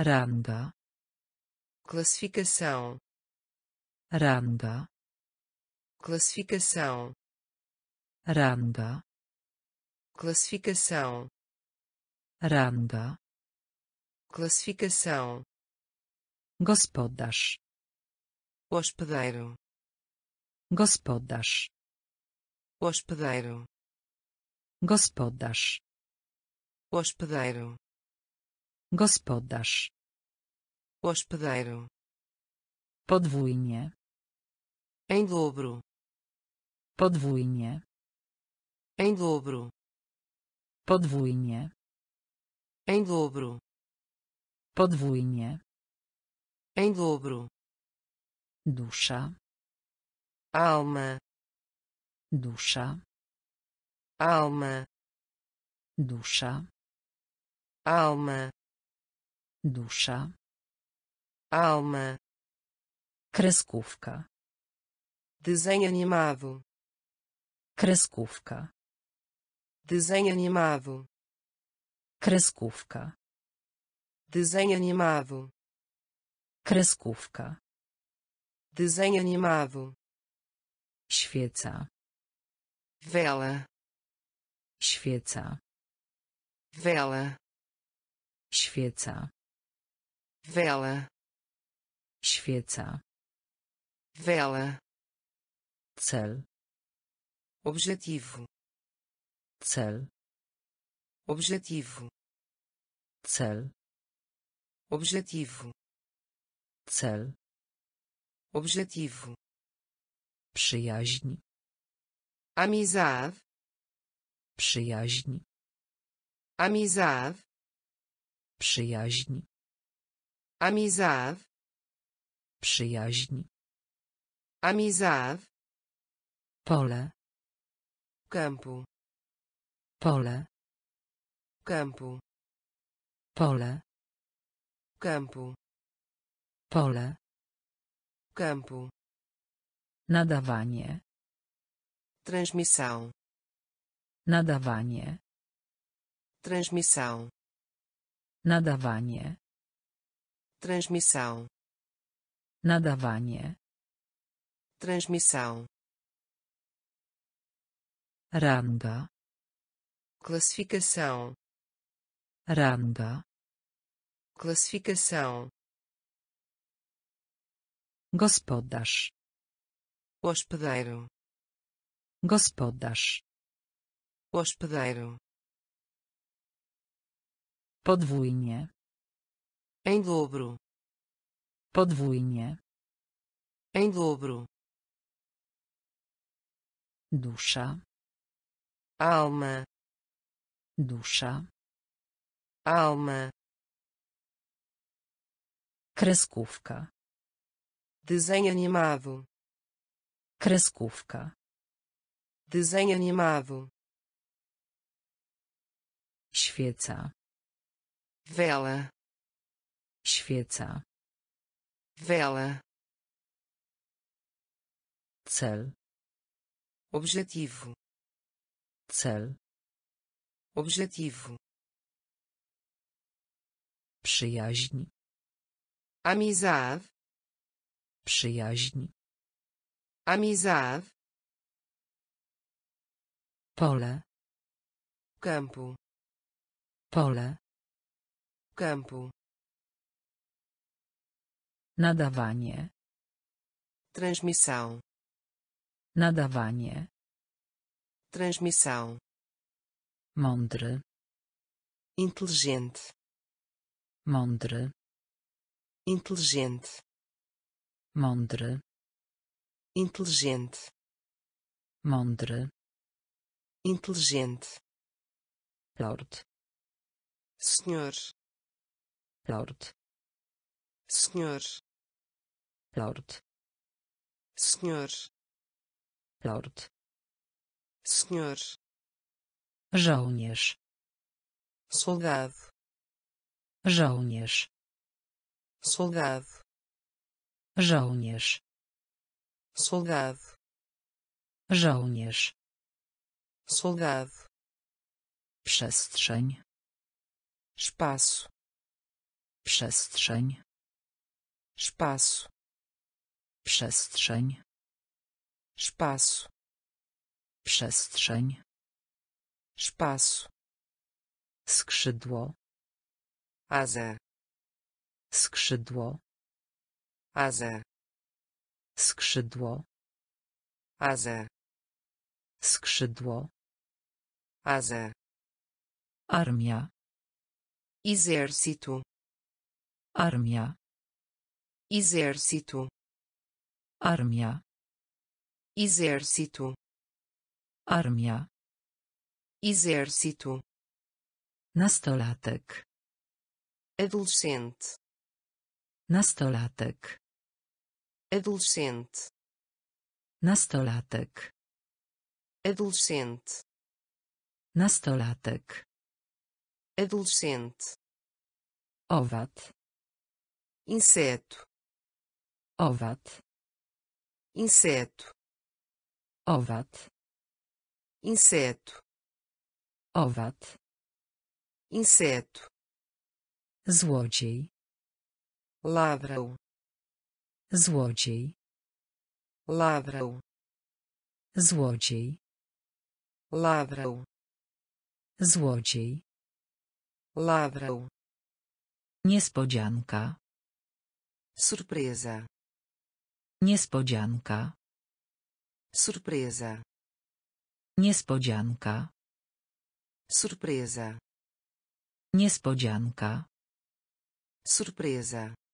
ranga, classificação, ranga, classificação, ranga, classificação, ranga, classificação, gospodarz, hospedeiro, gospodarz, hospedeiro, gospodarz, hospedeiro, gospodarz, hospedeiro, podwójnie, em dobro, podwójnie, em dobro, podwójnie, em dobro, podwójnie, em dobro, dusza, alma, dusza, alma, dusza, alma, dusza, alma, kreskówka, desenho animado, kreskówka, desenho animado, kreskówka, desenho animado, kreskówka, desenho animado, świeca, vela, świeca, vela, świeca, vela, świeca, vela, cel, objetivo, cel, objetivo, cel, objetivo, cel, objetivo, przyjaźń, amizade, przyjaźń, amizade, przyjaźń, amizade, przyjaźń, amizade, pole, campo, pole, campo, pole, campo, pole, campo, nadawanie, transmissão, nadawanie, transmissão, nadawanie, transmissão, nadawanie, transmissão, ranga, classificação, ranga, classificação, gospodarz, hospedeiro, gospodarz, hospedeiro, podwójnie, em dobro, podwójnie, em dobro, dusza, alma, dusza, alma, kreskówka, desenho animado, kreskówka, desenho animado, świeca, vela, świeca, vela, cel, objetivo, cel, objetivo, przyjaźń, amizade, przyjaźń, amizade, pole, campo, pole, campo, nadawanie, transmissão, nadawanie, transmissão, mądry, inteligente, mądry, inteligente, mądry, inteligente, mądry, inteligente, lord, senhor, lord, senhor, lord, senhor, lord, senhor, żołnierz, soldado, żołnierz, soldado, żołnierz, soldado, żołnierz, soldado, przestrzeń, espaço, Przestrzeń. Espaço. Przestrzeń. Espaço. Przestrzeń. Espaço. Skrzydło. Asa. Skrzydło. Asa. Skrzydło. Asa. Skrzydło. Asa. Armia. Exército. Armia. Exército. Armia. Exército. Armia. Exército. Nastolatek. Adolescente. Nastolatek. Adolescente. Nastolatek. Adolescente. Nastolatek. Adolescente. Owad. Inseto. Owad. Inseto. Owad. Inseto. Owad. Inseto. Złodziej. Ladrão. Złodziej. Ladrão. Złodziej. Ladrão. Złodziej. Ladrão. Niespodzianka. Surpresa. Niespodzianka. Surpresa. Niespodzianka. Surpresa. Niespodzianka. Surpresa.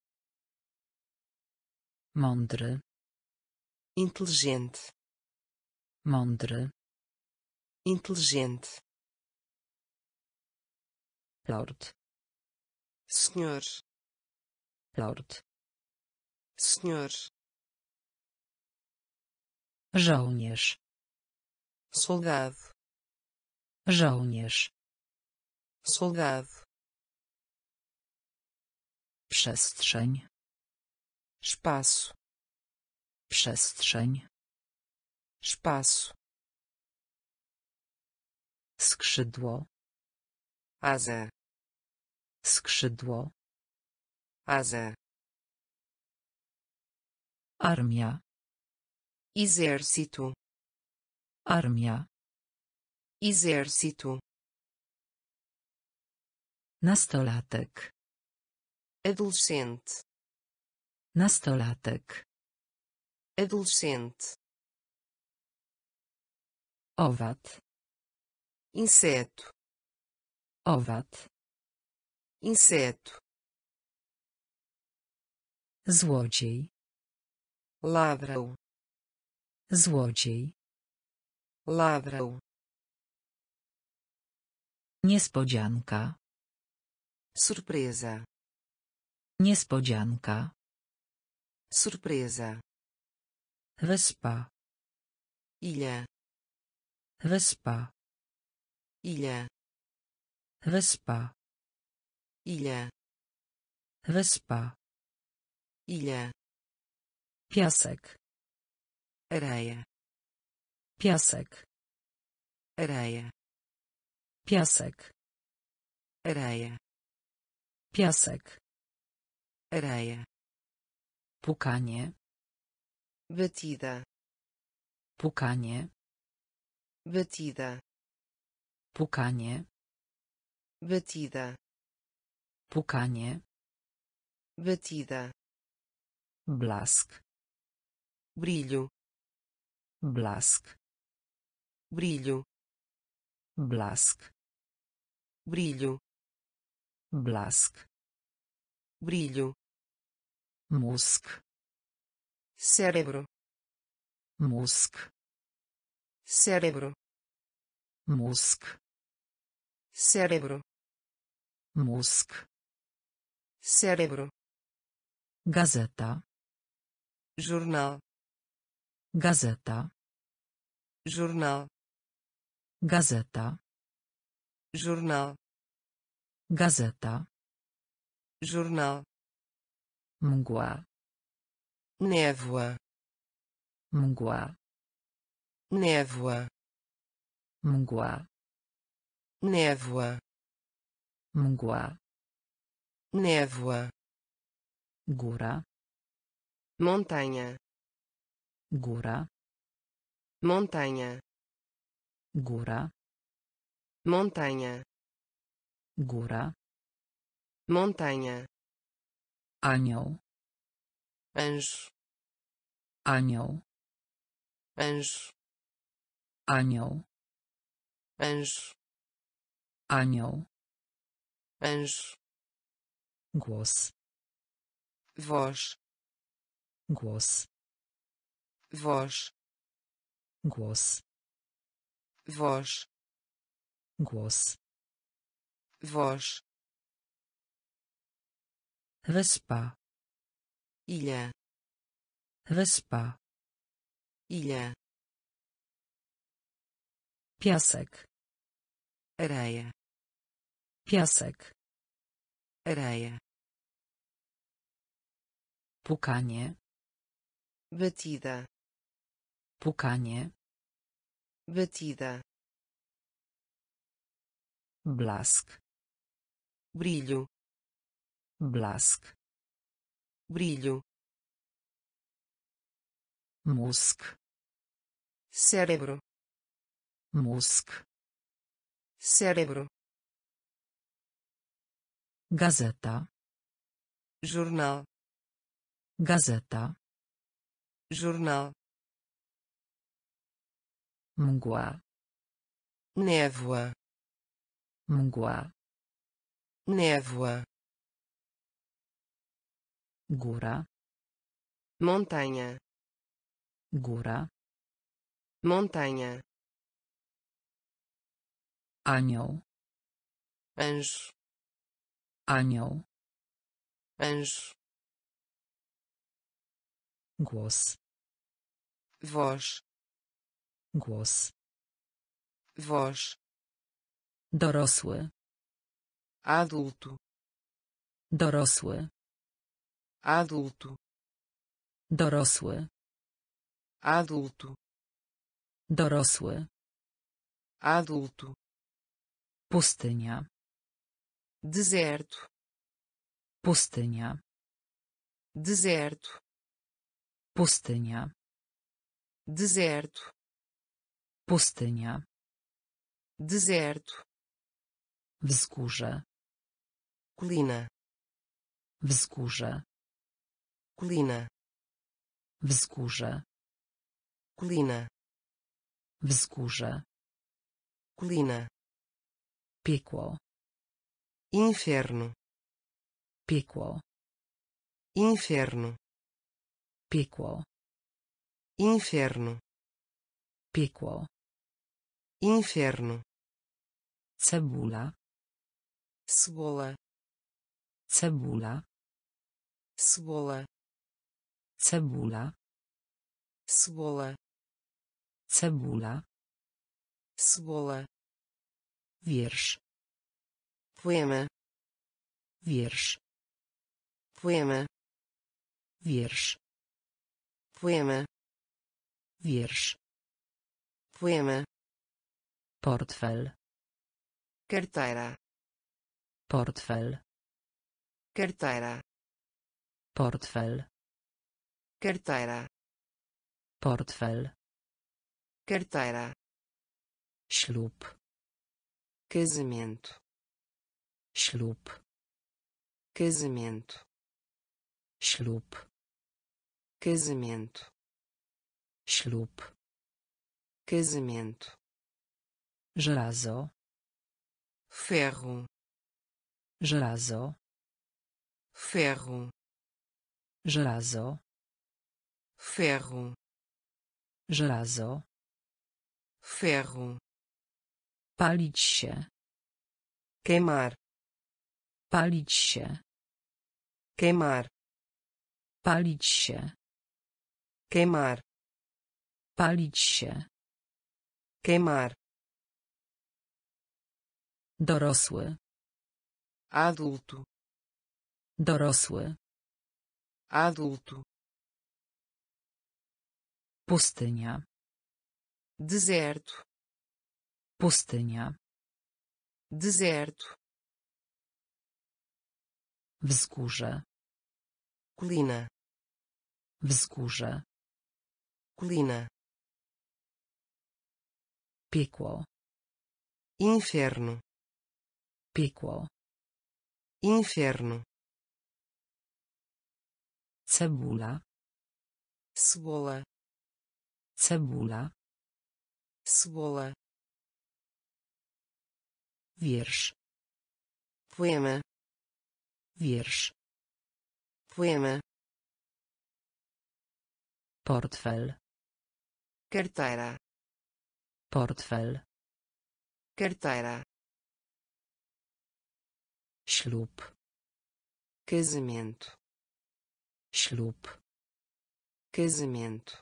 Mądry. Inteligente. Mądry. Inteligente. Lord. Senhor. Lord. Senhor. Żołnierz. Soldado. Żołnierz. Soldado. Przestrzeń. Espaço. Przestrzeń. Espaço. Skrzydło. Asa. Skrzydło. Asa. Armia. Exército. Armia. Exército. Nastolatek. Adolescente. Nastolatek. Adolescente. Owad. Inseto. Owad. Inseto. Złodziej. Ladrão. Złodziej. Ladrão. Niespodzianka. Surpresa. Niespodzianka. Surpresa. Wyspa. Ilha. Wyspa. Ilha. Wyspa. Ilha. Wyspa. Ilha. Piasek. Areia. Piasek. Areia. Piasek. Areia. Piasek. Areia. Pukanie. Batida. Pukanie. Batida. Pukanie. Batida. Pukanie. Batida. Blask. Brilho. Blask. Brilho. Blask. Brilho. Blask. Brilho. Mózg. Cérebro. Mózg. Cérebro. Mózg. Cérebro. Mózg. Cérebro. Gazeta. Jornal. Gazeta. Jornal. Gazeta. Jornal. Gazeta. Jornal. Mgła. Névoa. Mgła. Névoa. Mgła. Névoa. Mgła. névoa, góra, montanha, góra, montanha, góra, montanha, góra, montanha, anioł, anjo, anioł, anjo, anioł, anjo, anioł, anjo, głos, voz, głos, voz, głos, voz, głos, voz, wyspa, ilha, wyspa, ilha, piasek, areia, piasek, areia, pukanie, batida, pukanie, batida, blask, brilho, blask, brilho, mózg, cérebro, mózg, cérebro, gazeta, jornal, gazeta, jornal, mgła, névoa, mgła, névoa, góra, montanha, góra, montanha, anioł, anjo, anioł, anjo, głos, voz, głos, voz, dorosły, adulto, dorosły, adulto, dorosły, adulto, dorosły, adulto, pustynia, deserto, pustynia, deserto, pustynia, deserto, pustynia, deserto, wzgórze, colina, wzgórze, colina, wzgórze, colina, wzgórze, colina, piekło, inferno, piekło, inferno, piekło, inferno, piekło, inferno, cebula, cebola, cebula, cebola, cebula, cebola, cebula, cebola, wiersz, poema, wiersz, poema, wiersz, poema, wiersz, poema, portfel, carteira, portfel, carteira, portfel, carteira, portfel, carteira, ślub, casamento, ślub, casamento, ślub, casamento, ślub, casamento, żelazo, ferro, żelazo, ferro, żelazo, ferro, żelazo, ferro, palić się, queimar, palić się, queimar, palić się, queimar, palić się, queimar, dorosły, adulto, dorosły, adulto, pustynia, deserto, pustynia, deserto, Wzgórze. Colina. Wzgórze. Colina. Piekło. Inferno. Piekło. Inferno. Cebula. Cebola. Cebula. Cebola. Wiersz. Poema. Wiersz. Poema. Portfel. Carteira. Portfel. Carteira. Ślub. Casamento. Ślub. Casamento.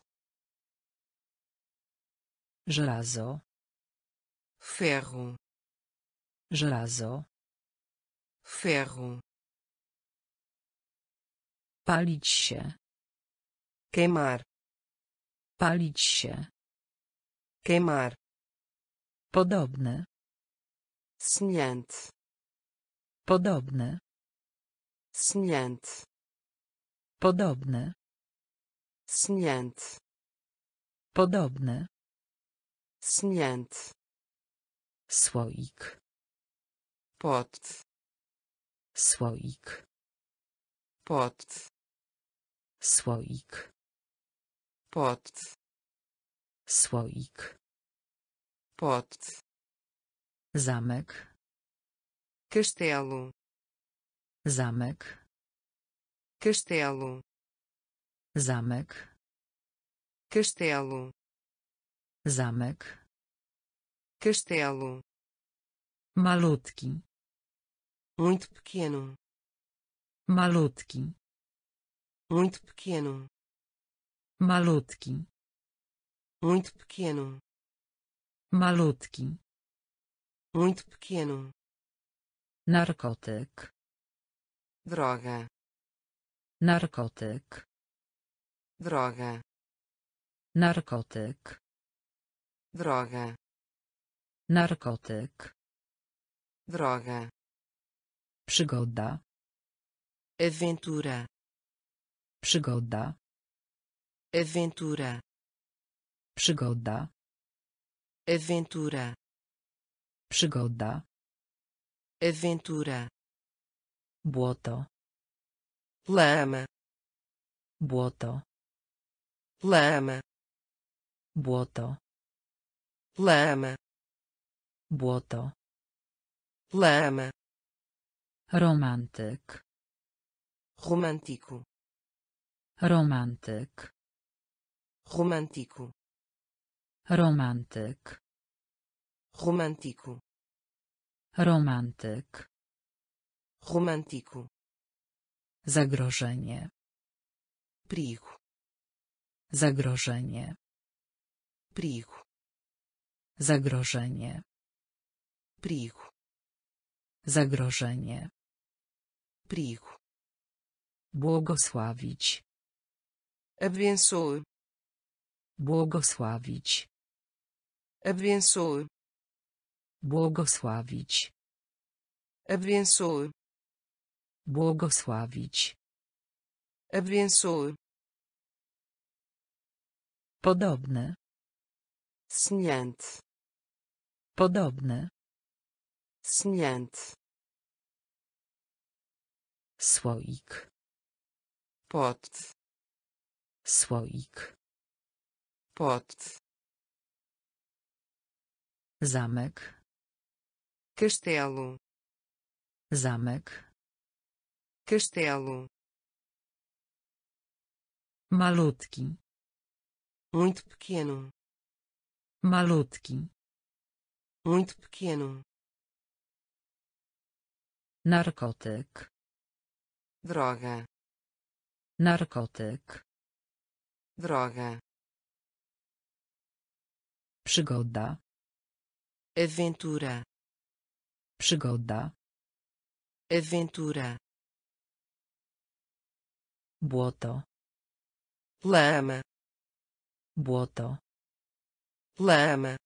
Żelazo. Ferro. Żelazo. Ferro. Palić się. Queimar. Palić się. Queimar. Podobne. Semelhante. Podobne. Semelhante. Podobne. Semelhante. Podobne. Semelhante. Słoik. Pote. Słoik. Pote. Słoik. Pote. Słoik. Pote. Zamek. Castelo. Zamek. Castelo. Zamek. Castelo. Zamek. Castelo. Malutki. Muito pequeno. Malutki. Muito pequeno. Malutki. Muito pequeno. Malutki. Muito pequeno. Narkotyk. Droga. Narkotyk. Droga. Narkotyk. Droga. Narkotyk. Droga. Przygoda. Aventura. Przygoda. Aventura. Przygoda. Aventura. Przygoda. Aventura. Błoto. Lama. Błoto. Lama. Błoto. Lama. Błoto. Lama. Romantyk. Romântico. Romantyk. Romântico. Romantyk. Romântico. Romantyk. Romântico. Zagrożenie. Perigo. Zagrożenie. Perigo. Zagrożenie. Perigo. Zagrożenie. Perigo. Błogosławić. Abençoe. Błogosławić. Abençoe. Błogosławić. Abençoe. Błogosławić. Abençoe. Podobne. Semelhante. Podobne. Semelhante. Słoik. Pote. Słoik. Pote. Zamek. Castelo. Zamek. Castelo. Malutki. Muito pequeno. Malutki. Muito pequeno. Narkotyk. Droga. Narkotyk. Droga. Przygoda. Aventura. Przygoda. Aventura. Błoto. Lama. Błoto. Lama.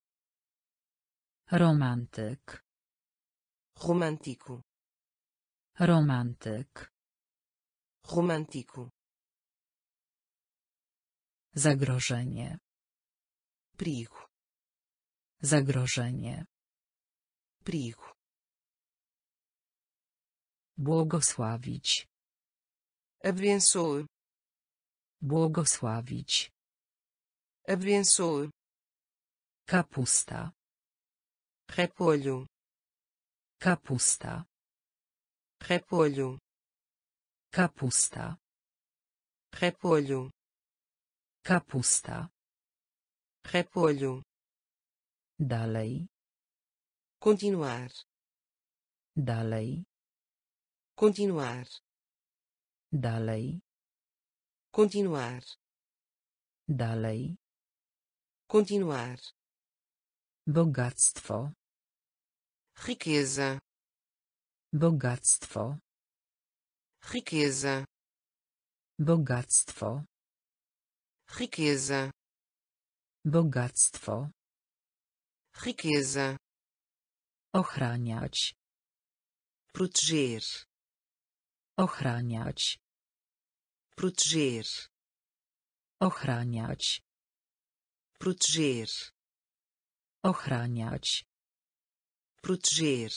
Romantyk. Romântico. Romantyk. Romântico. Zagrożenie. Perigo. Zagrożenie. Perigo. Błogosławić. Abençoe. Błogosławić. Abençoe. Kapusta. Repolho. Kapusta. Repolho. Kapusta. Repolho. Kapusta. Repolho. Dalej. Continuar. Dalej. Continuar. Dalej. Continuar. Dalej. Continuar. Bogactwo. Riqueza. Bogactwo. Riqueza. Bogactwo. Riqueza. Bogactwo. Riqueza. Ochraniać. Proteger. Ochraniać. Proteger. Ochraniać. Proteger. Ochraniać. Proteger.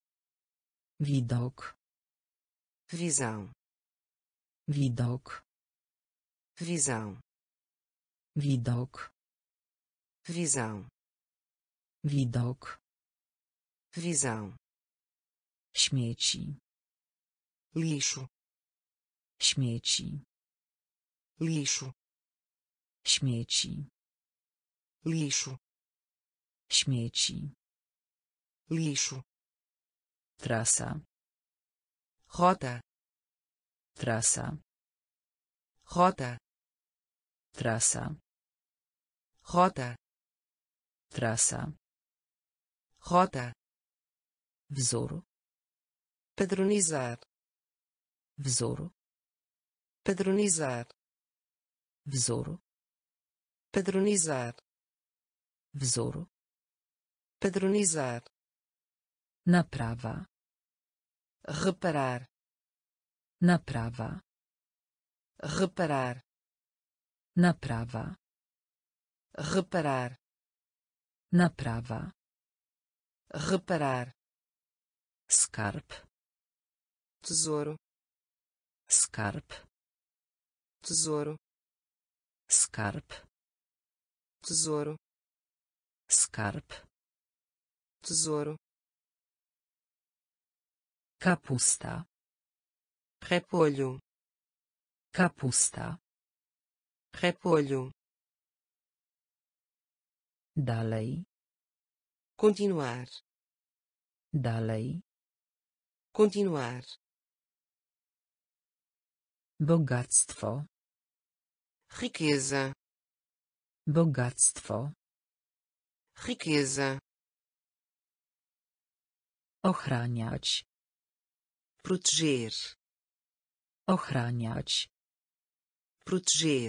Widok. Visão. Widok. Visão. Widok. Visão. Widok. Visão. Śmieci. Lixo. Śmieci. Lixo. Śmieci. Lixo. Śmieci. Lixo. Trasa. Rota. Trasa. Rota. Trasa. Rota. Trasa. Rota. Wzór. Padronizar. Wzór. Padronizar. Wzór. Padronizar. Wzór. Padronizar. Naprawa. Reparar. Naprawa. Reparar. Naprawa. Reparar. Naprawa. Reparar. Skarb. Tesouro. Skarb. Tesouro. Skarb. Tesouro. Skarb. Tesouro. Kapusta. Repolho. Kapusta. Repolho. Dalej. Continuar. Dalej. Continuar. Bogactwo. Riqueza. Bogactwo. Riqueza. Ochraniać. Proteger. Ochraniać. Proteger.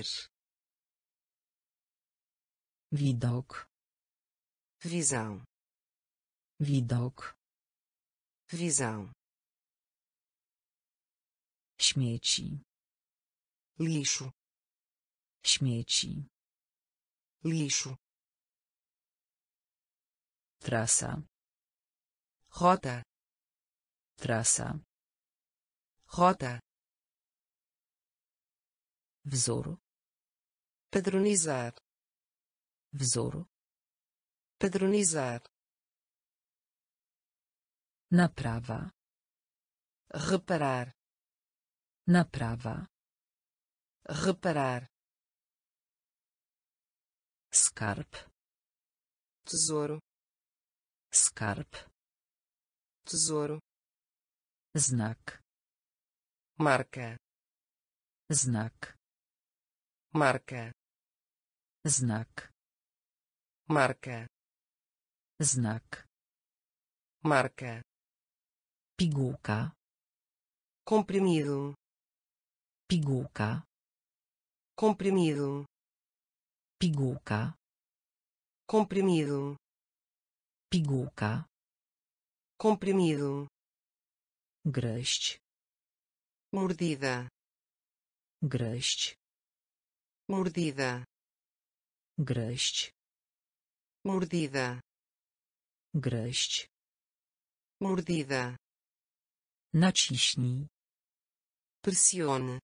Widok. Visão. Widok. Visão. Śmieci. Lixo. Śmieci. Lixo. Trasa. Rota. Trasa. Rota. Wzór. Padronizar. Wzór. Padronizar. Naprawa. Reparar. Naprawa. Reparar. Skarb. Tesouro. Skarb. Tesouro. Znak. Marca. Znak. Marca. Znak. Marca. Znak. Marca. Pigułka. Comprimido. Pigułka. Comprimido. Pigułka. Comprimido. Pigułka. Comprimido. Gryźć. mordida, gryźć, mordida, gryźć, mordida, gryźć, mordida, naciśnij, pressione,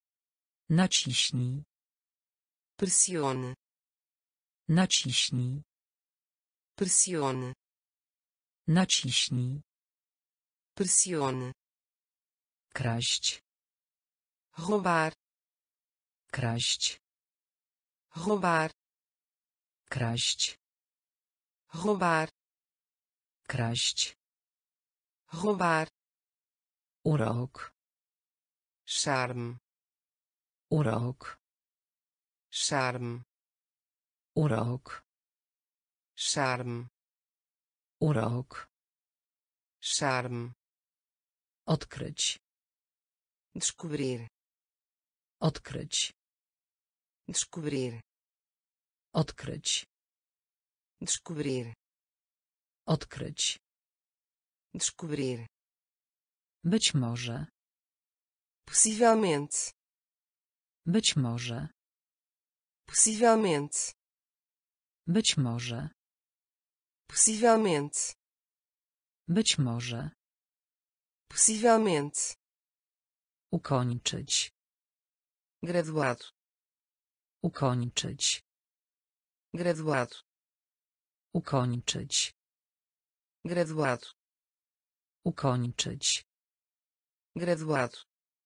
naciśnij, pressione, naciśnij, pressione, naciśnij, pressione, kraść, roubar, kraść, roubar, kraść, roubar, kraść, roubar, urok, charme, urok, charme, urok, charme, urok, charme, odkryć, descobrir, odkryć, descobrir, odkryć, descobrir, odkryć, descobrir, być może, possivelmente, być może, possivelmente, być może, possivelmente, być może, possivelmente, ukończyć, graduado, ukończyć, graduado, ukończyć, graduado, ukończyć, graduado,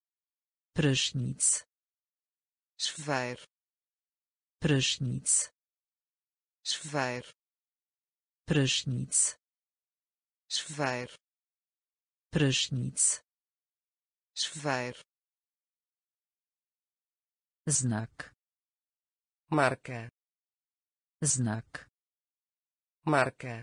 prysznic, chuveiro, prysznic, chuveiro, prysznic, chuveiro, prysznic, chuveiro, znak, marca, znak, marca,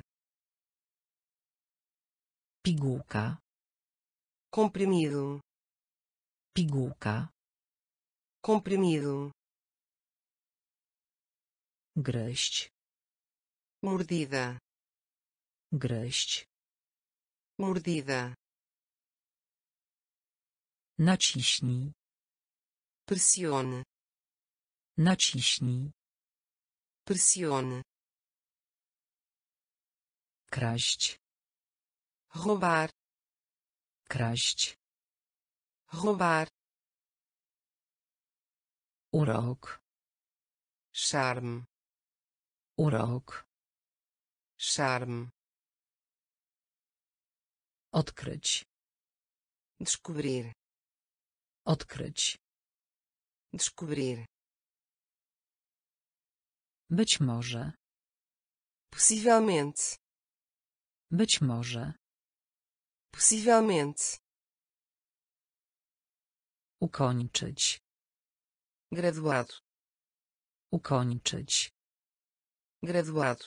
pigułka, comprimido, pigułka, comprimido, gryźć, mordida, gryźć, mordida, naciśnij, pressione, naciśnij, pressione, kraść, roubar, kraść, roubar, urok, charme, urok, charme, odkryć, descobrir, odkryć, descobrir, być może, possivelmente, być może, possivelmente, ukończyć, graduado, ukończyć, graduado,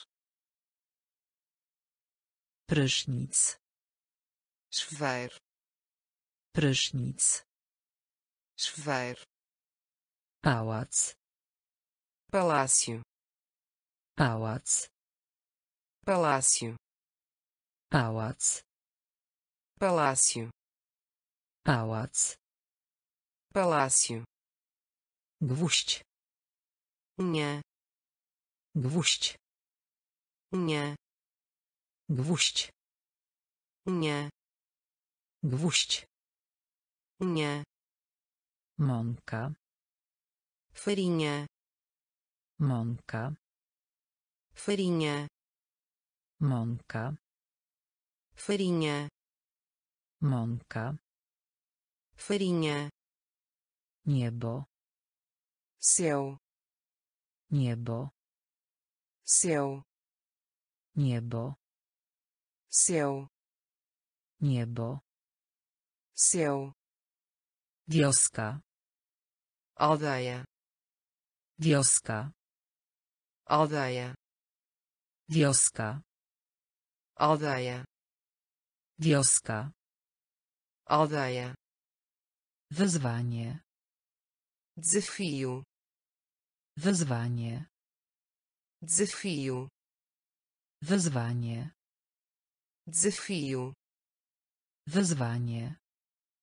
prysznic, chuveiro, prysznic, chuveiro, pałac, palácio, pałac, palácio, pałac, palácio, pałac, palácio, gwóźdź, unha, gwóźdź, unha, gwóźdź, unha, gwóźdź, unha, mąka, farinha, mąka, farinha, mąka, farinha, mąka, farinha, niebo, céu, niebo, céu, niebo, céu, niebo, céu, wioska, aldeia, wioska, aldeia, wioska, aldeia, wioska, aldeia, wyzwanie, desafio, wyzwanie, desafio, wyzwanie, desafio, wyzwanie,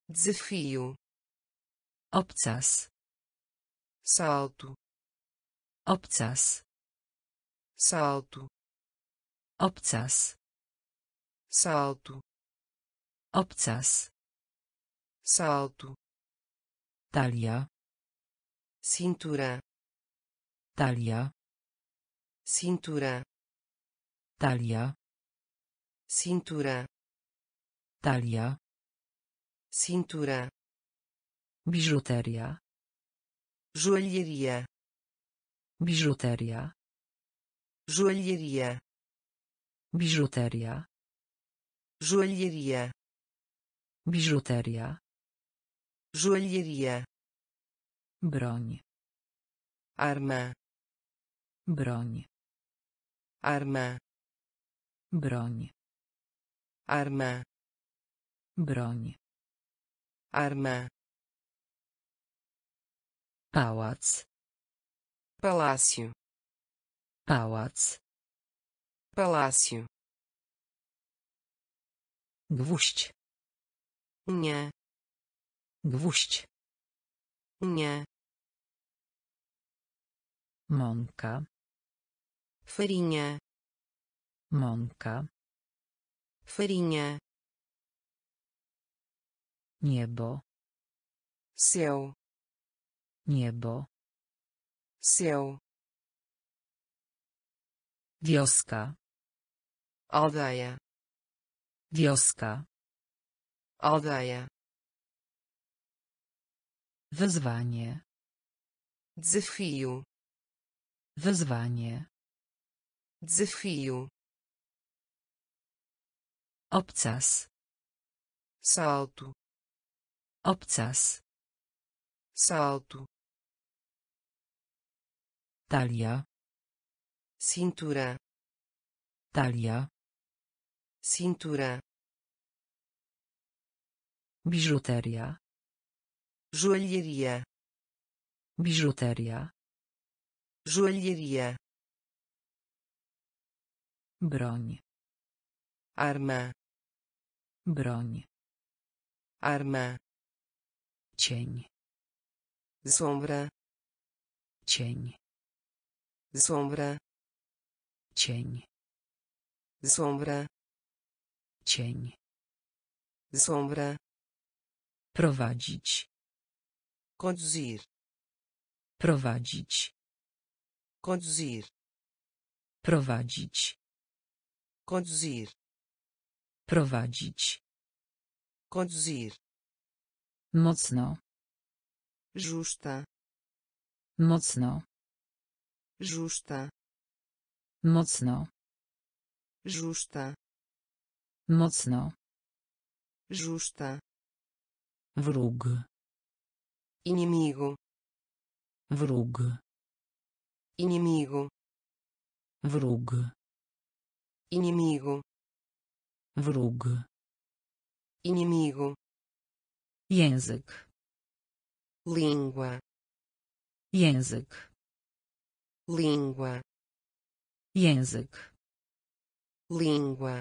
desafio, obcas, salto, obcas, salto, obcas, salto, obcas, salto, talia, cintura, talia, cintura, talia, cintura, talia, cintura, bijuteria, joalharia, bijuteria, joalharia, bijuteria, joalharia, bijuteria, joalharia, broń, arma, broń, arma, broń, arma, broń, arma, pałac, palácio, pałac, palácio, gwóźdź, unha, gwóźdź, unha, mąka, farinha, mąka, farinha, niebo, céu, niebo, céu, wioska, aldeia, wioska, aldeia, wyzwanie, desafio, wyzwanie, desafio, obcas, salto, obcas, salto, talia, cintura, talia, cintura, bijuteria, joalharia, bijuteria, joalharia, broń, arma, broń, arma, cień, sombra, cień, sombra, cień, sombra, cień, sombra, prowadzić, conduzir, prowadzić, conduzir, prowadzić, conduzir, prowadzić, conduzir, mocno, justa, mocno, justa, mocno, justa, mocno, justa, wróg, inimigo, wróg, inimigo, wróg, inimigo, wróg, inimigo, język, língua, język, língua, język, língua,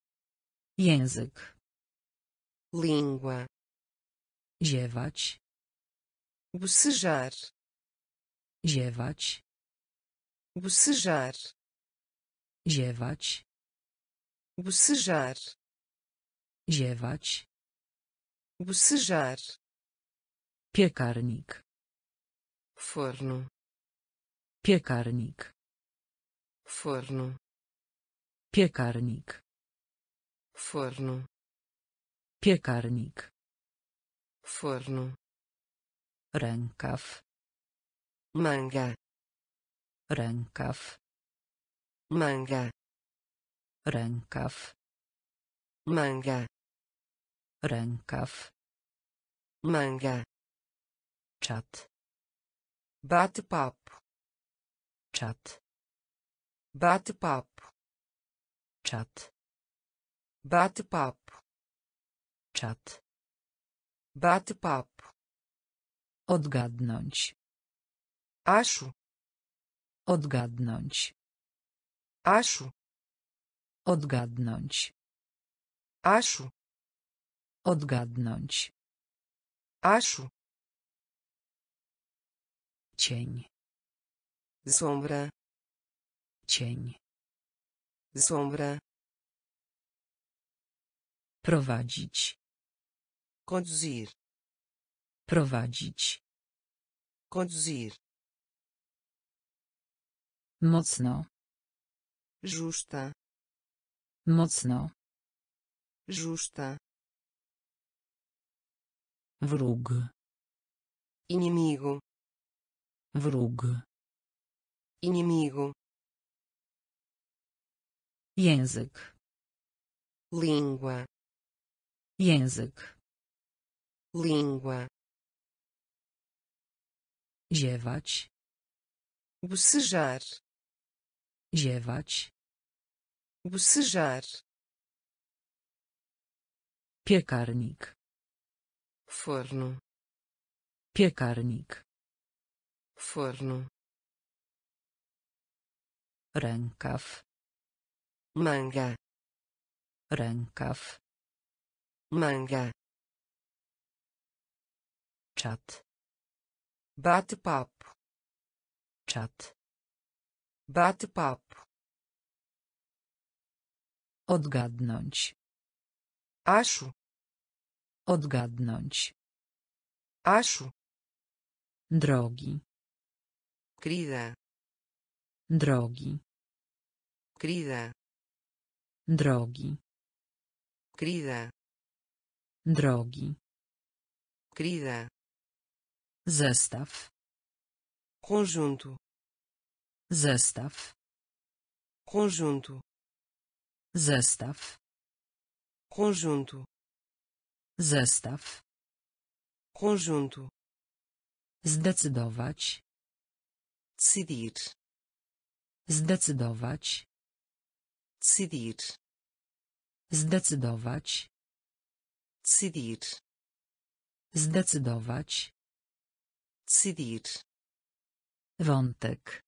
język, língua, ziewać, bocejar, ziewać, bocejar, ziewać, bocejar, ziewać, bocejar, piekarnik, forno, piekarnik, forno, piekarnik, forno, piekarnik, forno, rękaw, manga, rękaw, manga, rękaw, manga, rękaw, manga, czat, bate-papo, czat, bate-papo, czat, bate-papo, czat, bate-papo, odgadnąć, acho, odgadnąć, acho, odgadnąć, acho, odgadnąć, Acho. Cień. Sombra. Cień. Sombra. Prowadzić. Conduzir. Prowadzić. Conduzir. Mocno. Justa. Mocno. Justa. Wróg. Inimigo. Wróg. Inimigo. Język. Língua. Język. Língua. Ziewać. Bocejar. Ziewać. Bocejar. Piekarnik. Forno. Piekarnik. Forno. Rękaw. Manga. Rękaw. Manga. Czat. Bate-papo. Czat. Bate-papo. Odgadnąć. Acho. Odgadnąć. Acho. Drogi. Querida. Drogi. Querida. Drogi. Querida. Drogi. Querida. Zestaw. Conjunto. Zestaw. Conjunto. Zestaw. Conjunto. Zestaw. Conjunto. Zdecydować. Decidir. Zdecydować. Decidir. Zdecydować. Decidir. Zdecydować. Decidir. Wątek.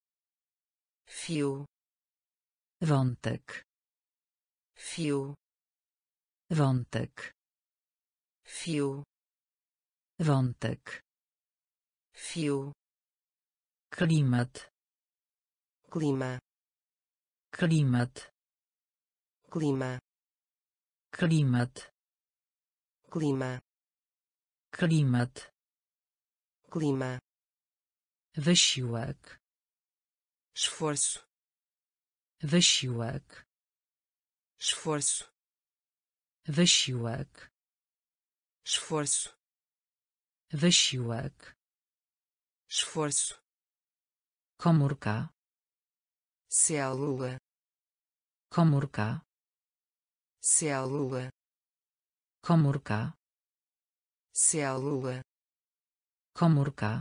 Fio. Wątek. Fio. Wątek. Fio. Wątek. Fio. Klimat. Clima. Klimat. Clima. Klimat. Clima. Klimat. Clima. Wysiłek. Esforço. Wysiłek. Esforço. Wysiłek. Esforço. Wysiłek. Esforço. Komórka. Célula. Komórka. Célula. Komórka. Célula. Komórka.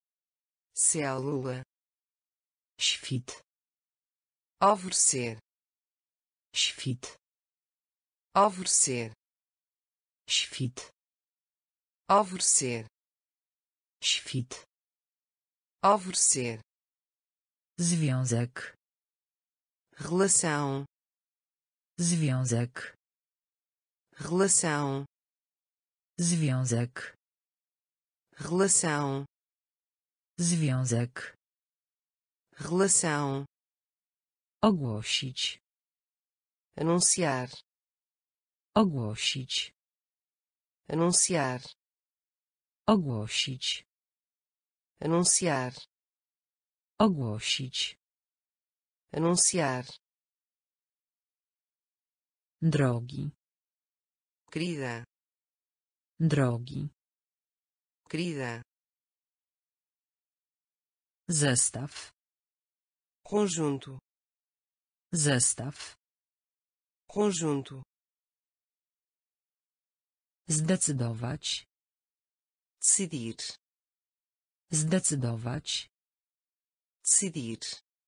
Célula. Świt. Alvorecer. Świt. Alvorecer. Świt. Alvorecer. Świt. Alvorecer. Związek. Relação. Związek. Relação. Związek. Relação. Związek. Relação. Ogłosić. Anunciar. Ogłosić. Anunciar. Ogłosić. Anunciar. Ogłosić. Anunciar. Drogi. Querida. Drogi. Querida. Zestaw. Conjunto. Zestaw. Conjunto. Zdecydować. Decidir. Zdecydować. Decidir.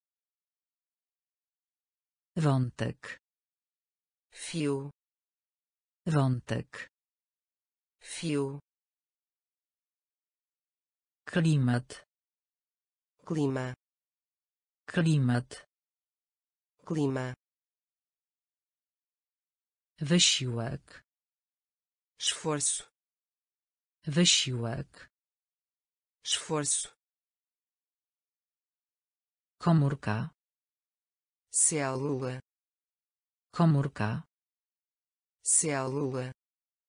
Wątek. Fio. Wątek. Fio. Klimat. Clima. Klimat. Clima. Wysiłek. Esforço. Wysiłek. esforço, Komórka. célula, Komórka. célula,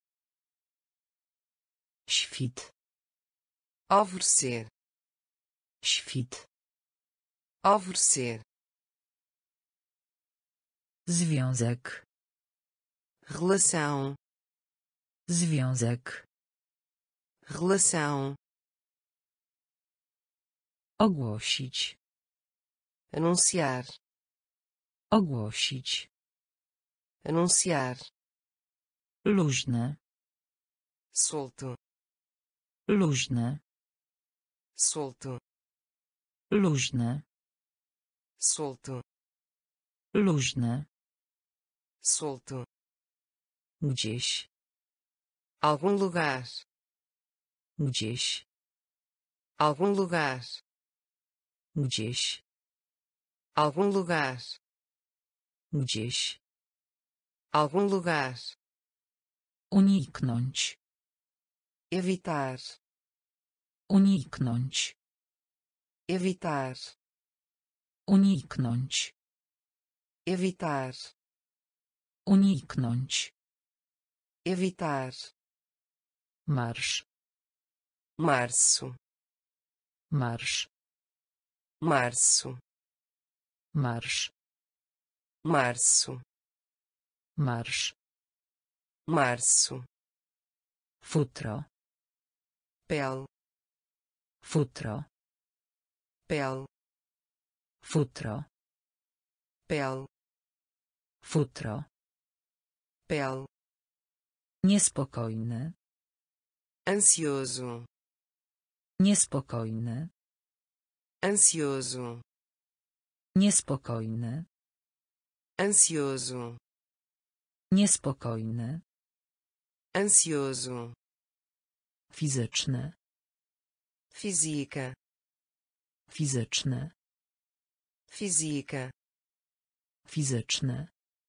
Świt. alvorecer, Świt. alvorecer, Związek. relação, Związek. relação, Ogłosić. anunciar, Ogłosić. anunciar, Luźne. solto, Luźne. solto, Luźne. solto, Luźne. solto, Gdzieś. algum lugar, Gdzieś. algum lugar, Gdzieś. algum lugar, Gdzieś. algum lugar, Uniknąć. evitar, Uniknąć. evitar, Uniknąć. evitar, Uniknąć. evitar, Marsz. março, Marsz. março, Marsz. março, Marsz. março, Futro. pele, Futro. pele, Futro. pele, Futro. pele, Niespokojny. ansioso, Niespokojny. ansioso, Niespokojny. ansioso, Niespokojny. ansioso, Fizyczny. física, Fizyczny. física, Fizyczny.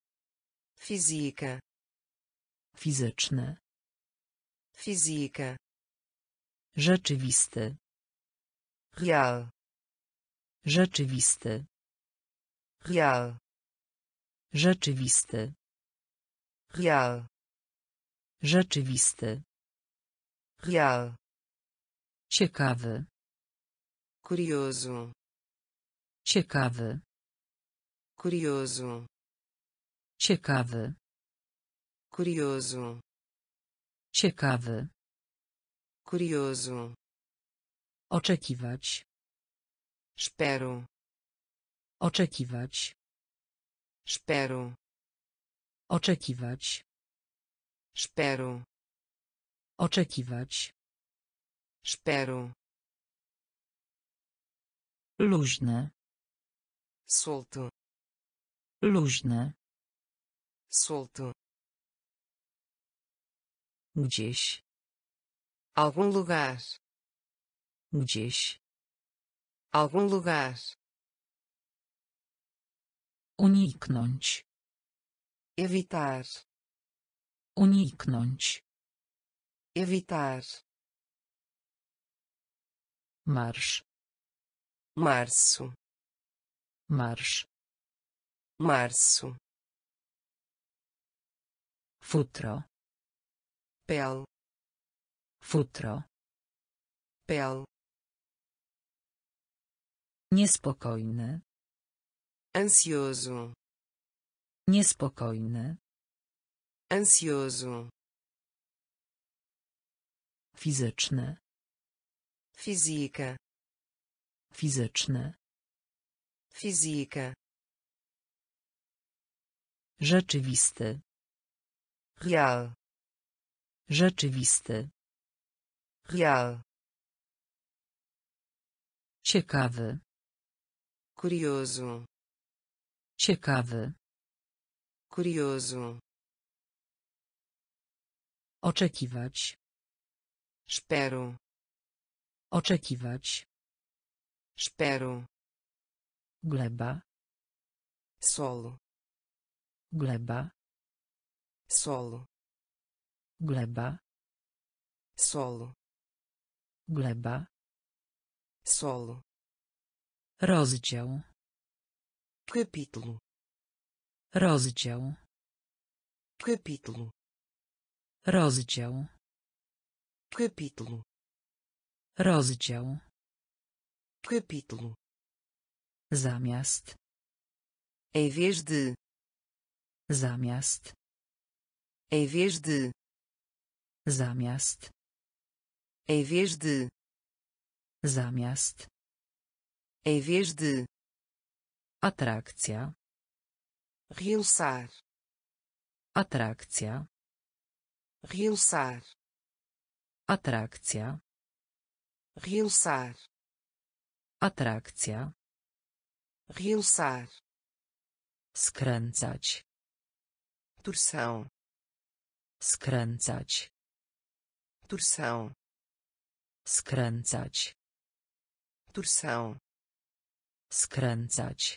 física, Fizyczny. física, Rzeczywisty. real, Rzeczywisty. real, Rzeczywisty. real, Rzeczywisty. real, Ciekawy. curioso, Ciekawy. curioso, Ciekawy. curioso, Ciekawy. curioso, Oczekiwać. espero, Oczekiwać. espero, Oczekiwać. espero, Oczekiwać. espero, Luźne. solto, Luźne. solto, Gdzieś. algum lugar, Gdzieś. algum lugar, Uniknąć. evitar, Uniknąć. evitar, Marsz. março, Marsz. março, Futro. pele, Futro. pele, Niespokojny. ansioso, Niespokojny. ansioso, Fizyczny. física, Fizyczny. física, Rzeczywisty. real, Rzeczywisty. real, Ciekawy. curioso, Ciekawy. curioso, Oczekiwać. espero, Oczekiwać. espero, Gleba. solo, Gleba. solo, Gleba. solo, Gleba. Solo. Rozdział. Capítulo. Rozdział. Capítulo. Rozdział. Capítulo. Rozdział. Capítulo. Zamiast. Em vez de. Zamiast. Em vez de. Zamiast. Em vez de. Zamiast. Em vez de. Atrakcja. Realçar. Atrakcja. Realçar. Atrakcja. Realçar. Atrakcja. Realçar. Skręcać. Torção. Skręcać. Torção. Skręcać. Torção. Skręcać.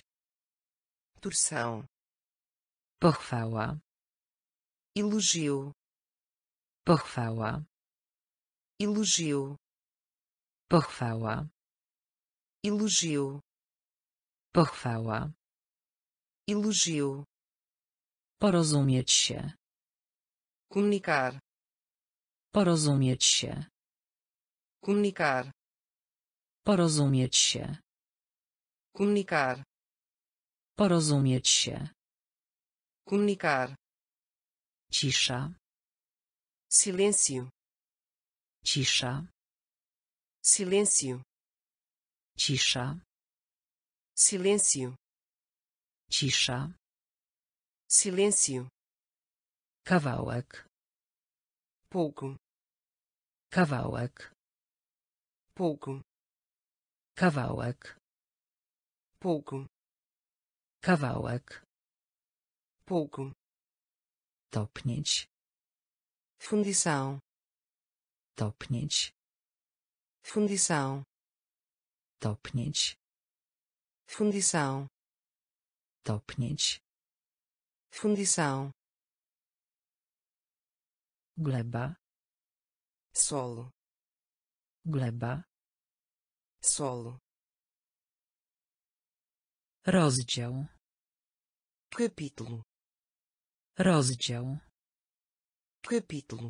Torção. Pochwała. Elogio. Pochwała. Elogio. Pochwała. Elogio. Pochwała. Elogio. Porozumieć się. Comunicar. Porozumieć się. Comunicar. Porozumieć się. Comunicar. Porozumieć się. Comunicar. Cisza. Silêncio. Cisza. Silêncio. Cisza. Silêncio. Cisza. Silêncio. Kawałek. Pouco. Kawałek. Pouco. Kawałek. Pouco. Kawałek. Pouco. Topnieć. Fundição. Topnieć. Fundição. Topnieć. Fundição. Topnieć. Fundição. Gleba. Solo. Gleba. Solo. Rozdział. Capítulo. Rozdział. Capítulo.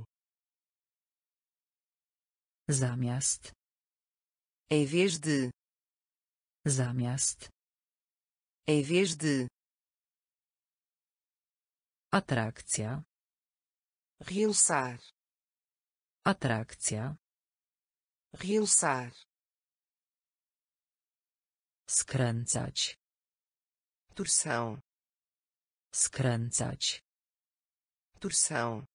Zamiast. Em vez de. Zamiast. Em vez de. Atrakcja. Realçar. Atrakcja. Realçar. Skręcać. Torção. Skręcać. Torção.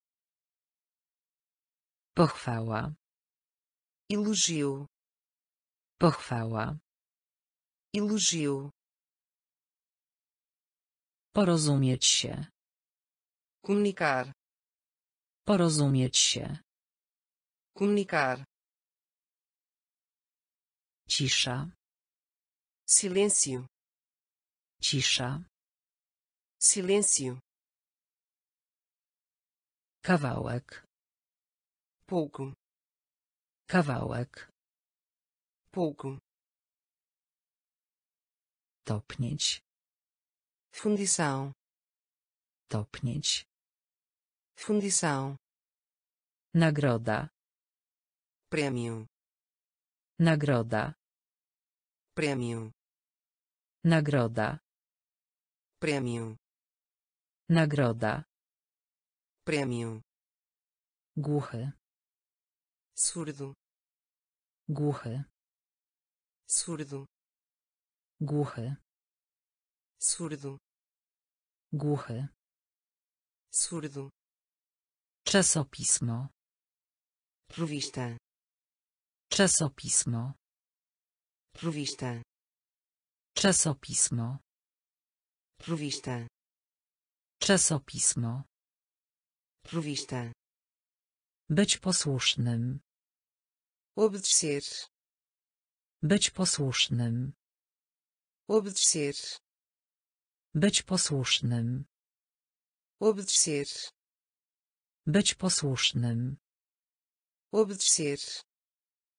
Pochwała. Elogio. Pochwała. Elogio. Porozumieć się. Comunicar. Porozumieć się. Comunicar. Cisza. Silêncio. Cisza. Silêncio. Kawałek. Pouco. Kawałek. Pouco. Topnieć. Fundição. Topnieć. Fundição. Nagroda. Prêmio. Nagroda. Prêmio. Nagroda. Prêmio. Nagroda. Prêmio. Głuchy. Surdo. Głuchy. Surdo. Głuchy. Surdo. Głuchy. Surdo. Czasopismo. Revista. Czasopismo. Revista. Czasopismo. Revista. Czasopismo. Revista. Być posłusznym. Obedecer. Być posłusznym. Obedecer. Być posłusznym. Obedecer. Być posłusznym. Obedecer.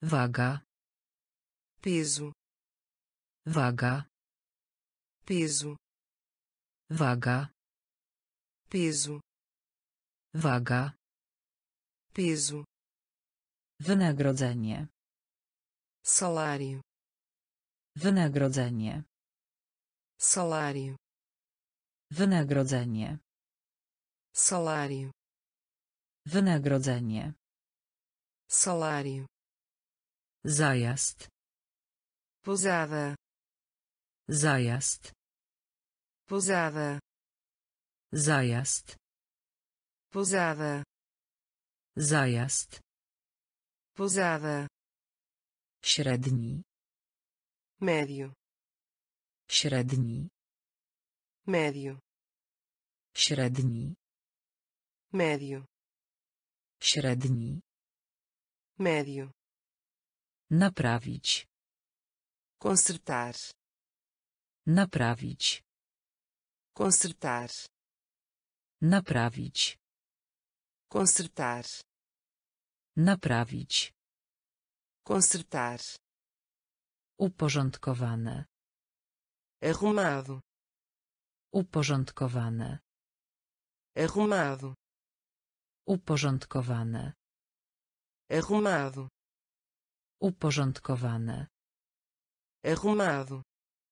Waga. peso, Waga. peso, Waga. peso, Waga. peso, Wynagrodzenie. salário, Wynagrodzenie. salário, Wynagrodzenie. salário, Wynagrodzenie. salário, Zajazd. pousada, Zajazd. pousada, Zajazd. pousada, Zajazd. pousada, Średni. médio, Średni. médio, Średni. médio, Średni. médio, Naprawić. consertar, Naprawić. consertar, Naprawić. consertar, Naprawić. consertar, Uporządkowane. arrumado, Uporządkowane. arrumado, Uporządkowane. arrumado, Uporządkowane. arrumado,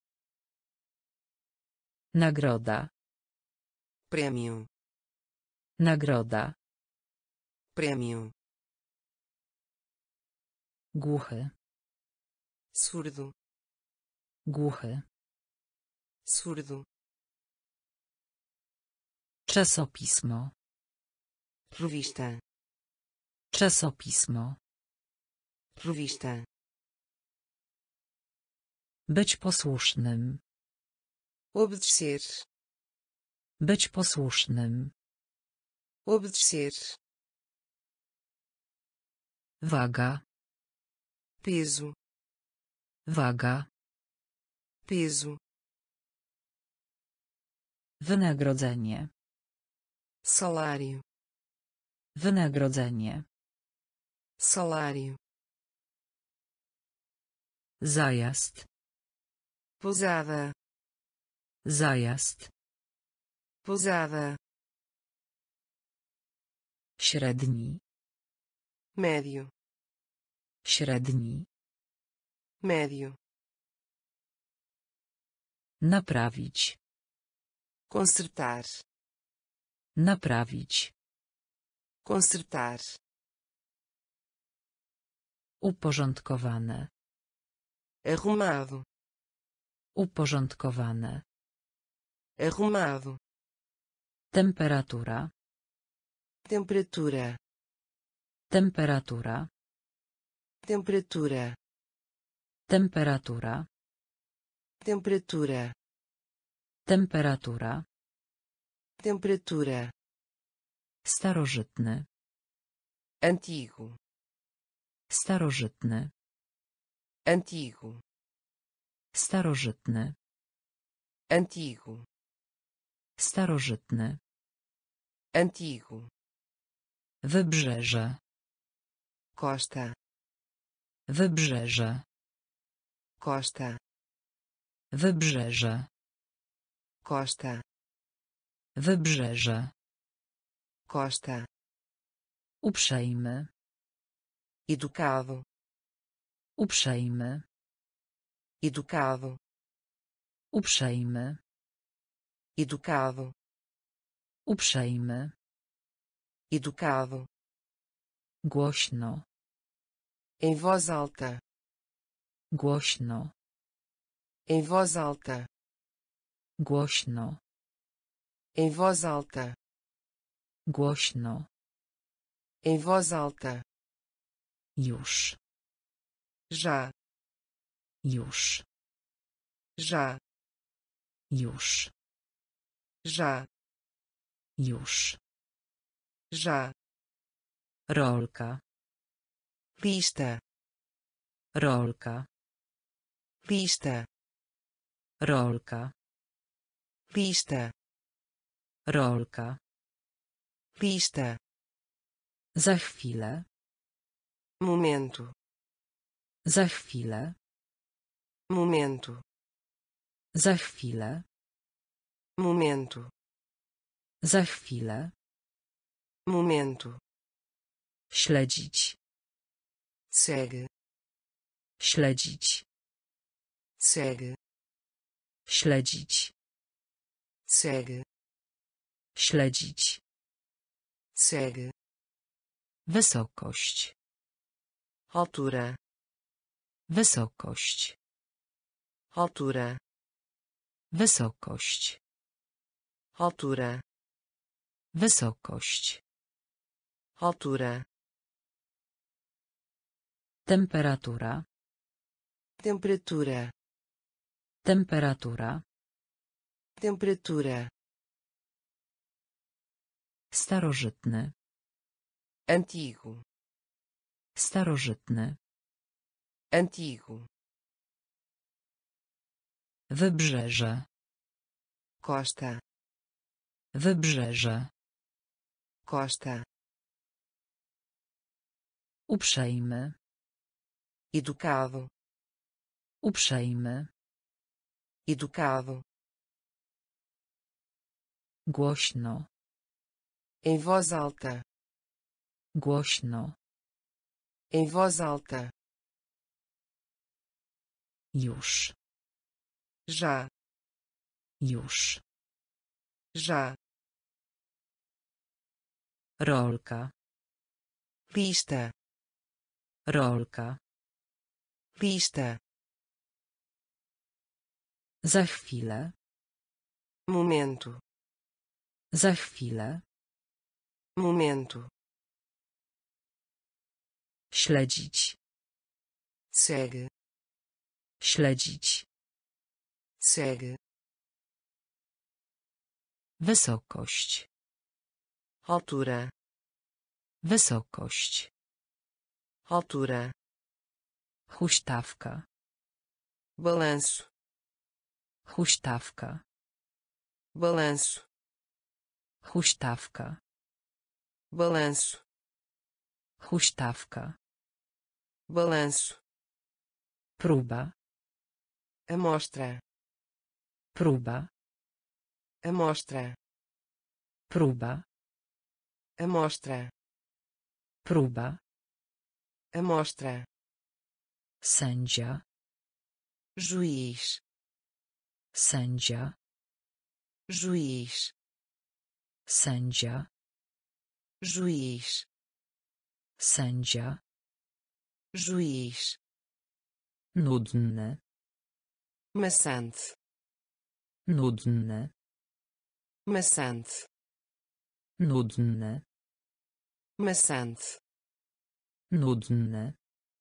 Nagroda. prêmio, Nagroda. prêmio, Głuchy. surdo, Głuchy. surdo, Czasopismo. revista, Czasopismo. revista, Być posłusznym. obedecer, Być posłusznym. obedecer, Waga. peso, Waga. peso, Wynagrodzenie. salário, Wynagrodzenie. salário, Zajazd. pousada, Zajazd. pousada, Średni. médio, Średni. médio, Naprawić. consertar, Naprawić. consertar, Uporządkowane. arrumado, Uporządkowane. arrumado, Temperatura. temperatura, Temperatura. temperatura, Temperatura. temperatura, Temperatura. temperatura, Starożytny. antigo, Starożytny. antigo, Starożytny. antigo, Starożytny. antigo, Wybrzeże. costa, Wybrzeże. costa, Wybrzeże. costa, Wybrzeże. costa, Uprzejmy. educado, Uprzejmy. educado, Uprzejmy. educado, Uprzejmy. educado, Głośno. em voz alta, Głośno. em voz alta, Głośno. em voz alta, Głośno. em voz alta, Już. já, Już. já, Już. já, Już. já, Rolka. lista, Rolka. lista, Rolka. lista, Rolka. lista, Za chwilę. momento, Za chwilę. Momento. Za chwilę. Momento. Za chwilę. Momento. Śledzić. Segue. Śledzić. Segue. Śledzić. Segue. Śledzić. Segue. Wysokość. Altura. Wysokość. Altura. Wysokość. Altura. Wysokość. Altura. Temperatura. Temperatura. Temperatura. Temperatura. Starożytny. Antigo. Starożytny. Antigo. Wybrzeże. Costa. Wybrzeże. Costa. Uprzejmy. Educado. Uprzejmy. Educado. Głośno. Em voz alta. Głośno. Em voz alta. Już. Já. Już. Já. Rolka. Lista. Rolka. Lista. Za chwilę. Momento. Za chwilę. Momento. Śledzić. Segue. Śledzić. Segue. Wysokość. Altura. Wysokość. Altura. Huśtawka. Balanço. Huśtawka. Balanço. Huśtawka. Balanço. Huśtawka. Balanço. Próba. Amostra. Próba. Amostra. Próba. Amostra. Próba. Amostra. Sędzia. Juiz. Sędzia. Juiz. Sędzia. Juiz. Sędzia. Juiz. Nudny. Maçante. Nudny. Maçante. Nudny. Maçante. Nudny.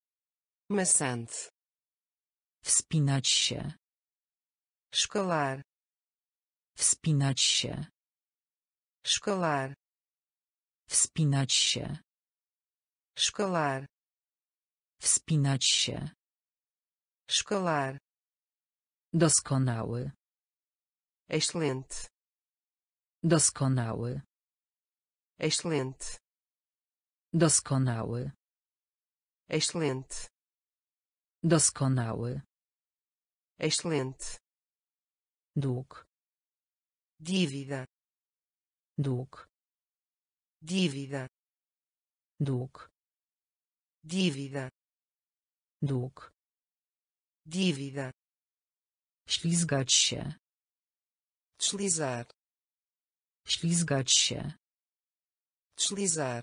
Maçante. Wspinać się. Escalar. Wspinać się. Escalar. Wspinać się. Escalar. Wspinać się. Escalar. Doskonały. Excelente. Doskonały. Excelente. Doskonały. Excelente. Doskonały. Excelente. Dług. Dívida. Dług. Dívida. Dług. Dívida. Dług. Dívida. Ślizgać się. Deslizar. Ślizgać się. Deslizar.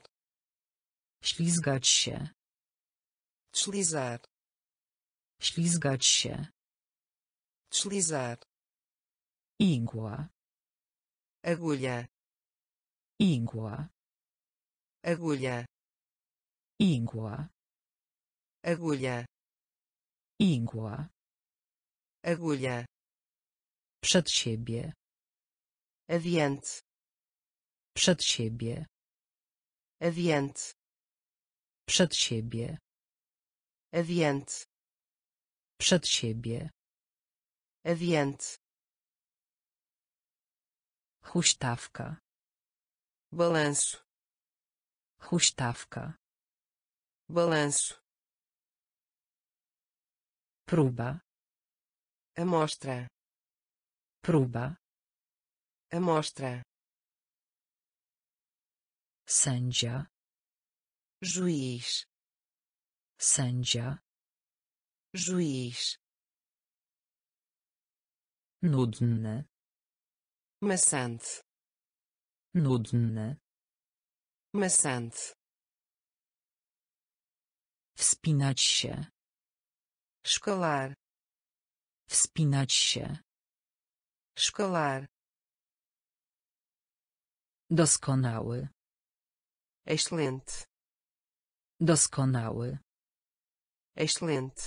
Ślizgać się. Deslizar. Ślizgać się. Deslizar. Igła. Agulha. Igła. Agulha. Igła. Agulha. Igła. Agulha. Przed siebie. Adiante. Przed siebie. Adiante. Przed siebie. Adiante. Przed siebie. Adiante. Huśtawka. Balanço. Huśtawka. Balanço. Próba. Amostra. Próba. Amostra. Sędzia. Juiz. Sędzia. Juiz. Nudny. Maçante. Nudny. Maçante. Wspinać się. Escalar. Wspinać się. Escalar. Doskonały. Excelente. Doskonały. Excelente.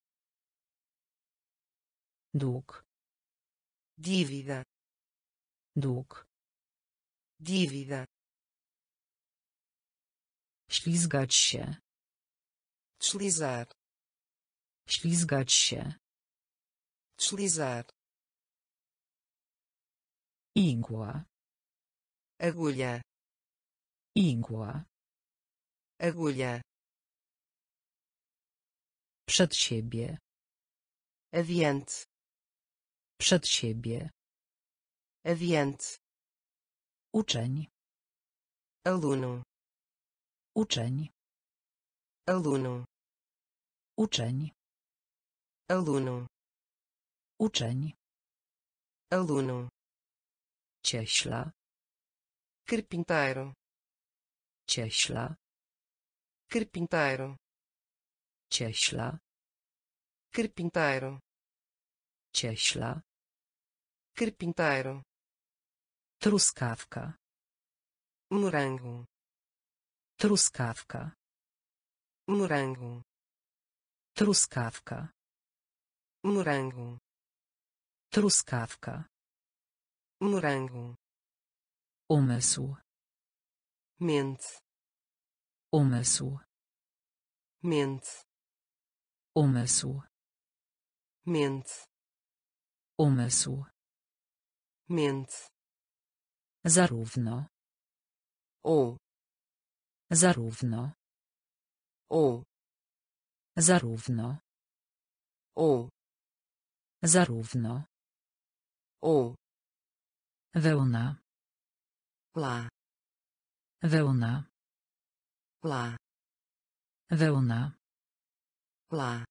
Dług. Dívida. Dług. Dívida. Ślizgać się. Deslizar. Ślizgać się. Deslizar. Igła. Agulha. Igła. Agulha. Przed siebie. Adiante. Przed siebie. Adiante. Uczeń. Aluno. Uczeń. Aluno. Uczeń. Aluno. Uczeń. Aluno. Cieśla. Carpinteiro. Cieśla. Carpinteiro. Cieśla. Carpinteiro. Cieśla. Carpinteiro. Truskawka. Morango. Truskawka. Morango. Truskawka. Morango. Truskawka. Morango. Umysł. Mente. Umysł. Mente. Umysł. Mente. Umysł. Mente. Zarówno. Ou. Zarówno. Ou. Zarówno. Ou. Zarówno. Ou. Wełna. Lá. Wełna. Lá. Wełna. Lá.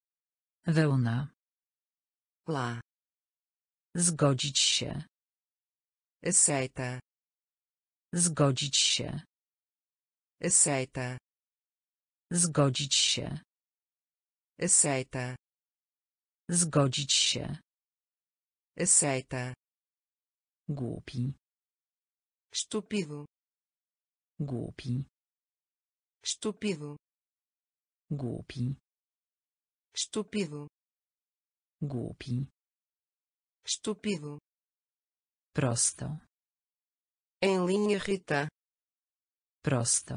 Wełna. Lá. Zgodzić się. Aceita. Zgodzić się. Aceita. Zgodzić się. Aceita. Zgodzić się. Aceita. Głupi. Estúpido. Głupi. Estúpido. Głupi. Estúpido. Głupi. Estúpido. Prosto. Em linha reta. Prosto.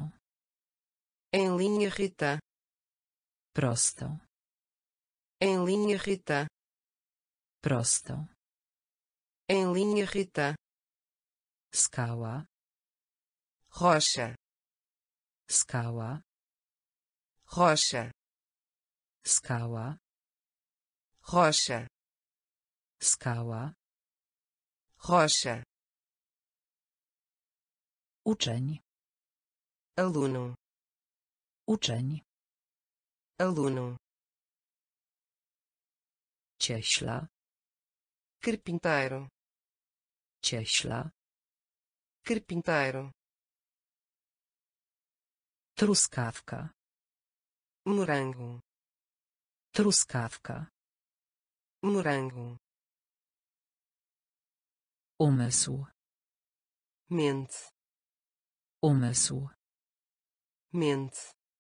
Em linha reta. Prosto. Em linha reta. Prosto. Em linha reta. Skała. Rocha. Skała. Rocha. Skała. Rocha. Skała. Rocha. Uczeń. Aluno. Uczeń. Aluno. Cieśla. Carpinteiro. Cieśla. Carpinteiro. Truskawka. Morango. Truskawka. Morango. Umysł. Mente. Umysł. Mente.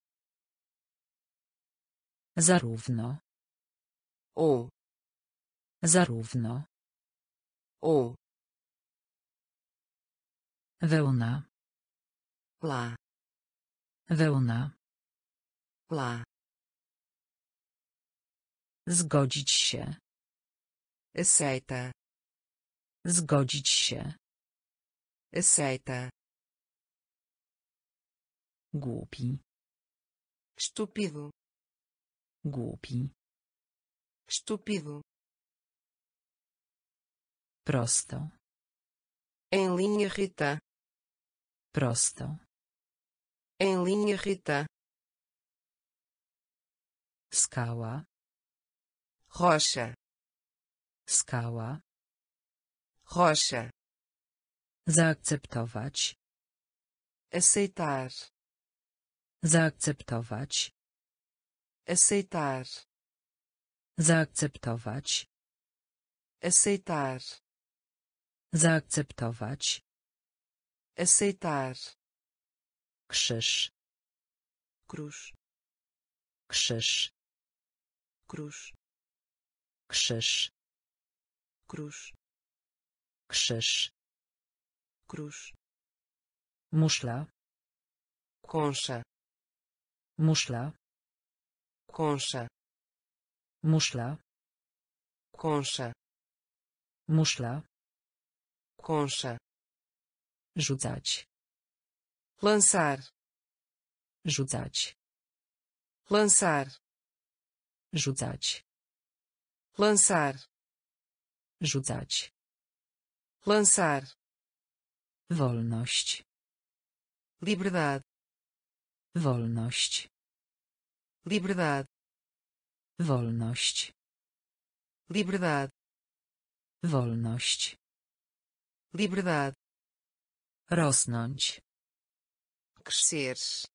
Zarówno. Ou. Zarówno. Ou. Wełna. Lá. Wełna. Lá. Zgodzić się. Aceita. Zgodzić się. Aceita. Głupi. Estúpido. Głupi. estúpido, Prosto. em linha reta, Prosto. em linha reta, Skała. rocha, Skała. rocha, Zaakceptować. aceitar, Zaakceptować. aceitar, Zaakceptować. aceitar, Zaakceptować. aceitar, Krzyż. cruz, Krzyż. cruz, Krzyż. cruz, Krzyż. cruz, Muszla. concha, Muszla. concha, Muszla. concha, Muszla. concha, Rzucać. lançar, Rzucać. lançar, Rzucać. lançar, Rzucać. lançar, Wolność. liberdade, Wolność. liberdade, Wolność. liberdade, Wolność. liberdade, Rosnąć. crescer,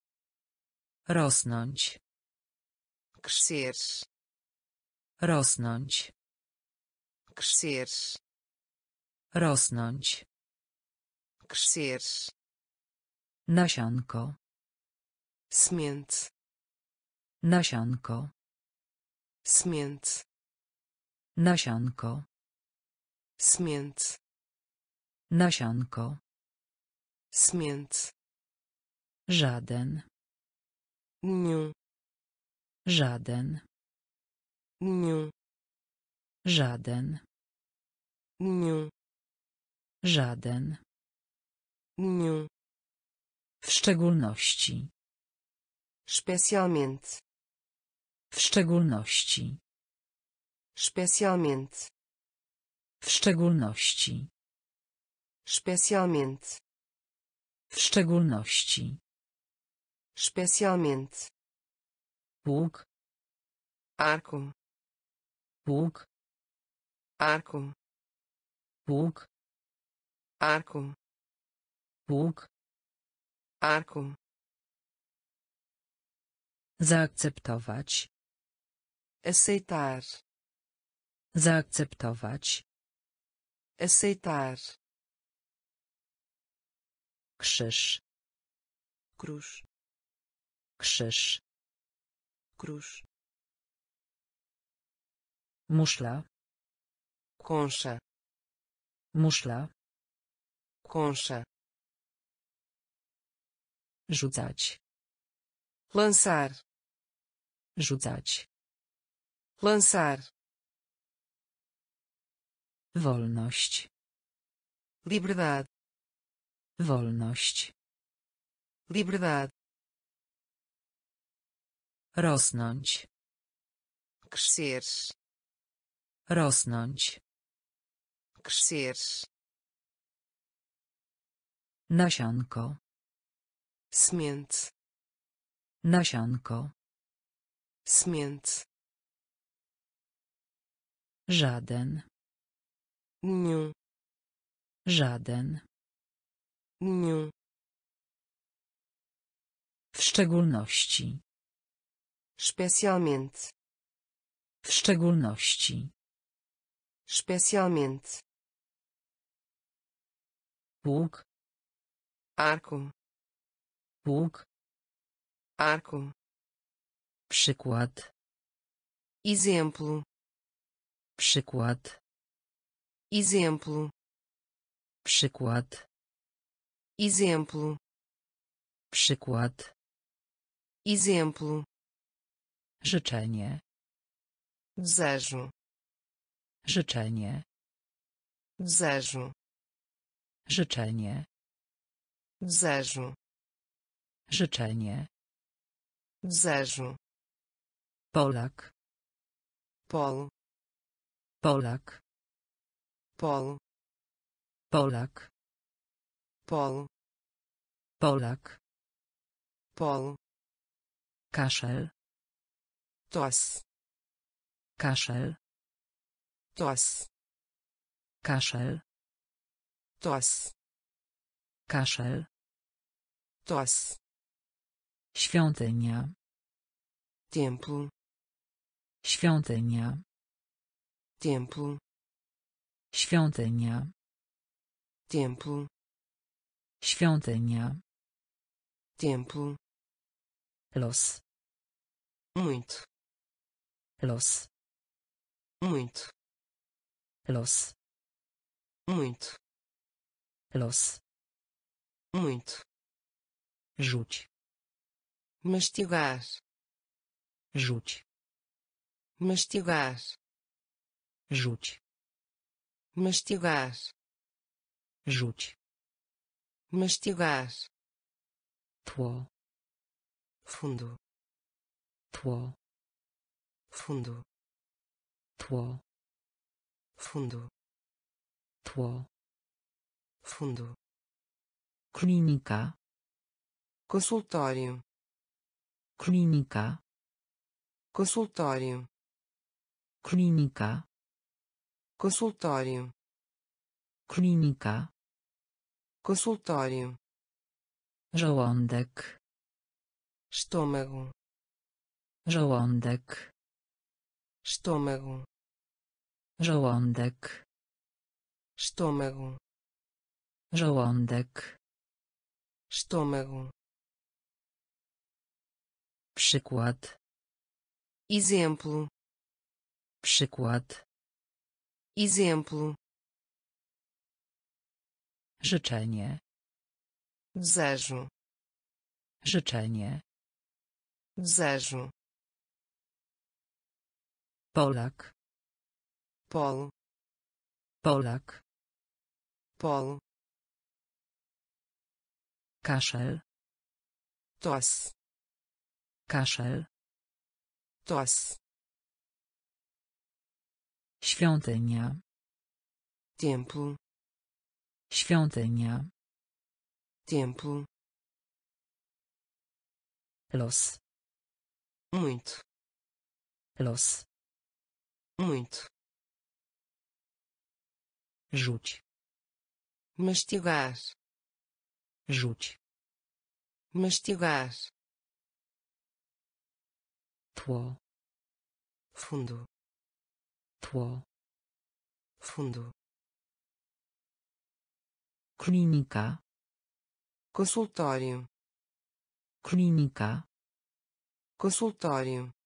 Rosnąć. crescer, Rosnąć. crescer, Rosnąć. crescer, Nasionko. semente, Nasionko. semente, Nasionko. semente, Nasionko. semente, Żaden. nenhum, Żaden. nenhum, Żaden. nenhum, Żaden. nenhum, W szczególności. especialmente, W szczególności. especialmente, W szczególności. especialmente, W szczególności. especialmente, Łuk. arco, Łuk. arco, Łuk. arco, Łuk. arco, Zaakceptować. aceitar, Zaakceptować. aceitar, Krzyż. cruz, Krzyż. cruz, Muszla. concha, Muszla. concha, Rzucać. lançar, Rzucać. lançar, Wolność. liberdade, Wolność. liberdade, Rosnąć. crescer, Rosnąć. crescer, Nasionko. semente, Nasionko. semente, Żaden. nenhum, Żaden. nenhum, W szczególności. especialmente, W szczególności. especialmente, Łuk. arco, Łuk. arco, Przykład. exemplo, Przykład. exemplo, Przykład. exemplo, Przykład. exemplo, Życzenie. desejo, Życzenie. desejo, Życzenie. desejo, Życzenie. desejo, Polak. polo, Polak. polo, Polak. polo, Polak. polo, Kaszel. tosse, Kaszel. tosse, Kaszel. tosse, Kaszel. tosse, Świątynia. templo, Świątynia. templo, Świątynia. templo, Świątynia. templo, Los. muito, Los. muito, Los. muito, Los. muito, Rzuć. mastigar, Rzuć. mastigar, Rzuć. mastigar, Rzuć. mastigar, Tło. fundo, Tło. fundo, Tło. fundo, Tło. fundo, Klinika. consultório, Klinika. consultório, Klinika. consultório, Klinika. consultório, Żołądek. estômago, Żołądek. estômago, Żołądek. estômago, Żołądek. estômago, Przykład. exemplo, Przykład. exemplo, Życzenie. desejo, Życzenie. desejo, Polak. polo, Polak. polo, Kaszel. tosse, Kaszel. tosse, Świątynia. templo, Świątynia. templo, Los. muito, Los. muito, Rzuć. mastigar, Rzuć. mastigar, Tło. fundo, Tło. fundo, Klinika. consultório, Klinika. consultório,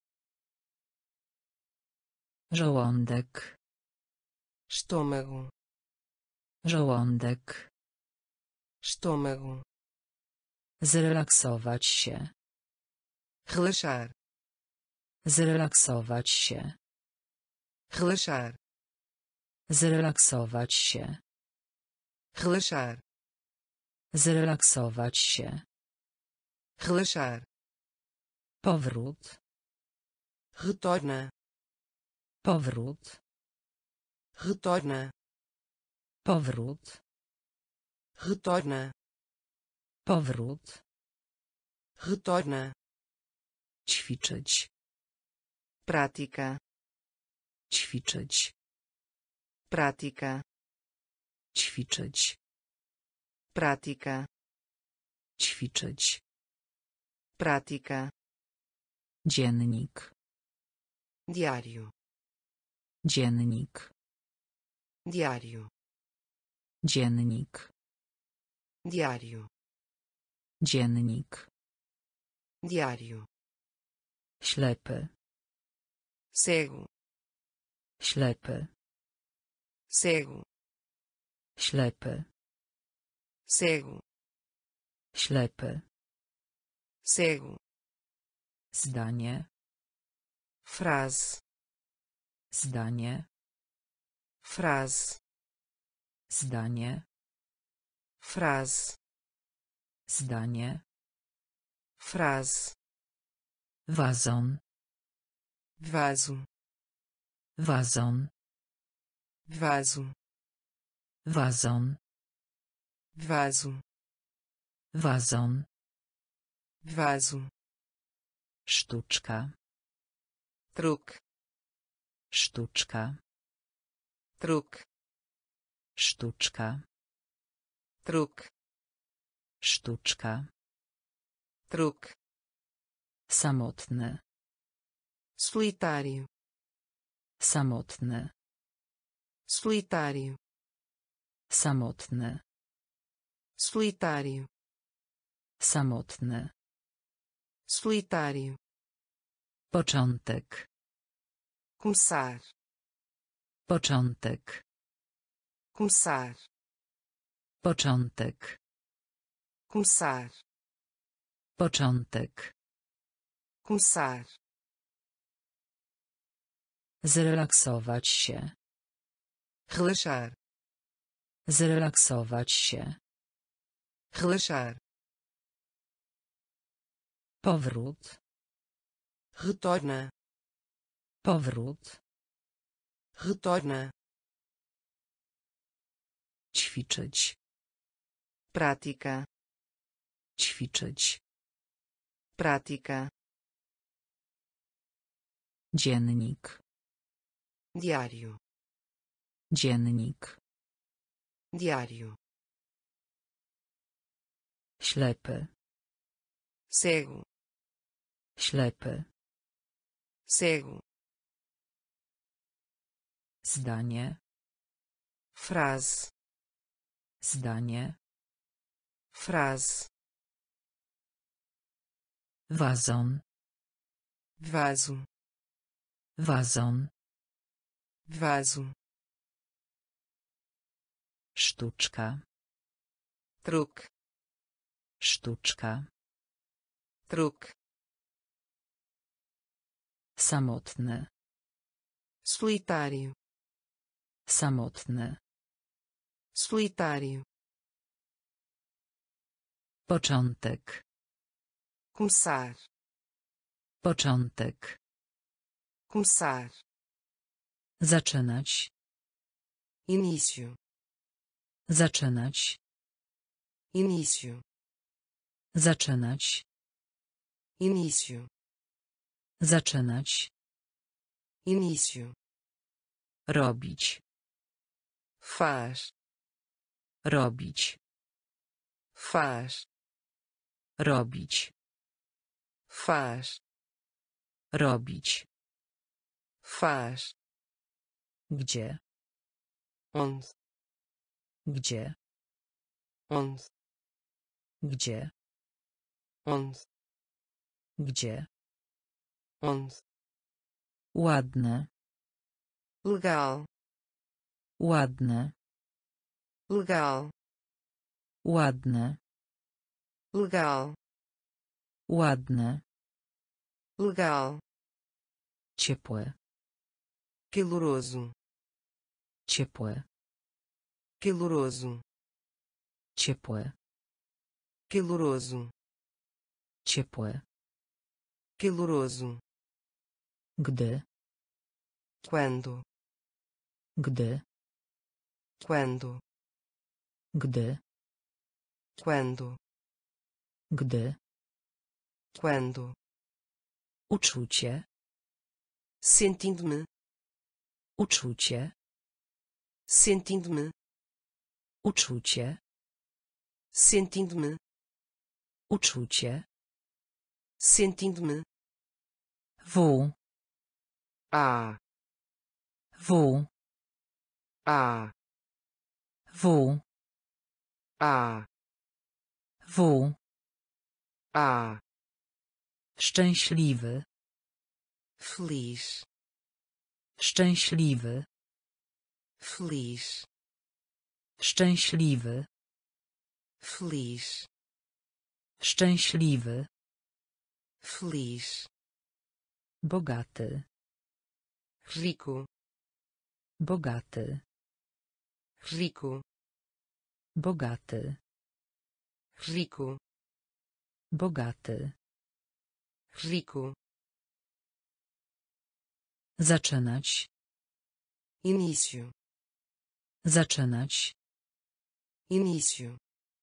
Żołądek. estômago, Żołądek. estômago, Zrelaksować się. relaxar, Zrelaksować się. relaxar, Zrelaksować się. relaxar, Zrelaksować się. relaxar, Powrót. retorna, Powrót. retorna, Powrót. retorna, Powrót. retorna, Ćwiczyć. prática, Ćwiczyć. prática, Ćwiczyć. prática, Ćwiczyć. prática, Dziennik. diário, Dziennik. diário, Dziennik. diário, Dziennik. diário, Ślepy. cego, Ślepy. cego, Ślepy. cego, Ślepy. cego, Zdanie. frase, Zdanie. frase, Zdanie. frase, Zdanie. frase, Wazon. vaso, Wazon. vaso, wazon, vaso, wazon, vaso, sztuczka, truque, sztuczka, truque, sztuczka, truque, sztuczka, truque, samotny, solitário, samotny, solitário, samotny, solitário, samotny, solitário, początek, começar, początek, começar, początek, começar, początek, começar, zrelaksować się, relaxar, zrelaksować się, relaxar, powrót, retorna, powrót, retorna, ćwiczyć, prática, ćwiczyć, prática, dziennik, diário, dziennik, diário, ślepy, cego, ślepy, cego, zdanie, frase, zdanie, frase, wazon, vaso, wazon, vaso, sztuczka, truque, sztuczka, truque, samotny, solitário, samotny, solitário, początek, começar, początek, começar, zaczynać, início, zaczynać, início, zaczynać, início, zaczynać, início, robić, faz, robić, faz, robić, faz, robić, faz, gdzie, onde, gdzie, onde, gdzie, onde, gdzie, onde, ładne, legal, ładne, legal, ładne, legal, ładne, legal, ciepłe, caloroso, ciepłe, caloroso, ciepłe, caloroso, ciepłe, caloroso, gdy, quando, gdy, quando, gdy, quando, gdy, quando, uczucie, sentindo-me, uczucie, sentindo-me, uczucie, sentindo-me, uczucie, sentindo-me, w, a, w, a, w, a, w, a, szczęśliwy, feliz, szczęśliwy, feliz, szczęśliwy, feliz, szczęśliwy, feliz, bogaty, rico, bogaty, rico, bogaty, rico, bogaty, rico, zaczynać, início, Zaczynać. Início.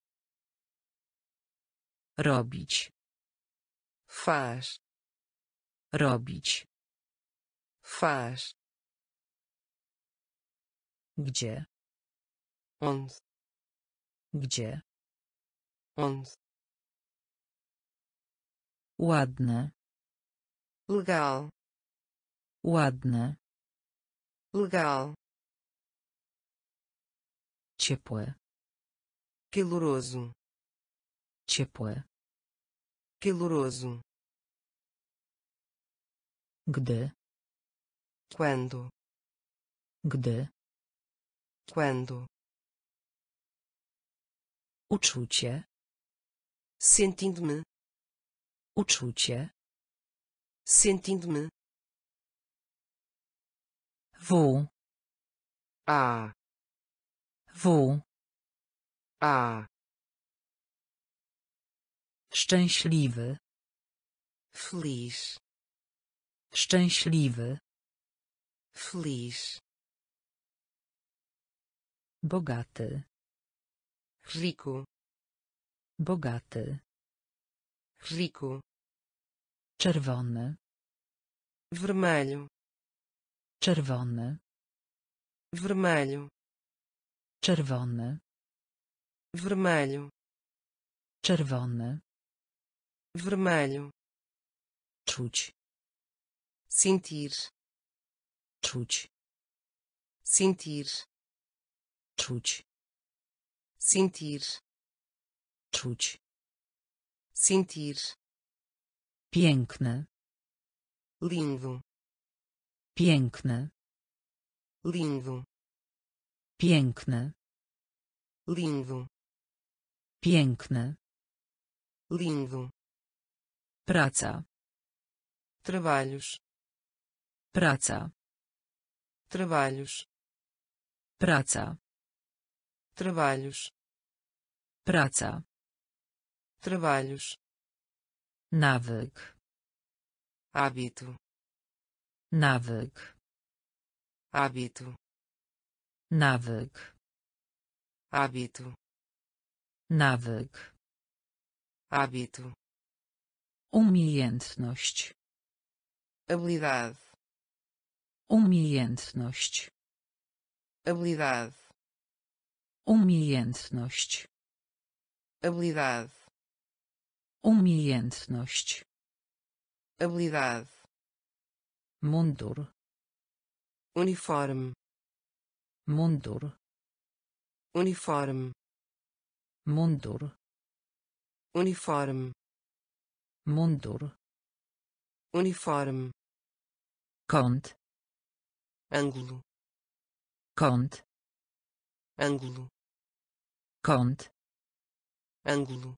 Robić. Faz. Robić. Faz. Gdzie? Onde. Gdzie? Onde. Ładne. Legal. Ładne. Legal. Ciepłe. Caloroso. Ciepłe. Caloroso. Gdy. Quando. Gdy. Quando. Uczucie. Sentindo-me. Uczucie. Sentindo-me. W. A. W. A. Szczęśliwy. Feliz. Szczęśliwy. Feliz. Bogaty. Rico. Bogaty. Rico. Czerwony. Vermelho. Czerwony. Vermelho. Czerwony. Vermelho. Czerwony. Vermelho. Czuć. Sentir. Czuć. Sentir. Czuć. Sentir. Czuć. Sentir. Piękny. Lindo. Piękny. Lindo. Piękny. Lindo. Piękny. Lindo. Praca. Trabalhos. Praca. Trabalhos. Praca. Trabalhos. Praca. Trabalhos. Nawyk. Hábito. Nawyk. Hábito. Nawyk. Hábito. Nawyk. Hábito. Umiejętność. Habilidade. Umiejętność. Habilidade. Umiejętność. Habilidade. Umiejętność. Habilidade. Mundur. Uniforme. Mundur. Uniforme. Mundur. Uniforme. Mundur. Uniforme. Kąt. Ângulo. Kąt. Ângulo. Kąt. Ângulo.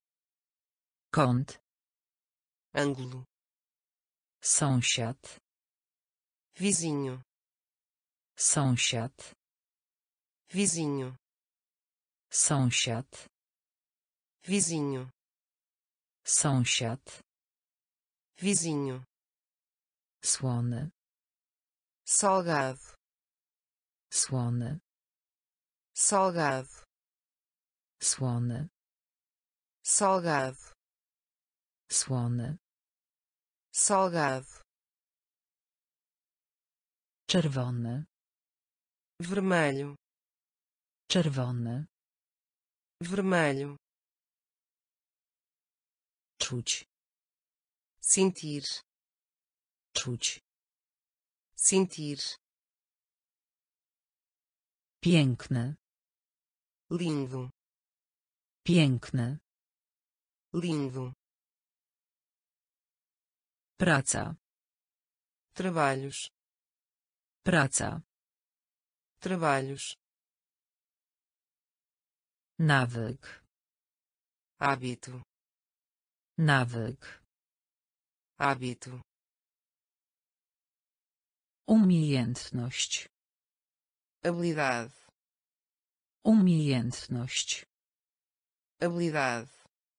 Kąt. Ângulo. Sąsiad. Vizinho. Sąsiad. Vizinho. Sąsiad. Vizinho. Sąsiad. Vizinho. Słony. Salgado. Słony. Salgado. Słony. Salgado. Słony. Salgado. Czerwony. Vermelho. Czerwony. Vermelho. Czuć. Sentir. Czuć. Sentir. Piękny. Lindo. Piękny. Lindo. Praca. Trabalhos. Praca. Trabalhos. Nawyk. Hábito. Nawyk. Hábito. Umiejętność. Habilidade. Umiejętność. Habilidade.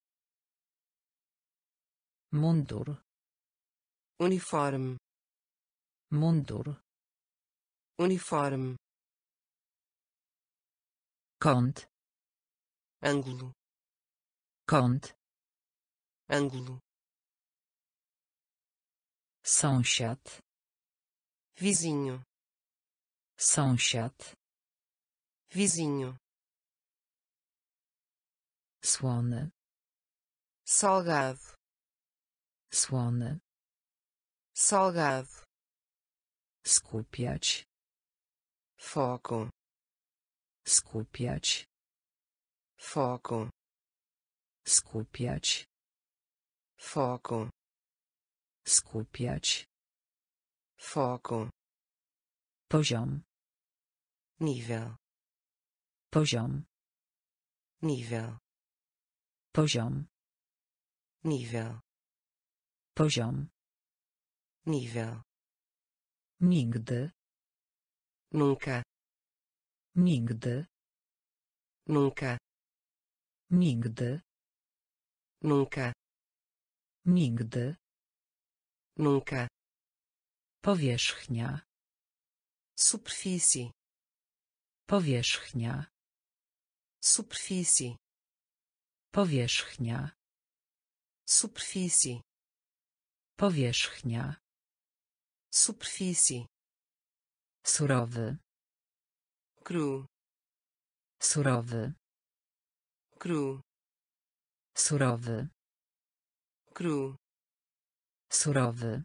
Mundur. Uniforme. Mundur. Uniforme. Kąt. ângulo, Kąt. ângulo, Sąsiad. vizinho, Sąsiad. vizinho, Słony. salgado, Słony. salgado, Skupiać. foco, Skupiać. foco, Skupiać. foco, Skupiać. foco, Poziom. nível, Poziom. nível, Poziom. nível, Poziom. nível, Nigdy. nunca, Nigdy. nunca, Nigdy. nunca, Nigdy. nunca, Powierzchnia. superfície, Powierzchnia. superfície, Powierzchnia. superfície, Powierzchnia. superfície, Surowy. cru, Surowy. cru, Surowy. cru, Surowy.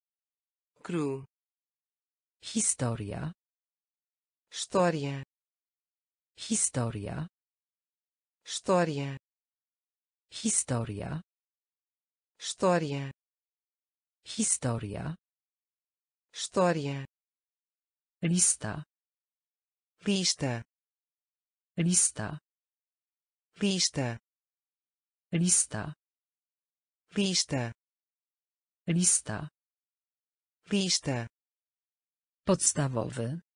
cru, Historia. história, Historia. história, Historia. história, Historia. história, Lista. lista, Lista. lista, Lista. lista, Lista. lista, Podstawowy.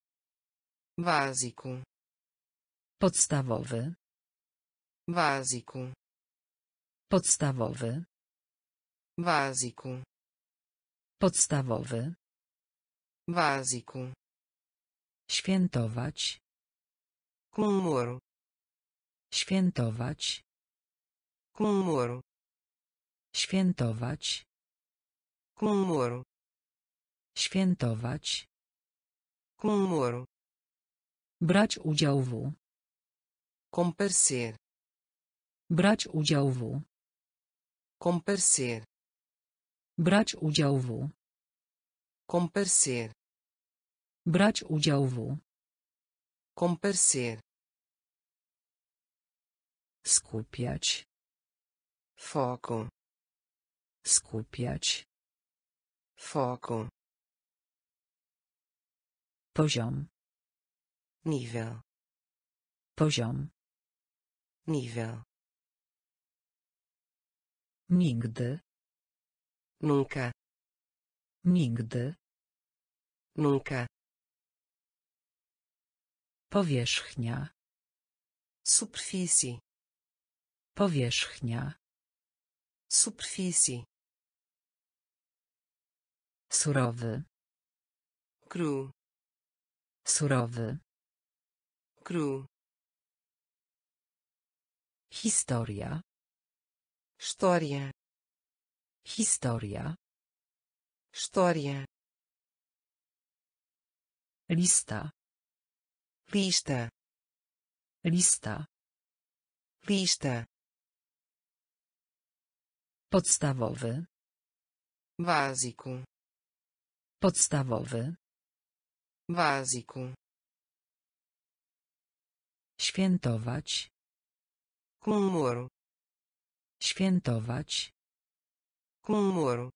básico, Podstawowy. básico, Podstawowy. básico, Podstawowy. básico, Świętować. comemoro, Świętować. comemoro, Świętować. comemoro, Świętować. comemoro, Brać udział w. comparecer, Brać udział w. comparecer, Brać udział w. comparecer, Brać udział w. comparecer, Skupiać. foco, Skupiać. foco, Poziom. nível, Poziom. nível, Nigdy. nunca, Nigdy. nunca, Powierzchnia. superfície, Powierzchnia. superfície, Surowy. cru, Surowy. cru, Historia. história, Historia. história, Lista. lista, Lista. lista, Podstawowy. básico, Podstawowy. básico, Świętować. comemoro, Świętować. comemoro,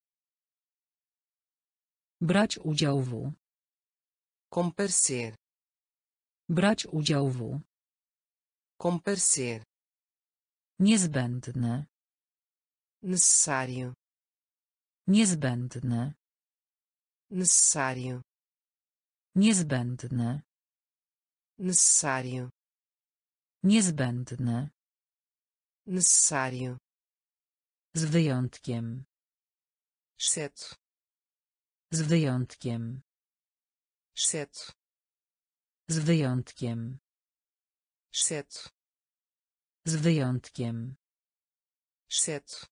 Brać udział w. comparecer, Brać udział w. comparecer, Niezbędne. necessário, Niezbędne. necessário, Niezbędne. necessário, Niezbędne. necessário, Z wyjątkiem. exceto, Z wyjątkiem. exceto, Z wyjątkiem. exceto, Z wyjątkiem. exceto,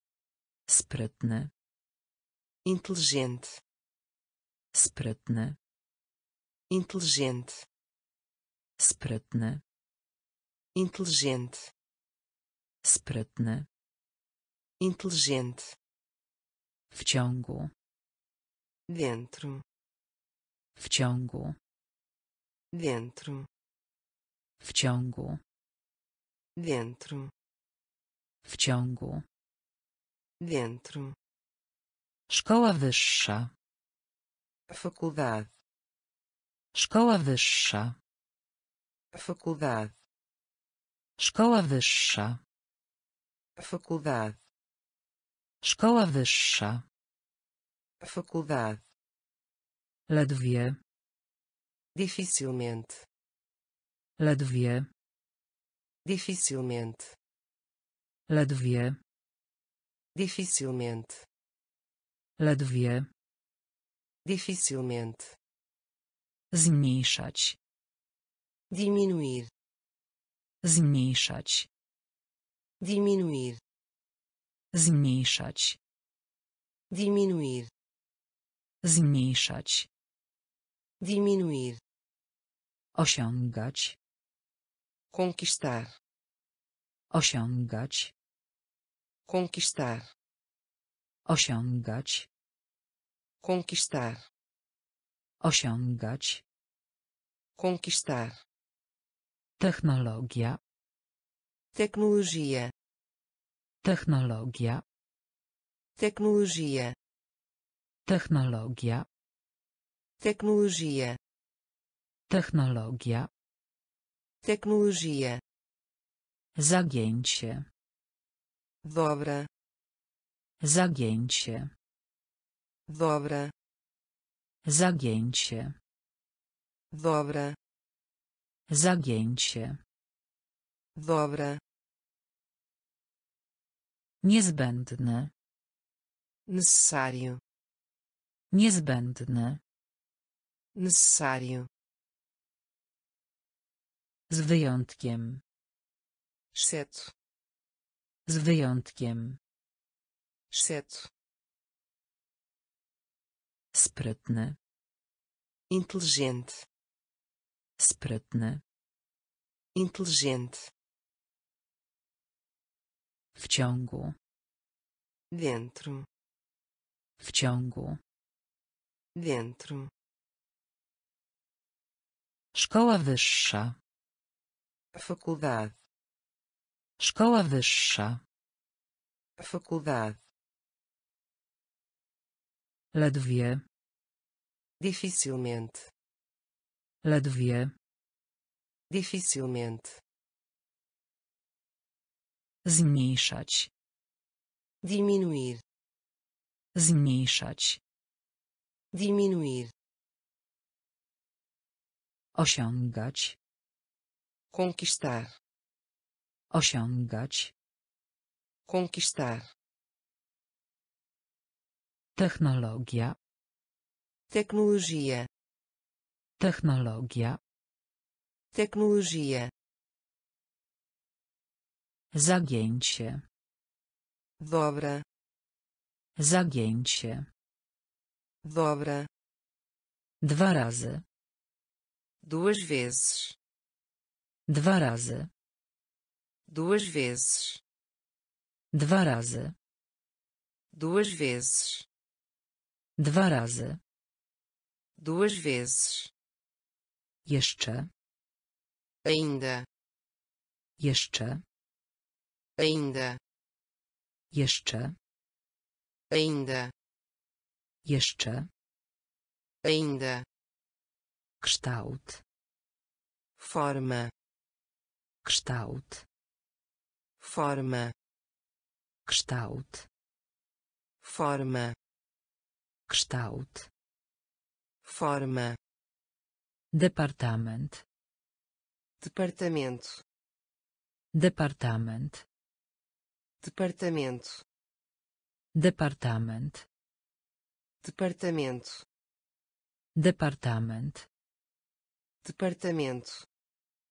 Sprytny. inteligente, Sprytny. inteligente, Sprytny. inteligente, Sprytny. inteligente, W ciągu. dentro, W ciągu. dentro, W ciągu. dentro, W ciągu. dentro, Szkoła wyższa. faculdade, Szkoła wyższa. faculdade, Szkoła wyższa. faculdade, Szkoła wyższa. faculdade, Ledwie. dificilmente, Ledwie. dificilmente, Ledwie. dificilmente, Ledwie. dificilmente, Zmniejszać. diminuir, Zmniejszać. diminuir, Zmniejszać. diminuir, Zmniejszać. diminuir, Osiągać. conquistar, Osiągać. conquistar, Osiągać. conquistar, Osiągać. conquistar, Technologia. tecnologia, Technologia. tecnologia, Technologia. tecnologia, Technologia. tecnologia, Zagięcie. dobra, Zagięcie. dobra, Zagięcie. dobra, Zagięcie. dobra, Niezbędne. necessário, Niezbędne. necessário, Z wyjątkiem. exceto, Z wyjątkiem. exceto, Sprytny. inteligente, Sprytny. inteligente, W ciągu. dentro, W ciągu. dentro, Szkoła wyższa. faculdade, Szkoła wyższa. faculdade, Ledwie. dificilmente, Ledwie. dificilmente, Zmniejszać. diminuir, Zmniejszać. diminuir, Osiągać. conquistar, Osiągać. conquistar, Technologia. tecnologia, Technologia. tecnologia, Zagięcie. dobra, Zagięcie. dobra, 2 razy. duas vezes, 2 razy. duas vezes, 2 razy. duas vezes, 2 razy. duas vezes, Jeszcze. ainda, Jeszcze. ainda, Jeszcze. ainda, Jeszcze. ainda, Kształt. forma, Kształt. forma, Kształt. forma, Kształt. forma, Departament. departamento, Departament. departamento, Departament. departamento, Departament. departamento,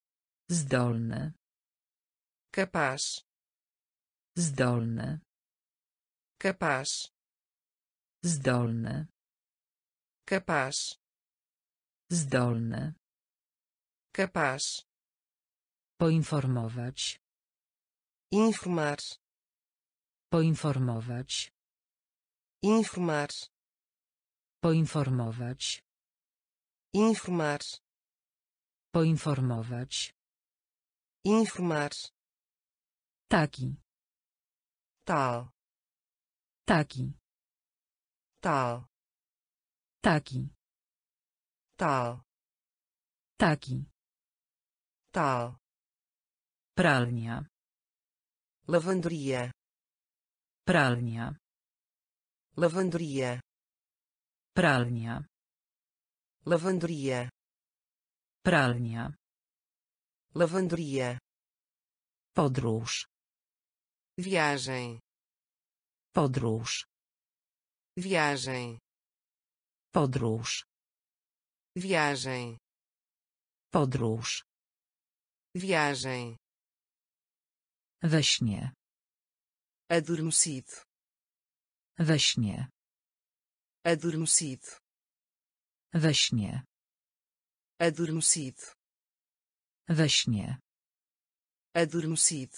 Zdolny. capaz, Zdolny. capaz, Zdolny. capaz, Zdolny. capaz, Poinformować. informar, Poinformować. informar, Poinformować. informar, Poinformować. informar, Taki. tal, Taki. tal, Taki. tal, Taki. tal, Pralnia. lavanderia, Pralnia. lavanderia, Pralnia. lavanderia, Pralnia. lavanderia, Podróż. viagem, Podróż. viagem, Podróż. viagem, Podróż. viagem, We śnie. adormecido, We śnie. adormecido, We śnie. adormecido, We śnie. adormecido,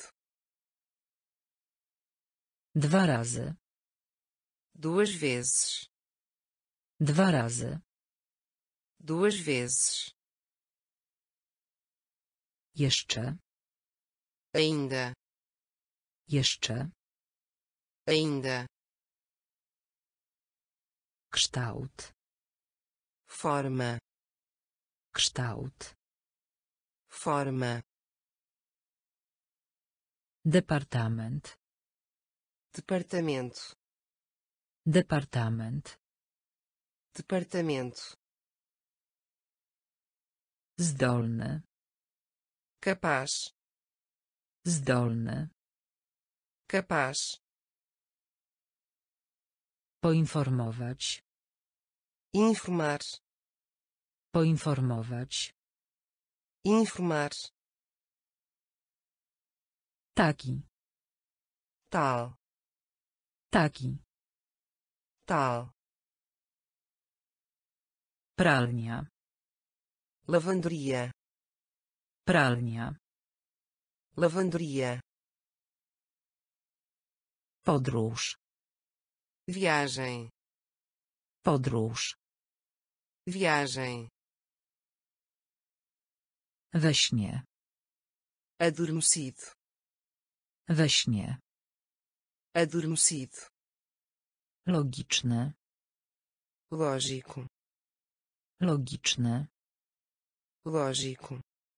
Dwa razy. duas vezes, Dwa razy. duas vezes, Jeszcze. ainda, Jeszcze. ainda, Kształt. forma, Kształt. forma, Departament. departamento, Departament. departamento, Zdolny. capaz, Zdolny. capaz, Poinformować. informar, Poinformować. informar, Taki. tal, Taki. tal, Pralnia. lavanderia, Pralnia. lavanderia, Podróż. viagem, Podróż. viagem, We śnie. adormecido, We śnie. adormecido, Logiczne. lógico, Logiczne. lógico,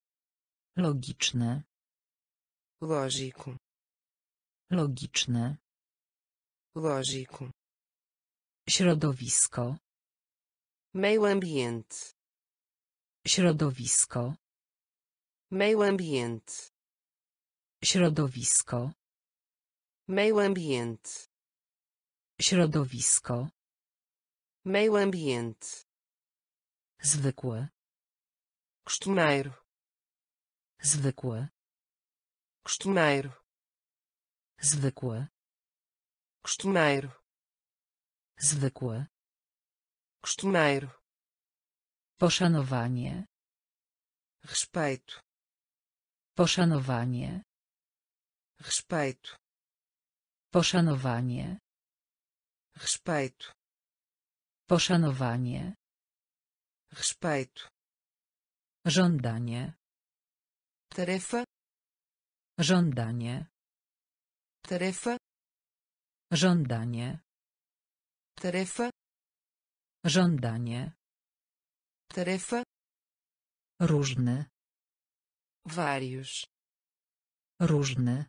Logiczne. lógico, Logiczne. lógico, Środowisko. meio ambiente, Środowisko. meio ambiente, Środowisko. meio ambiente, Środowisko. meio ambiente, Zwykłe. costumeiro, Zwykłe. costumeiro, Zwykłe. costumeiro, Zwykłe. costumeiro, Poszanowanie. respeito, Poszanowanie. respeito, Poszanowanie. respeito, Poszanowanie. respeito, Żądanie. tarefa, Żądanie. tarefa, Żądanie. tarefa, Żądanie. tarefa, Różny. vários, Różny.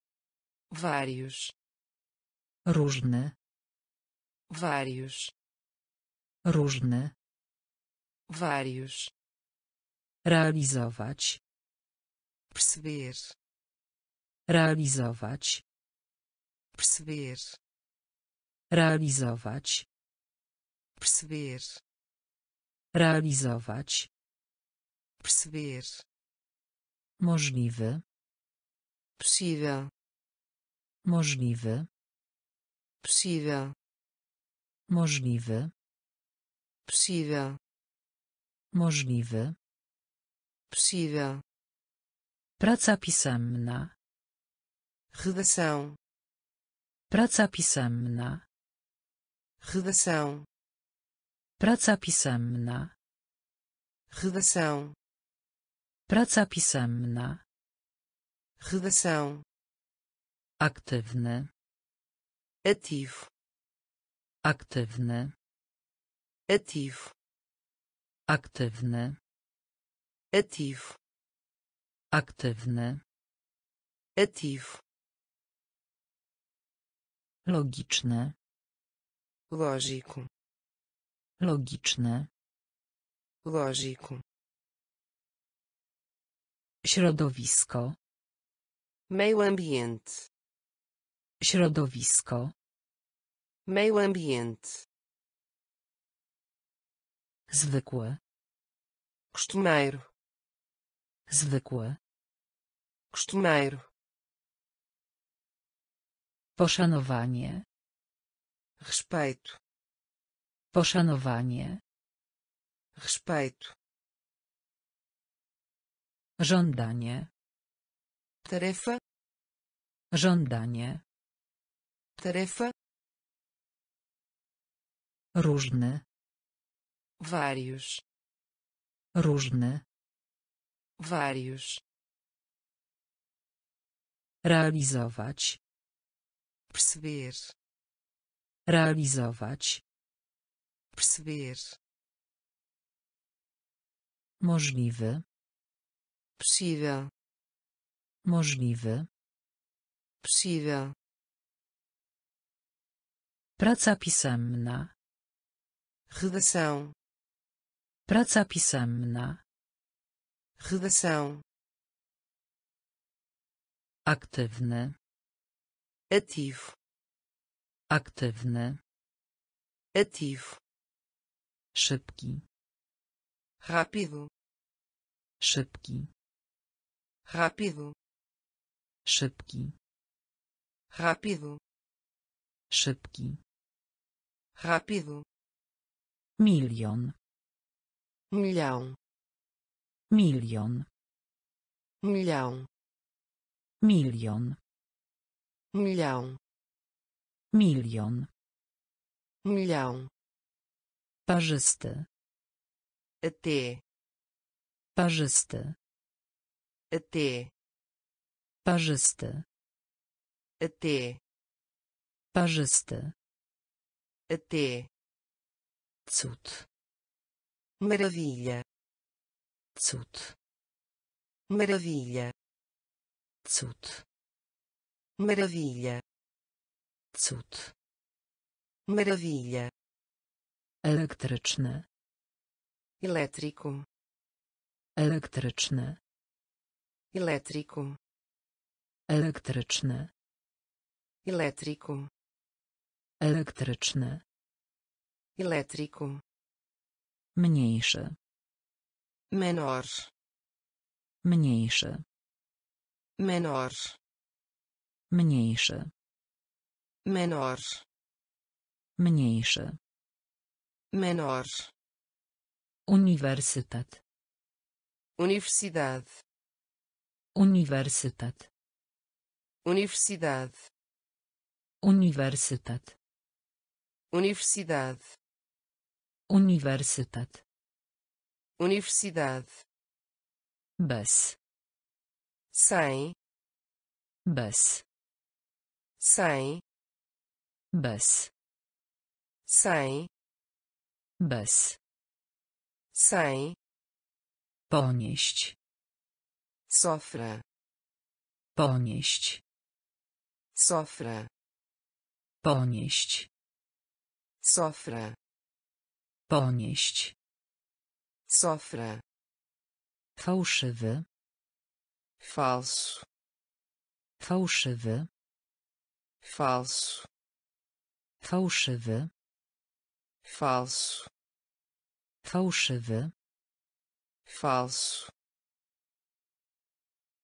vários, Różny. vários, Różny. vários, Realizować. perceber, Realizować. perceber, Realizować. perceber, Realizować. perceber, Możliwy. Possível. Możliwy. Possível. Możliwy. Possível. Możliwy. Possível. Praca pisemna. Redação. Praca pisemna. Redação. Praca pisemna. Redação. Praca pisemna. Redação. Aktywny. Ativo. Aktywny. Ativo. Aktywny. Ativo. Aktywny. Ativo. Logiczne. Lógico. Logiczne. Lógico. Środowisko. Meio ambiente. Środowisko. Meio ambiente. Zwykłe. Costumeiro. Zwykłe. Costumeiro. Poszanowanie. Respeito. Poszanowanie. Respeito. Żądanie. Tarefa. Żądanie. Tarefa. Różny. Vários. Różny. Vários. Realizować. Perceber. Realizować. Perceber. Możliwy. Possível. Możliwy. Possível. Praca pisemna. Redação. Praca pisemna. Redação. Aktywny. Ativo. Aktywny. Ativo. Szybki. Rápido. Szybki. Rápido. Szybki. Rápido. Szybki. Rápido. Milion. Milhão. Milion. Milhão. Milion. Milhão. Milion. Milhão. Parzysty. Até. Parzysty. Até. Parzysty. Até. Parzysty. Até. Cud. Maravilha. Cud. Maravilha. Cud. Maravilha. Cud. Maravilha. Elektryczny. Elétrico. Elektryczny. Elétrico. Elektryczny. Elétrico. Elektryczny. Elétrico. Mniejszy. Menor. Mniejszy. Menor. Mniejszy. Menor. Mniejszy. Menor. Uniwersytet. Universidade. Uniwersytet. Universidade. Uniwersytet. Universidade. Uniwersytet. Universidade. Bez. Sem. Bez. Sem. Bez. Sem. Bez. Sem. Ponieść. Sofra. Ponieść. Sofra. Ponieść. Sofra. Ponieść. Sofra. Fałszywy. Falso. Fałszywy. Falso. Fałszywy. Falso. Fałszywy. Falso.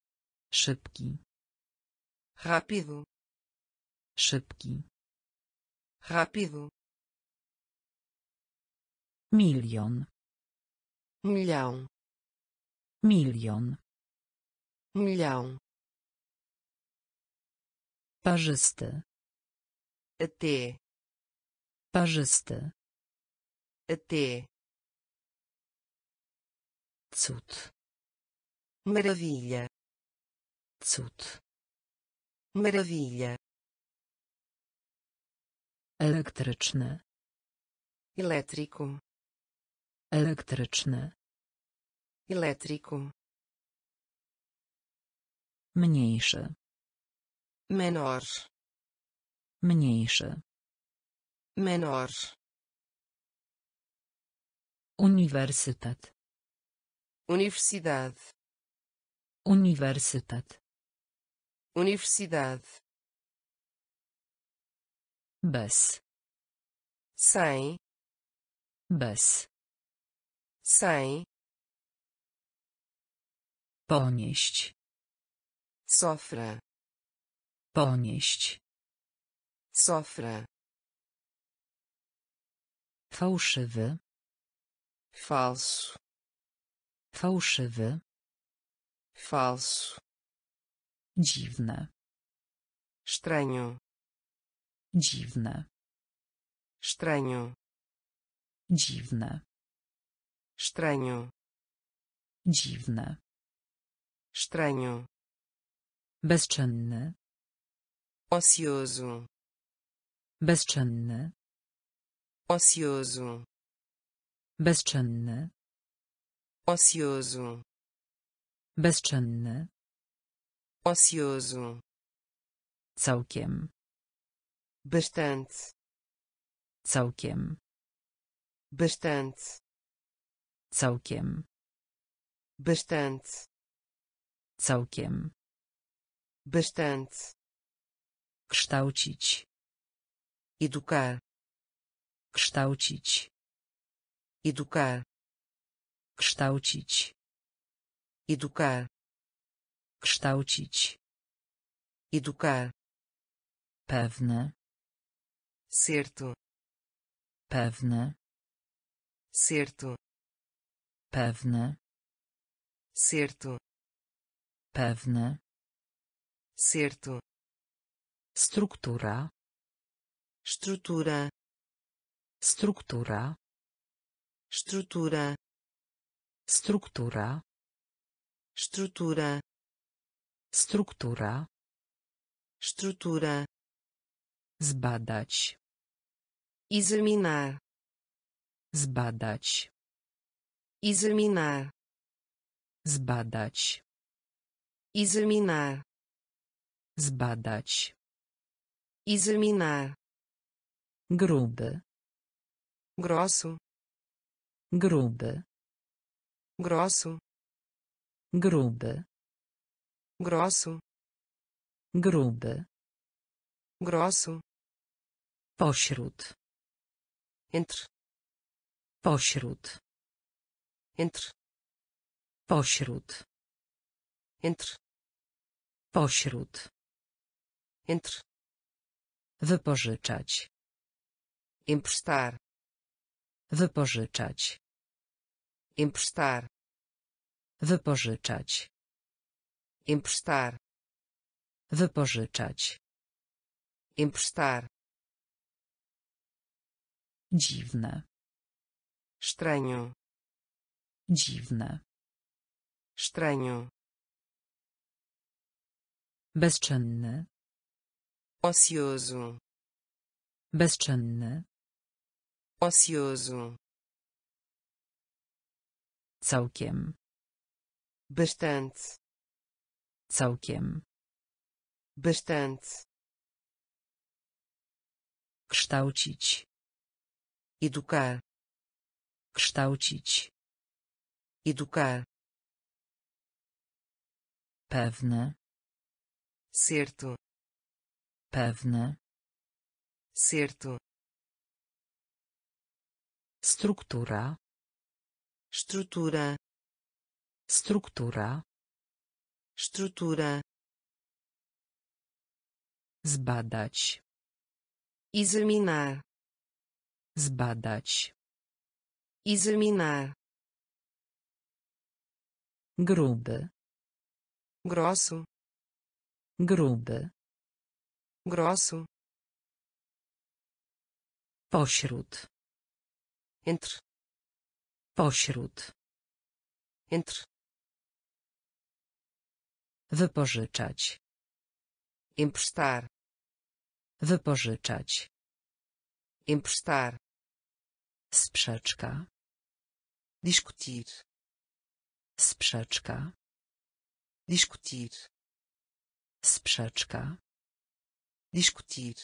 Szybki. Rápido. Szybki. Rápido. Milion. Milhão. Milion. Milhão. Parzysty. Até. Parzysty. Até. Cud. Maravilha. Cud. Maravilha. Elektryczny. Elétrico. Elektryczny. Elétrico. Mniejszy. Menor. Mniejszy. Menor. Uniwersytet. Universidade. Uniwersytet. Universidade. Bez. Sem. Bez. Sem. Ponieść. Sofra. Ponieść. Sofra. Fałszywy. Falso. Fałszywy. Falso. Dziwne. Estranho. Dziwne. Estranho. Dziwne. Estranho. Dziwne. Estranho. Bezczynny. Ocioso. Bezczynny. Ocioso. Bezczynny. Ocioso. Bezczynny. Ocioso. Całkiem. Bastante. Całkiem. Bastante. Całkiem. Bastante. Całkiem. Bastante. Kształcić. Educar. Kształcić. Educar. Kształcić. Educar. Kształcić. Educar. Pewne. Certo. Pewne. Certo. Pewne. Certo. Pewne. Certo. Struktura. Estrutura. Struktura. Estrutura. Struktura. Estrutura. Struktura. Estrutura. Zbadać. Examinar. Zbadać. Examinar. Zbadać. Examinar. Zbadać. Examinar. Gruby. Grosso. Gruby. Grosso. Gruby. Grosso. Gruby. Grosso. Pośród. Entre. Pośród. Entre. Pośród. Entre. Pośród. Entre. Wypożyczać. Emprestar. Wypożyczać. Emprestar. Wypożyczać. Emprestar. Wypożyczać. Emprestar. Dziwne. Estranho. Dziwne. Estranho. Bezczynny. Ocioso. Bezczynny. Ocioso. Całkiem. Bastante. Całkiem. Bastante. Kształcić. Educar. Kształcić. Educar. Pewne. Certo. Pewne. Certo. Struktura. Estrutura. Struktura. estrutura, zbadać, examinar, zbadać, examinar, gruby, grosso, gruby, grosso, pośród, entre, pośród, entre, wypożyczać, emprestar, wypożyczać, emprestar, sprzeczka, discutir, sprzeczka, discutir, sprzeczka, discutir,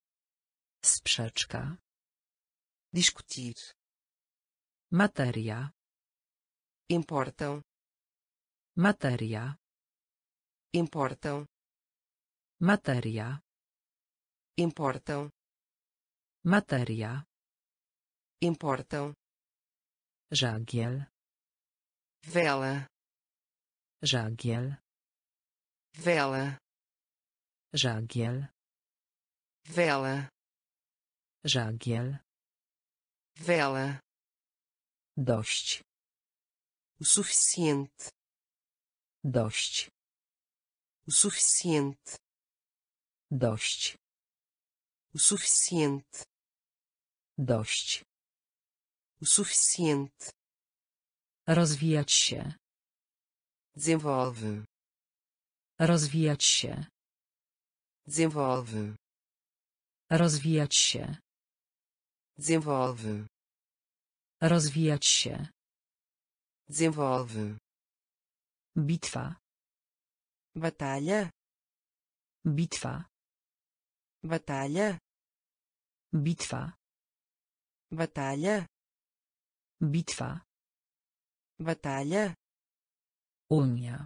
sprzeczka, discutir, materia, importam, materia, importam, materia, importam, materia, importam, żagiel, vela, żagiel, vela, żagiel, vela, żagiel, vela, dość, o suficiente, dość, o suficiente, dość, o suficiente, dość, o suficiente, rozwijać się, desenvolve, rozwijać się, desenvolve, rozwijać się, desenvolve, rozwijać się, desenvolve, bitwa, batalha, bitwa, batalha, bitwa, batalha, bitwa, batalha, Unia,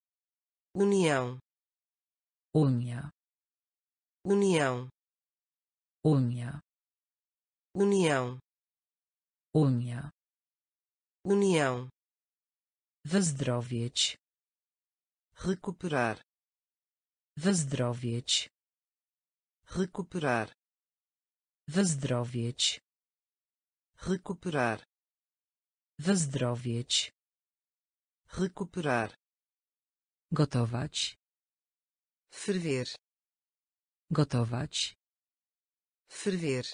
união, Unia, união, Unia, união, Unia, união, wyzdrowieć, recuperar, wyzdrowieć, recuperar, wyzdrowieć, recuperar, wyzdrowieć, recuperar, gotować, ferver, gotować, ferver,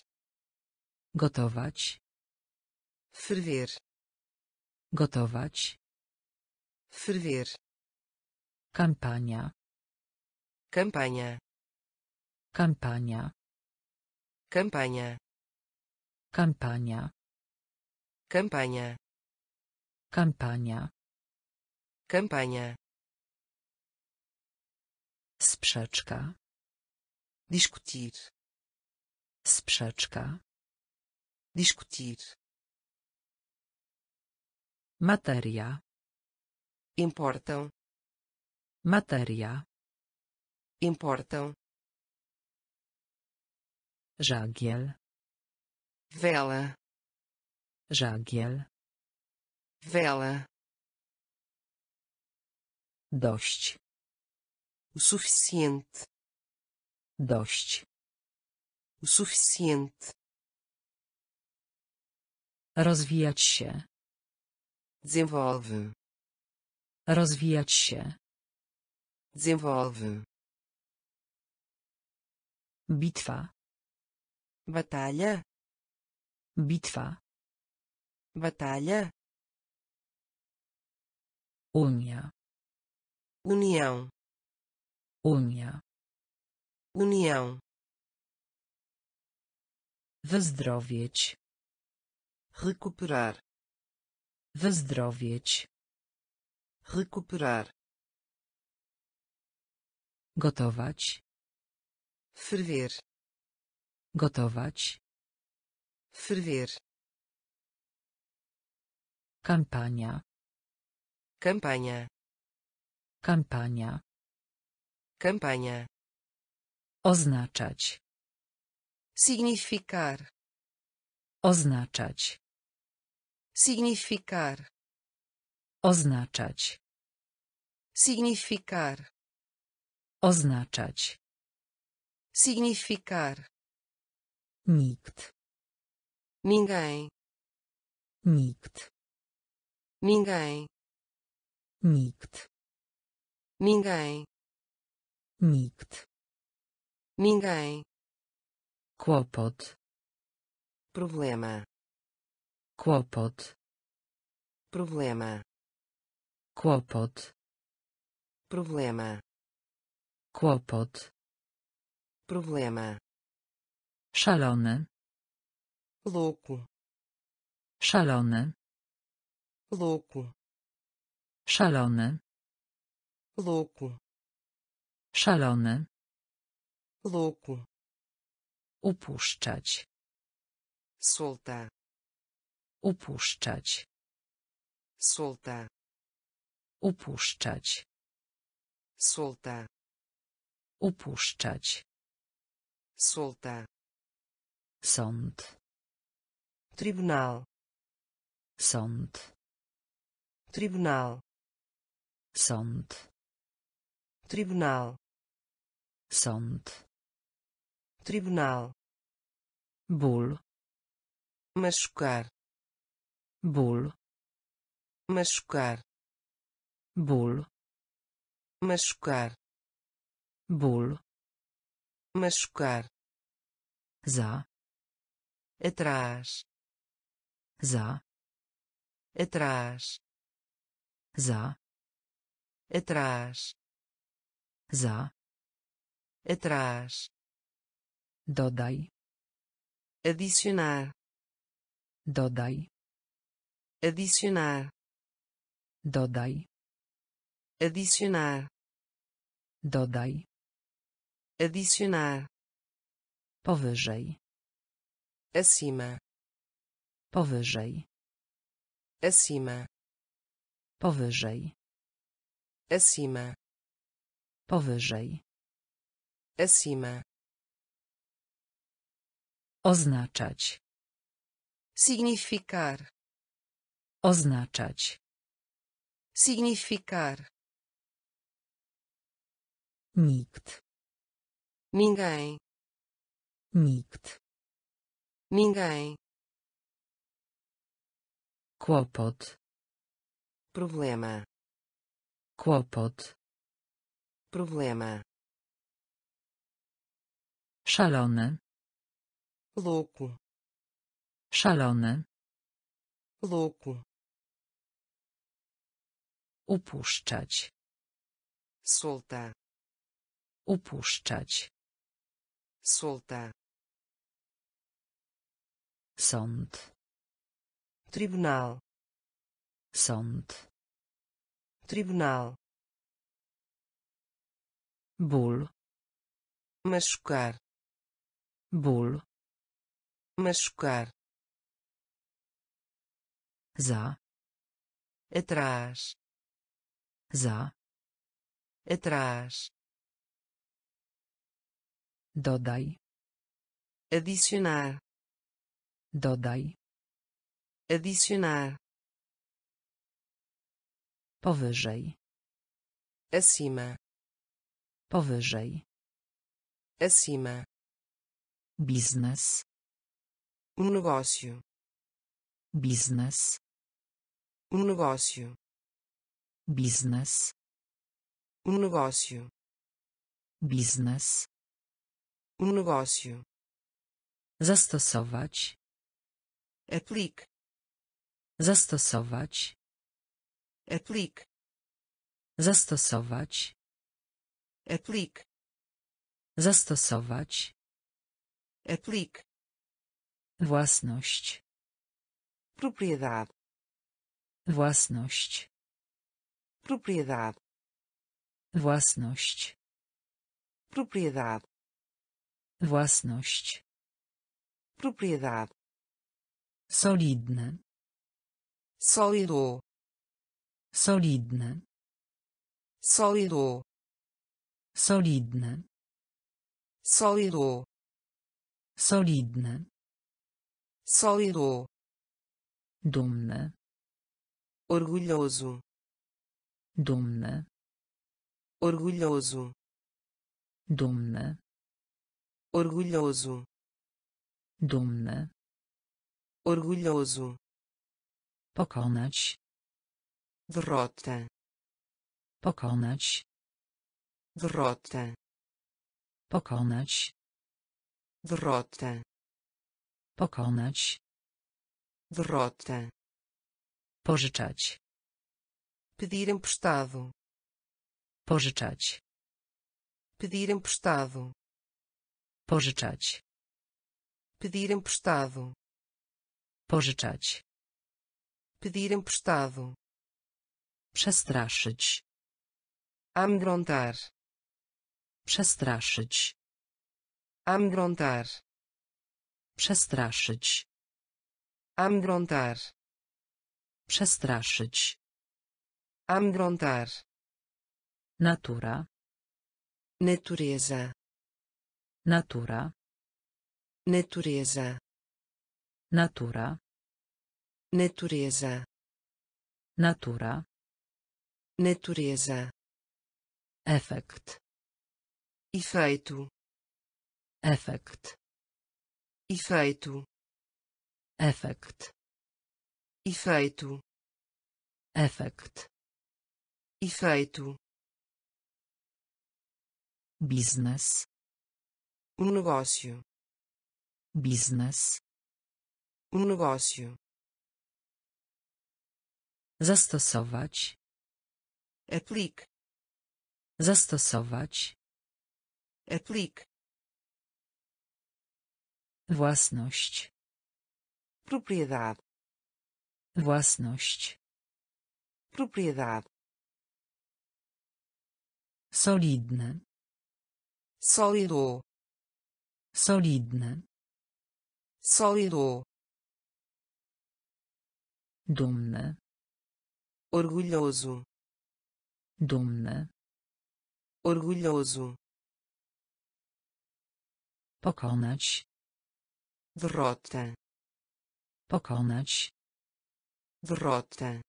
gotować, ferver, gotować, ferver, kampania, campanha, kampania, campanha, kampania, campanha, kampania, campanha, sprzeczka, discutir, sprzeczka, discutir, materia, importam, materia, importam, żagiel, vela, żagiel, vela, dość, o suficiente, dość, o suficiente, rozwijać się, desenvolve, rozwijać się, desenvolve, bitwa, batalha, bitwa, batalha, Unia, união, Unia, união, wyzdrowieć, recuperar, wyzdrowieć, recuperar, gotować, ferver, gotować, ferver, kampania, campanha, kampania, campanha, oznaczać, significar, oznaczać, significar, oznaczać, significar, oznaczać, significar, nikt, ninguém, nikt, ninguém, nikt, ninguém, nikt, ninguém, kłopot, problema, kłopot, problema, kłopot, problema, kłopot, problema, szalony, louco, szalony, louco, szalony, louco, szalony, louco, upuszczać, solta, upuszczać, solta, upuszczać, solta, upuszczać, solta, sąd, tribunal, sąd, tribunal, sąd, tribunal, sąd, tribunal, ból, machucar, ból, machucar, ból, machucar, ból, machucar, za, atrás, za, atrás, za, atrás, za, atrás, dodaj, adicionar, dodaj, adicionar, dodaj, adicionar, dodaj, adicionar, powyżej, acima, powyżej, acima, powyżej, acima, powyżej, acima, oznaczać, significar, oznaczać, significar, nikt, ninguém, nikt, ninguém, kłopot, problema, kłopot, problema, szalony, louco, szalony, louco, upuszczać, solta, upuszczać, solta, sąd, tribunal, sąd, tribunal, ból, machucar, ból, machucar, za, atrás, za, atrás, dodaj, adicionar, dodaj, adicionar, powyżej, acima, powyżej, acima, biznes, negócio, biznes, negócio, biznes, negócio, biznes, negócio, zastosować, aplique, zastosować, aplique, zastosować, aplique, zastosować, aplique, własność, propriedade, własność, propriedade, własność, propriedade, własność, propriedade, solidne, sólido, solidne, sólido, solidne, sólido, solidne, sólido, dumne, orgulhoso, dumne, orgulhoso, Dumny. orgulhoso, Dumny. orgulhoso, Pokonać. derrota, Pokonać. derrota, Pokonać. derrota, Pokonać. derrota, Pożyczać. pedir emprestado, Pożyczać. pedir emprestado, Pożyczać. pedir emprestado, Pożyczać. pedir emprestado, Przestraszyć. amedrontar, Przestraszyć. amedrontar, Przestraszyć. amedrontar, Przestraszyć. amedrontar, Natura. natureza, Natura. natureza, Natura. natureza, Natura. natureza, Efekt. efeito, Efekt. efeito, Efekt. efeito, Efekt. efeito, Biznes. negócio, Biznes. negócio, Zastosować. aplique, Zastosować. aplique, Własność. propriedade, Własność. propriedade, Solidny. sólido, Solidny. sólido, Dumny. orgulhoso, Dumny. orgulhoso, Pokonać. derrota, Pokonać. derrota,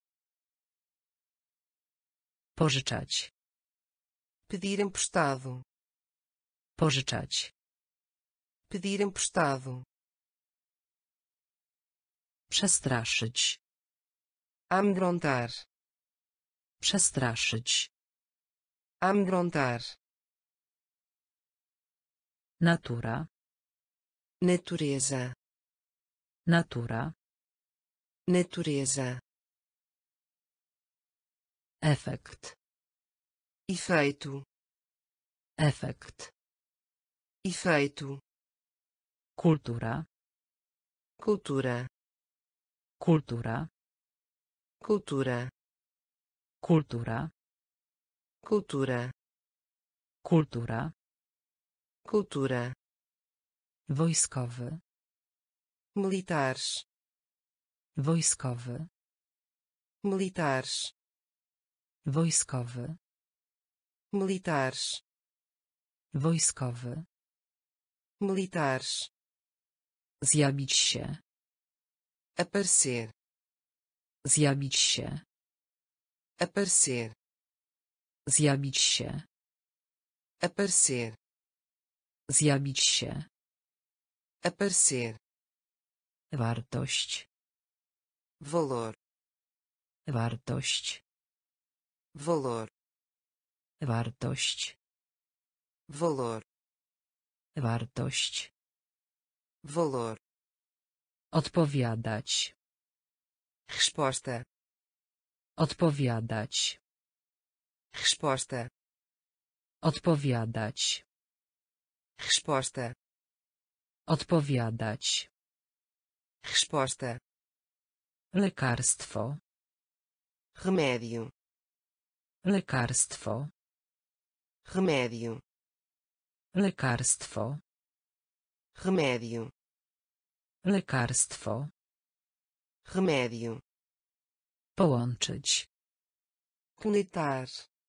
Pożyczać. pedir emprestado, Pożyczać. pedir emprestado, Przestraszyć. amedrontar, Przestraszyć. amedrontar, Natura. natureza, Natura. natureza, Efekt. efeito, Efekt. efeito, Kultura. cultura, Kultura. cultura, Kultura. cultura, Kultura. cultura, Wojskowy. militares, Wojskowy. militares, Wojskowy. militares, Wojskowy. militares, Zjawić się. aparecer, Zjawić się. aparecer, Zjawić się. aparecer, Zjawić się. aparecer, Wartość. valor, Wartość. valor, Wartość. valor, Wartość. valor, Odpowiadać. resposta, Odpowiadać. resposta, Odpowiadać. resposta, Odpowiadać. resposta, Lekarstwo. remédio, Lekarstwo. remédio, Lekarstwo. remédio, Lekarstwo. remédio, Połączyć. conectar,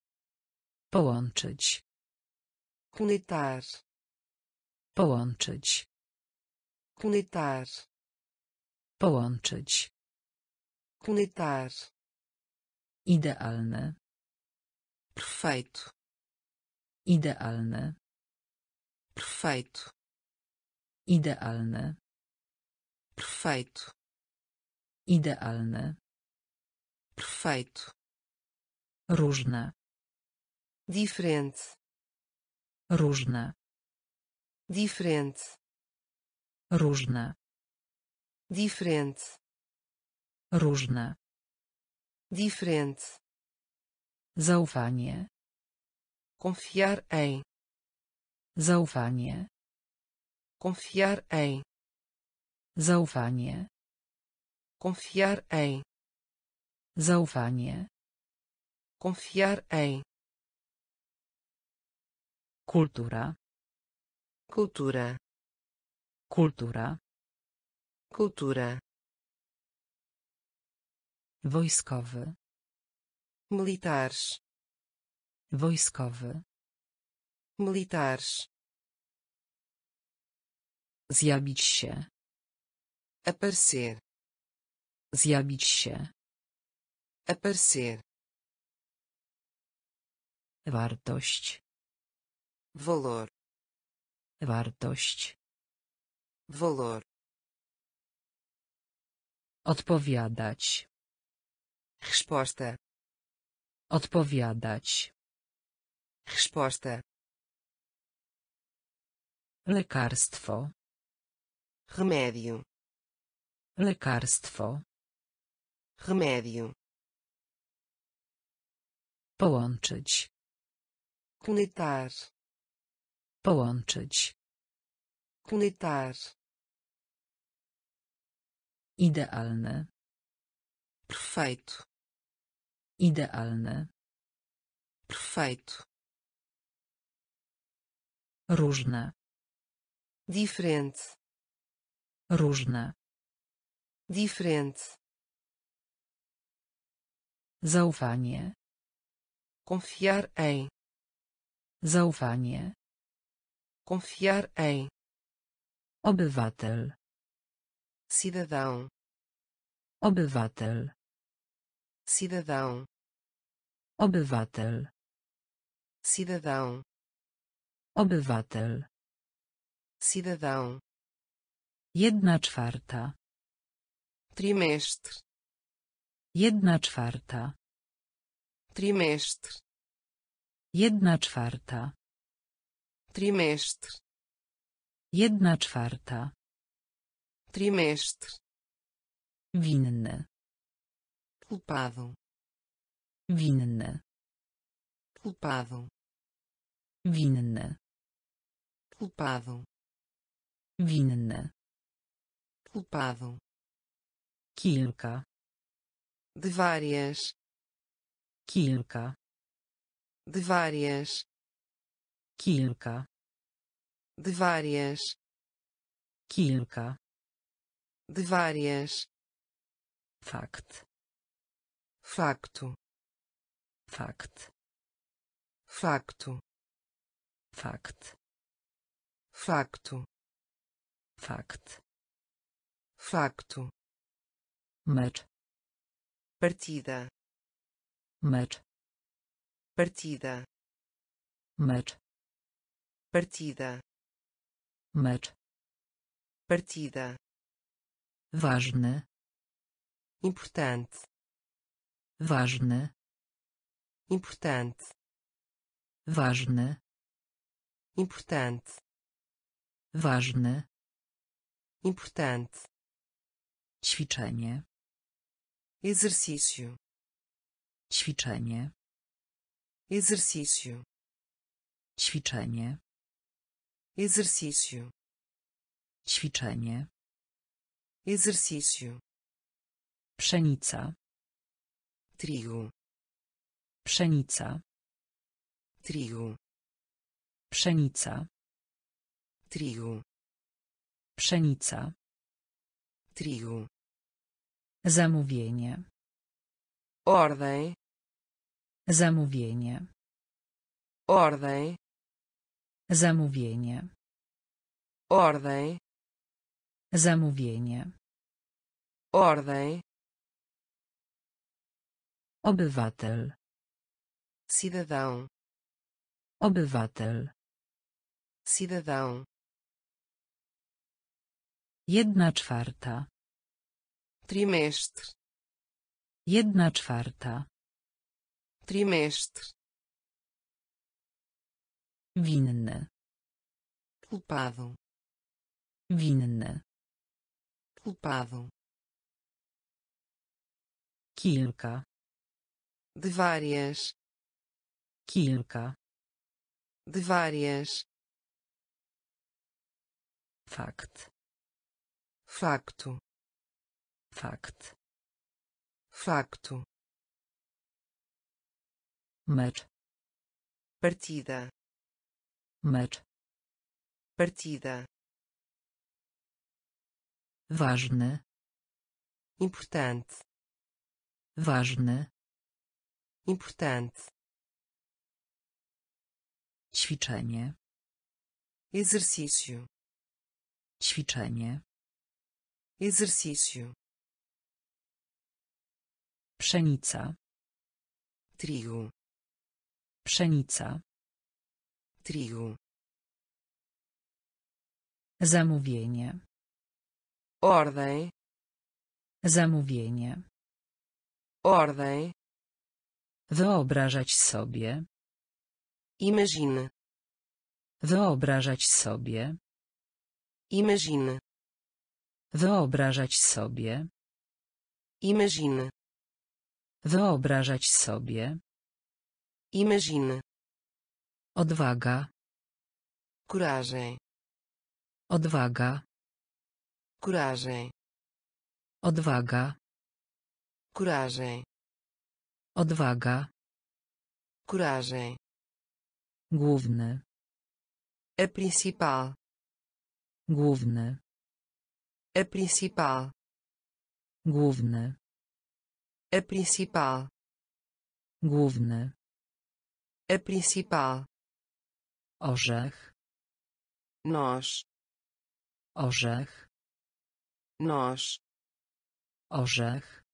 Połączyć. conectar, Połączyć. conectar, Połączyć. conectar, Idealny. perfeito, Idealny. Perfeito. Idealny. Perfeito. Idealny. Perfeito. Różne. Diferente. Różne. Diferente. Różne. Diferente. Różne. Diferente. Zaufanie. Confiar em. Zaufanie. Confiar em. Zaufanie. Confiar em. Zaufanie. Confiar em. Kultura. Cultura. Kultura. Cultura. Wojskowy. Militares. Wojskowy. Militares. Zjawić się. Aparecer. Zjawić się. Aparecer. Wartość. Valor. Wartość. Valor. Odpowiadać. Resposta. Odpowiadać. Resposta. Lekarstwo. Remédio. Lekarstwo. Remédio. Połączyć. Conectar. Połączyć. Conectar. Idealny. Perfeito. Idealny. Perfeito. Różne. Diferente. Różne. Diferente. Zaufanie. Confiar em. Zaufanie. Confiar em. Obywatel. Cidadão. Obywatel. Cidadão. Obywatel. Cidadão. Obywatel. Cidadão. 1/4. Trimestre. 1/4. Trimestre. 1/4. Trimestre. 1/4. Trimestre. Winny. Culpado. Winny. Culpado. Winny. Culpado. Winny. Culpado. Kilka. De várias. Kilka. De várias. Kilka. De várias. Kilka. De várias. Fakt. Facto. Fakt. Facto. Fakt. Facto. Fakt. Facto. Mecz. Partida. Mecz. Partida. Mecz. Partida. Mecz. Partida. Ważny. Importante. Ważny. Importante. Ważny. Importante. Ważny. Importante. Ćwiczenie. Exercício. Ćwiczenie. Exercício. Ćwiczenie. Exercício. Ćwiczenie. Exercício. Pszenica. Trigo. Pszenica. Trigo. Pszenica. Trigo. Pszenica. Trigo. Zamówienie. Ordem. Zamówienie. Ordem. Zamówienie. Ordem. Zamówienie. Ordem. Obywatel. Cidadão. Obywatel. cidadão, 1/4. trimestre, 1/4. trimestre, Winny. culpado, Winny. culpado, Kilka. de várias, Kilka. de várias, Fakt. facto, Fakt. facto, Mecz. partida, Mecz. partida, Ważny. importante, Ważny. importante, Ćwiczenie. exercício, Ćwiczenie. exercício, Pszenica. trigo, Pszenica. trigo, Zamówienie. ordem, Zamówienie. ordem, Wyobrażać sobie. imagine, Wyobrażać sobie. imagine, Wyobrażać sobie. imagine, Wyobrażać sobie. imagine, Odwaga. coragem, Odwaga. coragem, Odwaga. coragem, Odwaga. coragem, Główny. a principal, Główny. a principal, Główny. a principal, Główny. a principal, Orzech. nós, Orzech. nós, Orzech.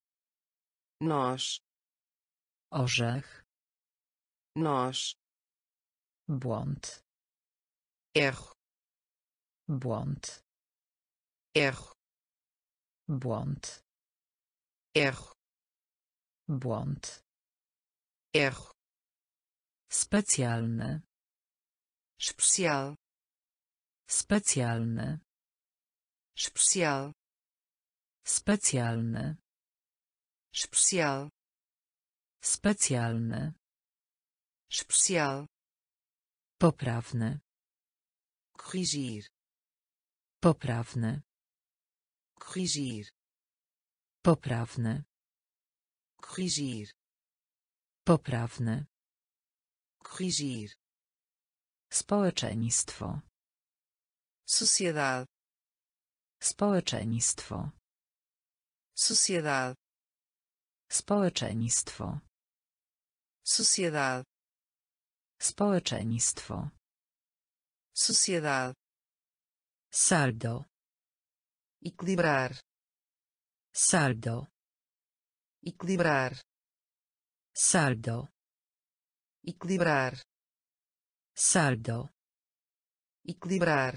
nós, Orzech. nós, Błąd. erro, Błąd. erro, Błąd. erro, Błąd. erro, Specjalny. especial, Specjalny. especial, Specjalny. especial, Specjalny. especial, Poprawny. corrigir, Poprawny. corrigir, Poprawny. corrigir, Poprawny. corrigir, Społeczeństwo. sociedade, Społeczeństwo. sociedade, Społeczeństwo. sociedade, Społeczeństwo. sociedade, Saldo. equilibrar, Saldo. equilibrar, Saldo. equilibrar, Saldo. equilibrar,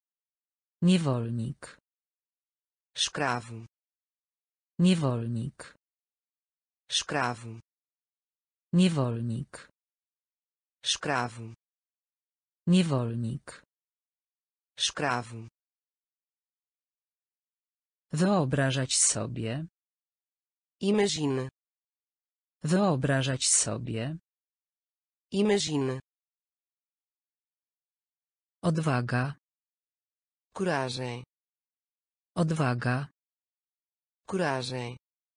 Niewolnik. escravo, Niewolnik. escravo, Niewolnik. escravo, Niewolnik. escravo, Wyobrażać sobie. imagine, Wyobrażać sobie. imagine, Odwaga. coragem, Odwaga. coragem,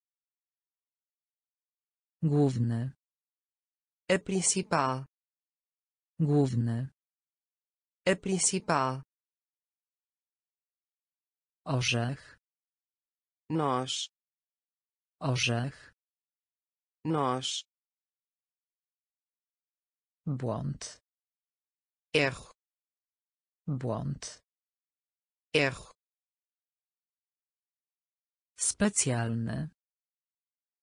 Główny. a principal, Główny. a principal, Orzech. nós, Orzech. nós, Błąd. erro, Błąd. erro, Specjalny.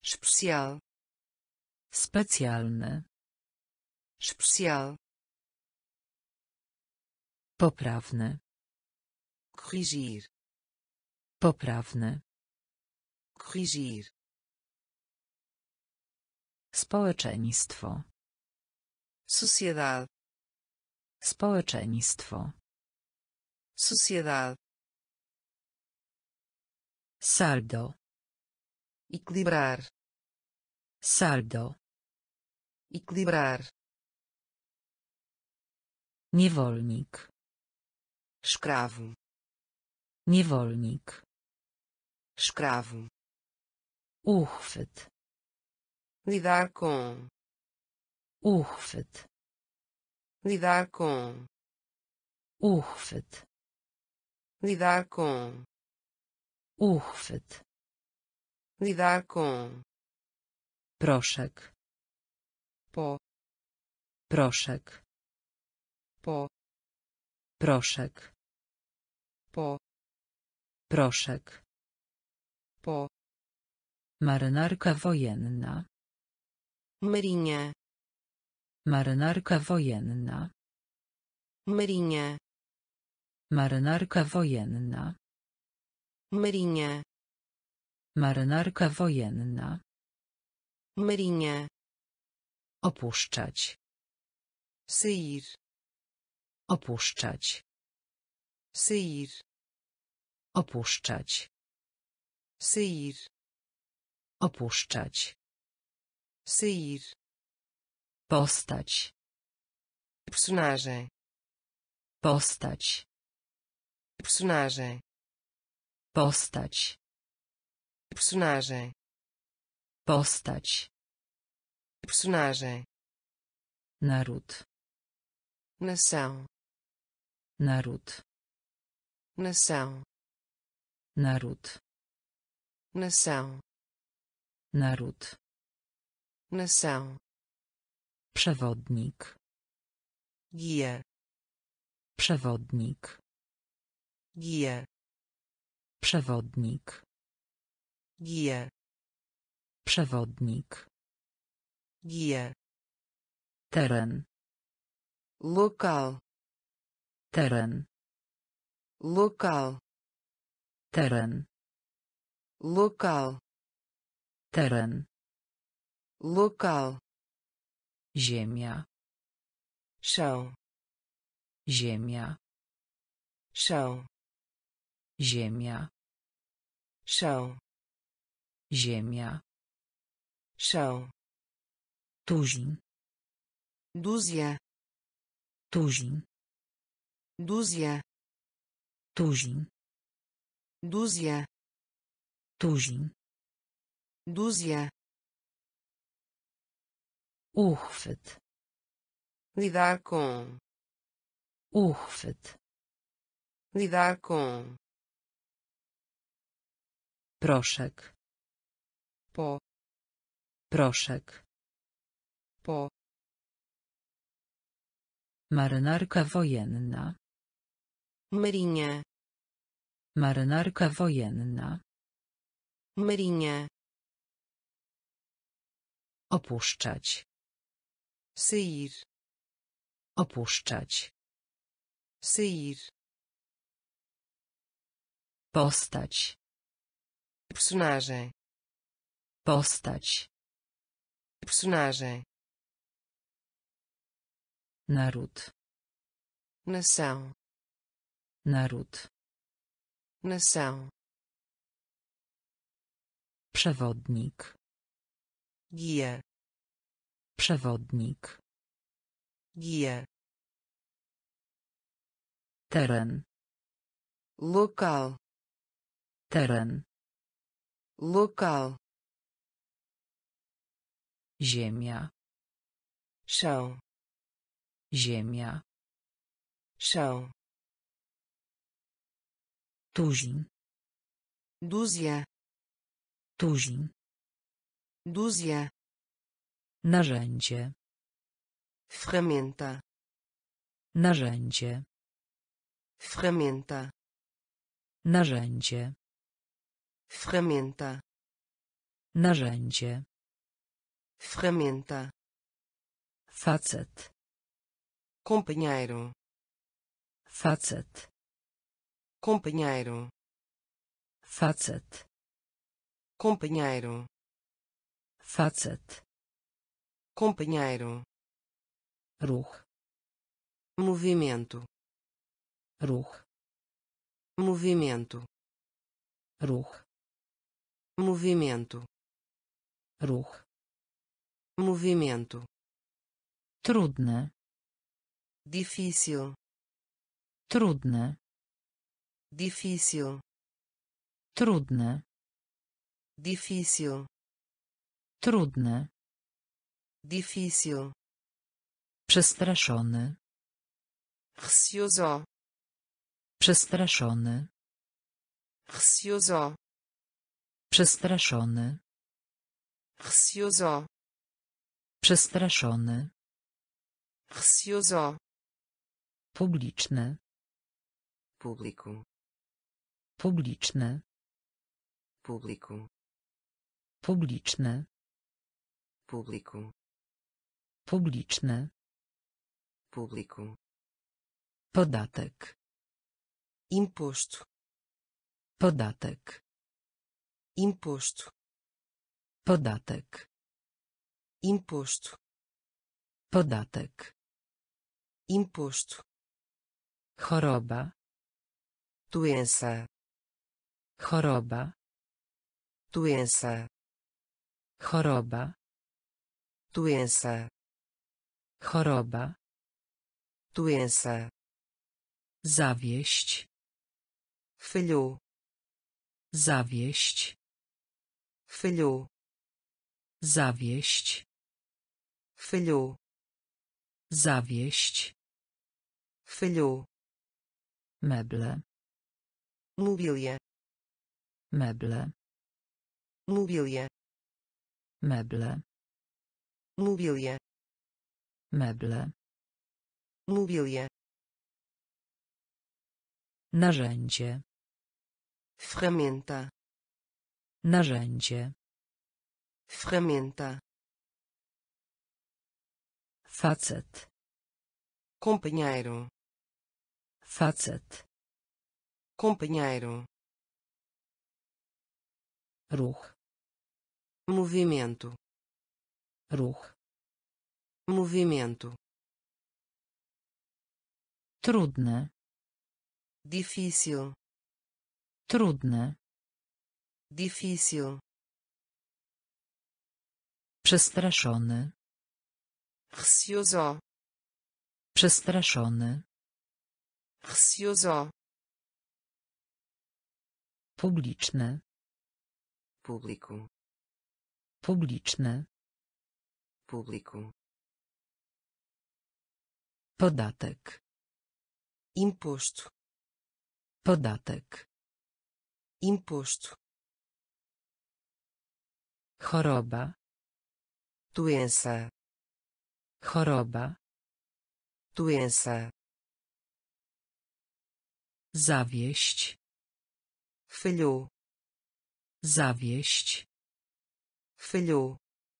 especial, Specjalny. especial, Poprawny. corrigir, Poprawny. corrigir, Społeczeństwo. sociedade, Społeczeństwo. sociedade, Saldo. equilibrar, Saldo. equilibrar, Niewolnik. escravo, Niewolnik. escravo, Uchwyt. lidar com, Uchwyt. lidar com, Uchwyt. lidar com, Uchwyt. lidar com, Proszek. pó, Proszek. pó, Proszek. pó, Proszek. pó, Marynarka wojenna. marinha, Marynarka wojenna. marinha, Marynarka wojenna. marinha, Marynarka wojenna. marinha, Opuszczać. sair, Opuszczać. sair, Opuszczać. sair, Opuszczać. sair, Postać. personagem, Postać. personagem, Postać. personagem, Postać. personagem, Naród. nação, Naród. nação, Naród. nação, Naród. nação, Przewodnik. guia, Przewodnik. guia, Przewodnik. guia, Przewodnik. guia, Teren. local, Teren. local, Teren. local, Teren. local, Ziemia. chão, Ziemia. chão, Ziemia. chão, Ziemia. chão, Tuzin. dúzia, Tuzin. dúzia, Tuzin. dúzia, Tuzin. dúzia, Uchwyt. lidar com, Uchwyt. lidar com, Proszek. pó, Proszek. pó, Marynarka wojenna. marinha, Marynarka wojenna. marinha, Opuszczać. sair, Opuszczać. sair, Postać. personagem, Postać. personagem, Naród. nação, Naród. nação, Przewodnik. guia, Przewodnik. guia, Teren. local, Teren. local, Ziemia. chão, Ziemia. chão, Tuzin. dúzia, Tuzin. dúzia, Narzędzie. ferramenta, Narzędzie. ferramenta, Narzędzie. Facet. companheiro, Facet. companheiro, Facet. companheiro, Ruch. movimento, Ruch. movimento, Ruch. movimento, Ruch. movimento, Trudne. difícil, Trudne. difícil, Trudne. difícil, Trudne. difícil, Przestraszony. receoso, Przestraszony. receoso, Przestraszony. receoso, Przestraszony. receoso, Publiczny. público, Publiczny. público, Publiczny. público, Publiczny. público, Podatek. imposto, Podatek. imposto, Podatek. imposto, Podatek. imposto, Choroba. doença, Choroba. doença, Choroba. doença, Choroba. doença, Zawieść. falhou, Zawieść. falhou, Zawieść. falhou, Zawieść. falhou, Meble. mobília, Meble. mobília, Meble. mobília, Meble. mobília, Narzędzie. ferramenta, Narzędzie. ferramenta, Facet. companheiro, Facet. companheiro, Ruch. movimento, Ruch. movimento, Trudne. difícil, Trudne. difícil, Przestraszony. receoso, Przestraszony. receoso, Publiczny. público, Publiczny. público, Podatek. imposto, Podatek. imposto, Choroba. doença, Choroba. doença, Zawieść. falhou, Zawieść. falhou,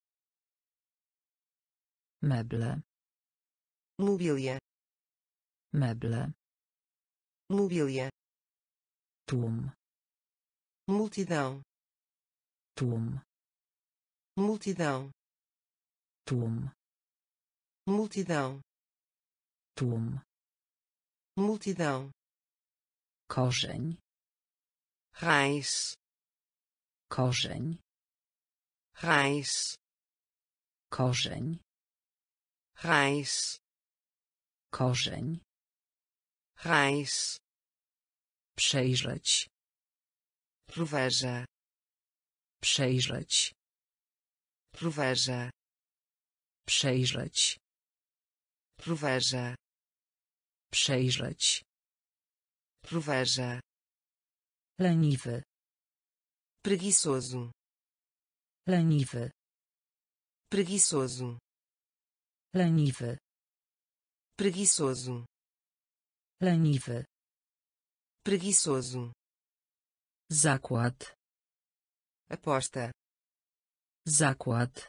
Meble. mobília, Meble. mobília, Tłum. multidão, Tłum. multidão, Tłum. multidão, Tłum. multidão, Korzeń. raiz, Korzeń. raiz, Korzeń. raiz, Korzeń. raiz, Przejrzeć. reveja, Przejrzeć. reveja, Przejrzeć. reveja, Przejrzeć. reveja, Leniwy. preguiçoso, Leniwy. preguiçoso, Leniwy. preguiçoso, Leniwy. preguiçoso, Zakład. aposta, Zakład.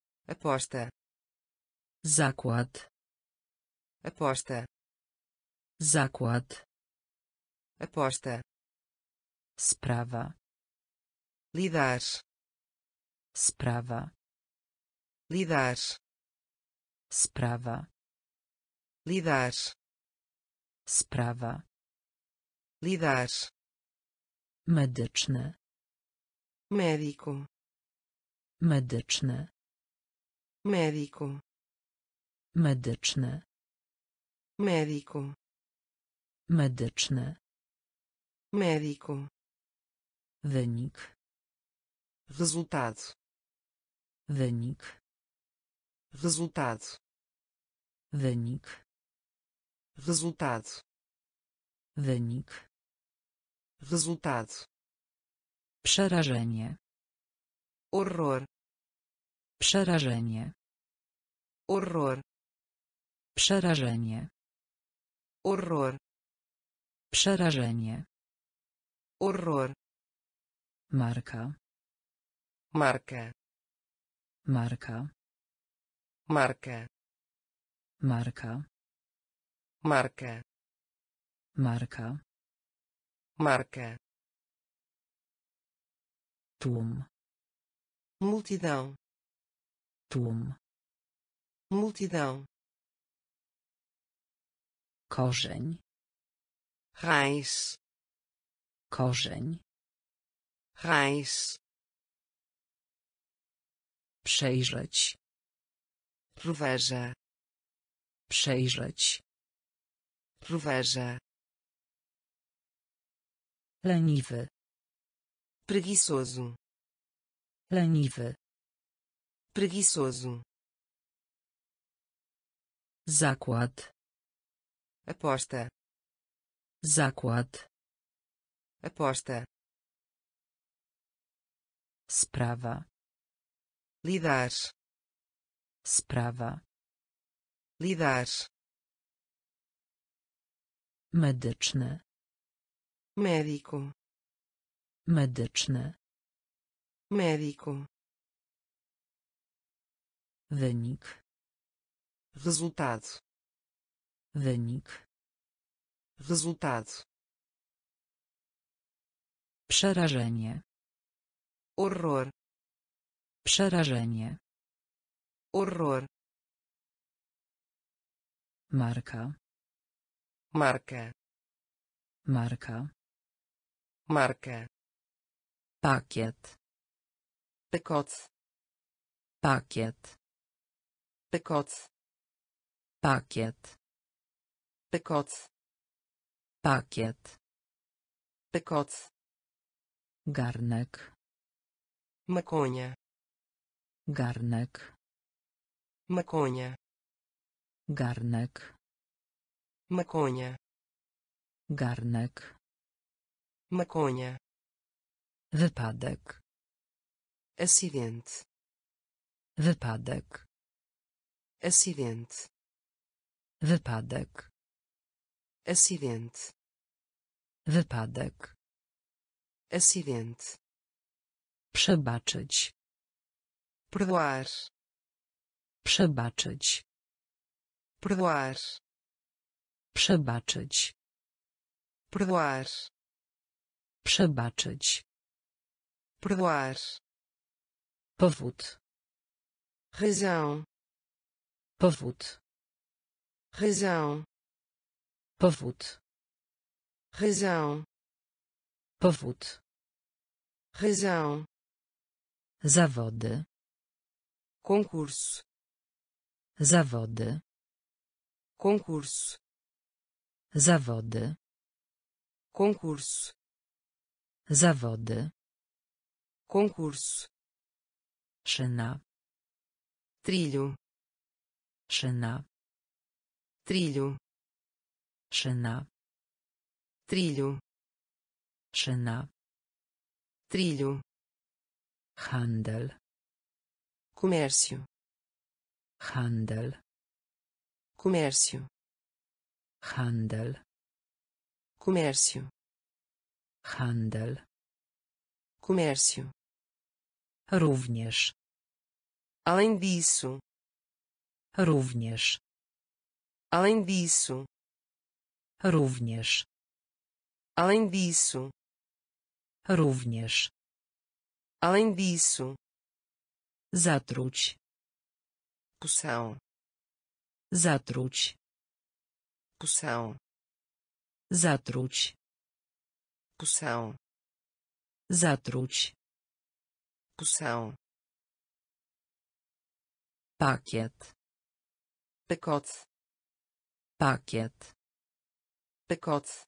aposta, Zakład. aposta, Zakład. Aposta. Sprawa. Lidar. Sprawa. Lidar. Sprawa. Lidar. Sprawa. Lidar. Medyczny. Médico. Medyczny. Médico. Medyczny. Médico. Medyczny. Médico. Wynik. Resultado. Wynik. Resultado. Wynik. Resultado. Wynik. Resultado. Przerażenie. Horror. Przerażenie. Horror. Przerażenie. Horror. Przerażenie. Horror. Marka. Marca. Marka. Marca. Marka. Marca. Marka. Marca. Tłum. Multidão. Tłum. Multidão. Korzeń. Raiz. Korzeń. Raiz. Przejrzeć. Reveja. Przejrzeć. Reveja. Leniwy. Preguiçoso. Leniwy. Preguiçoso. Zakład. Aposta. Zakład. Aposta. Sprawa. Lidar. Sprawa. Lidar. Medyczny. Médico. Medyczny. Médico. Wynik. Resultado. Wynik. Resultado. Przerażenie. Horror. Przerażenie. Horror. Marka. Marca. Marka. Marca. Pakiet. Pacote. Pakiet. Pacote. Pakiet. Pacote. Pakiet. Pacote. Garnek. Maconha. Garnek. Maconha. Garnek. Maconha. Garnek. Maconha. Wypadek. Acidente. Wypadek. Acidente. Wypadek. Acidente. Wypadek. Acidente. Przebaczyć. Perdoar. Przebaczyć. Perdoar. Przebaczyć. Perdoar. Przebaczyć. Perdoar. Powód. Razão. Powód. Razão. Powód. Razão. Powód. Razão. Zawody. Concurso. Zawody. Concurso. Zawody. Concurso. Zawody. Concurso. Szyna. Trilho. Szyna. Trilho. Szyna. Trilho. Szyna. Trilho. Handel. Comércio. Handel. Comércio. Handel. Comércio. Handel. Comércio. Również. Além disso. Również. Além disso. Również. Além disso. Również. Além disso. Zatruć. Poção. Zatruć. Poção. Zatruć. Poção. Zatruć. Poção. Pakiet. Pacote. Pakiet. Pacote.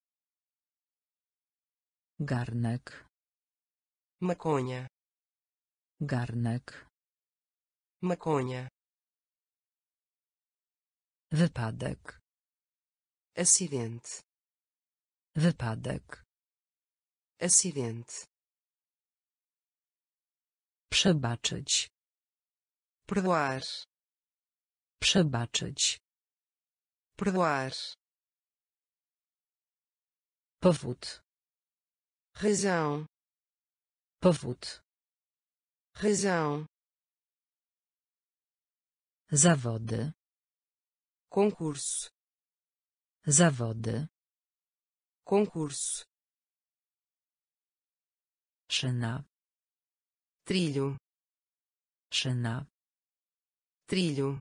Garnek. Maconha. Garnek. Maconha. Wypadek. Acidente. Wypadek. Acidente. Przebaczyć. Perdoar. Przebaczyć. Perdoar. Powód. Razão. Powód. Razão. Zawody. Concurso. Zawody. Concurso. Szyna. Trilho. Szyna. Trilho.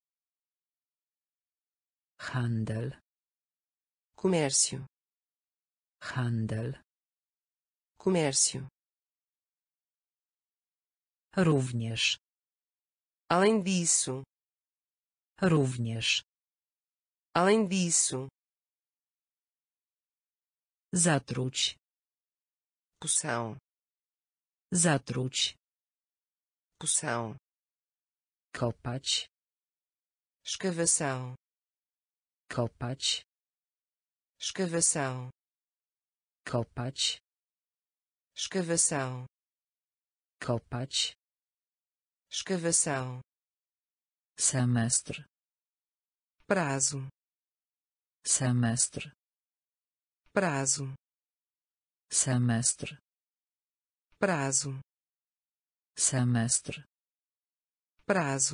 Handel. Comércio. Handel. Comércio. Również. Além disso. Również. Além disso. Zatruć. Poção. Zatruć. Poção. Kopać. Escavação. Kopać. Escavação. Kopać. Escavação. Kopać. Escavação. Semestr. Prazo. Semestr. Prazo. Semestr. Prazo. Semestr. Prazo.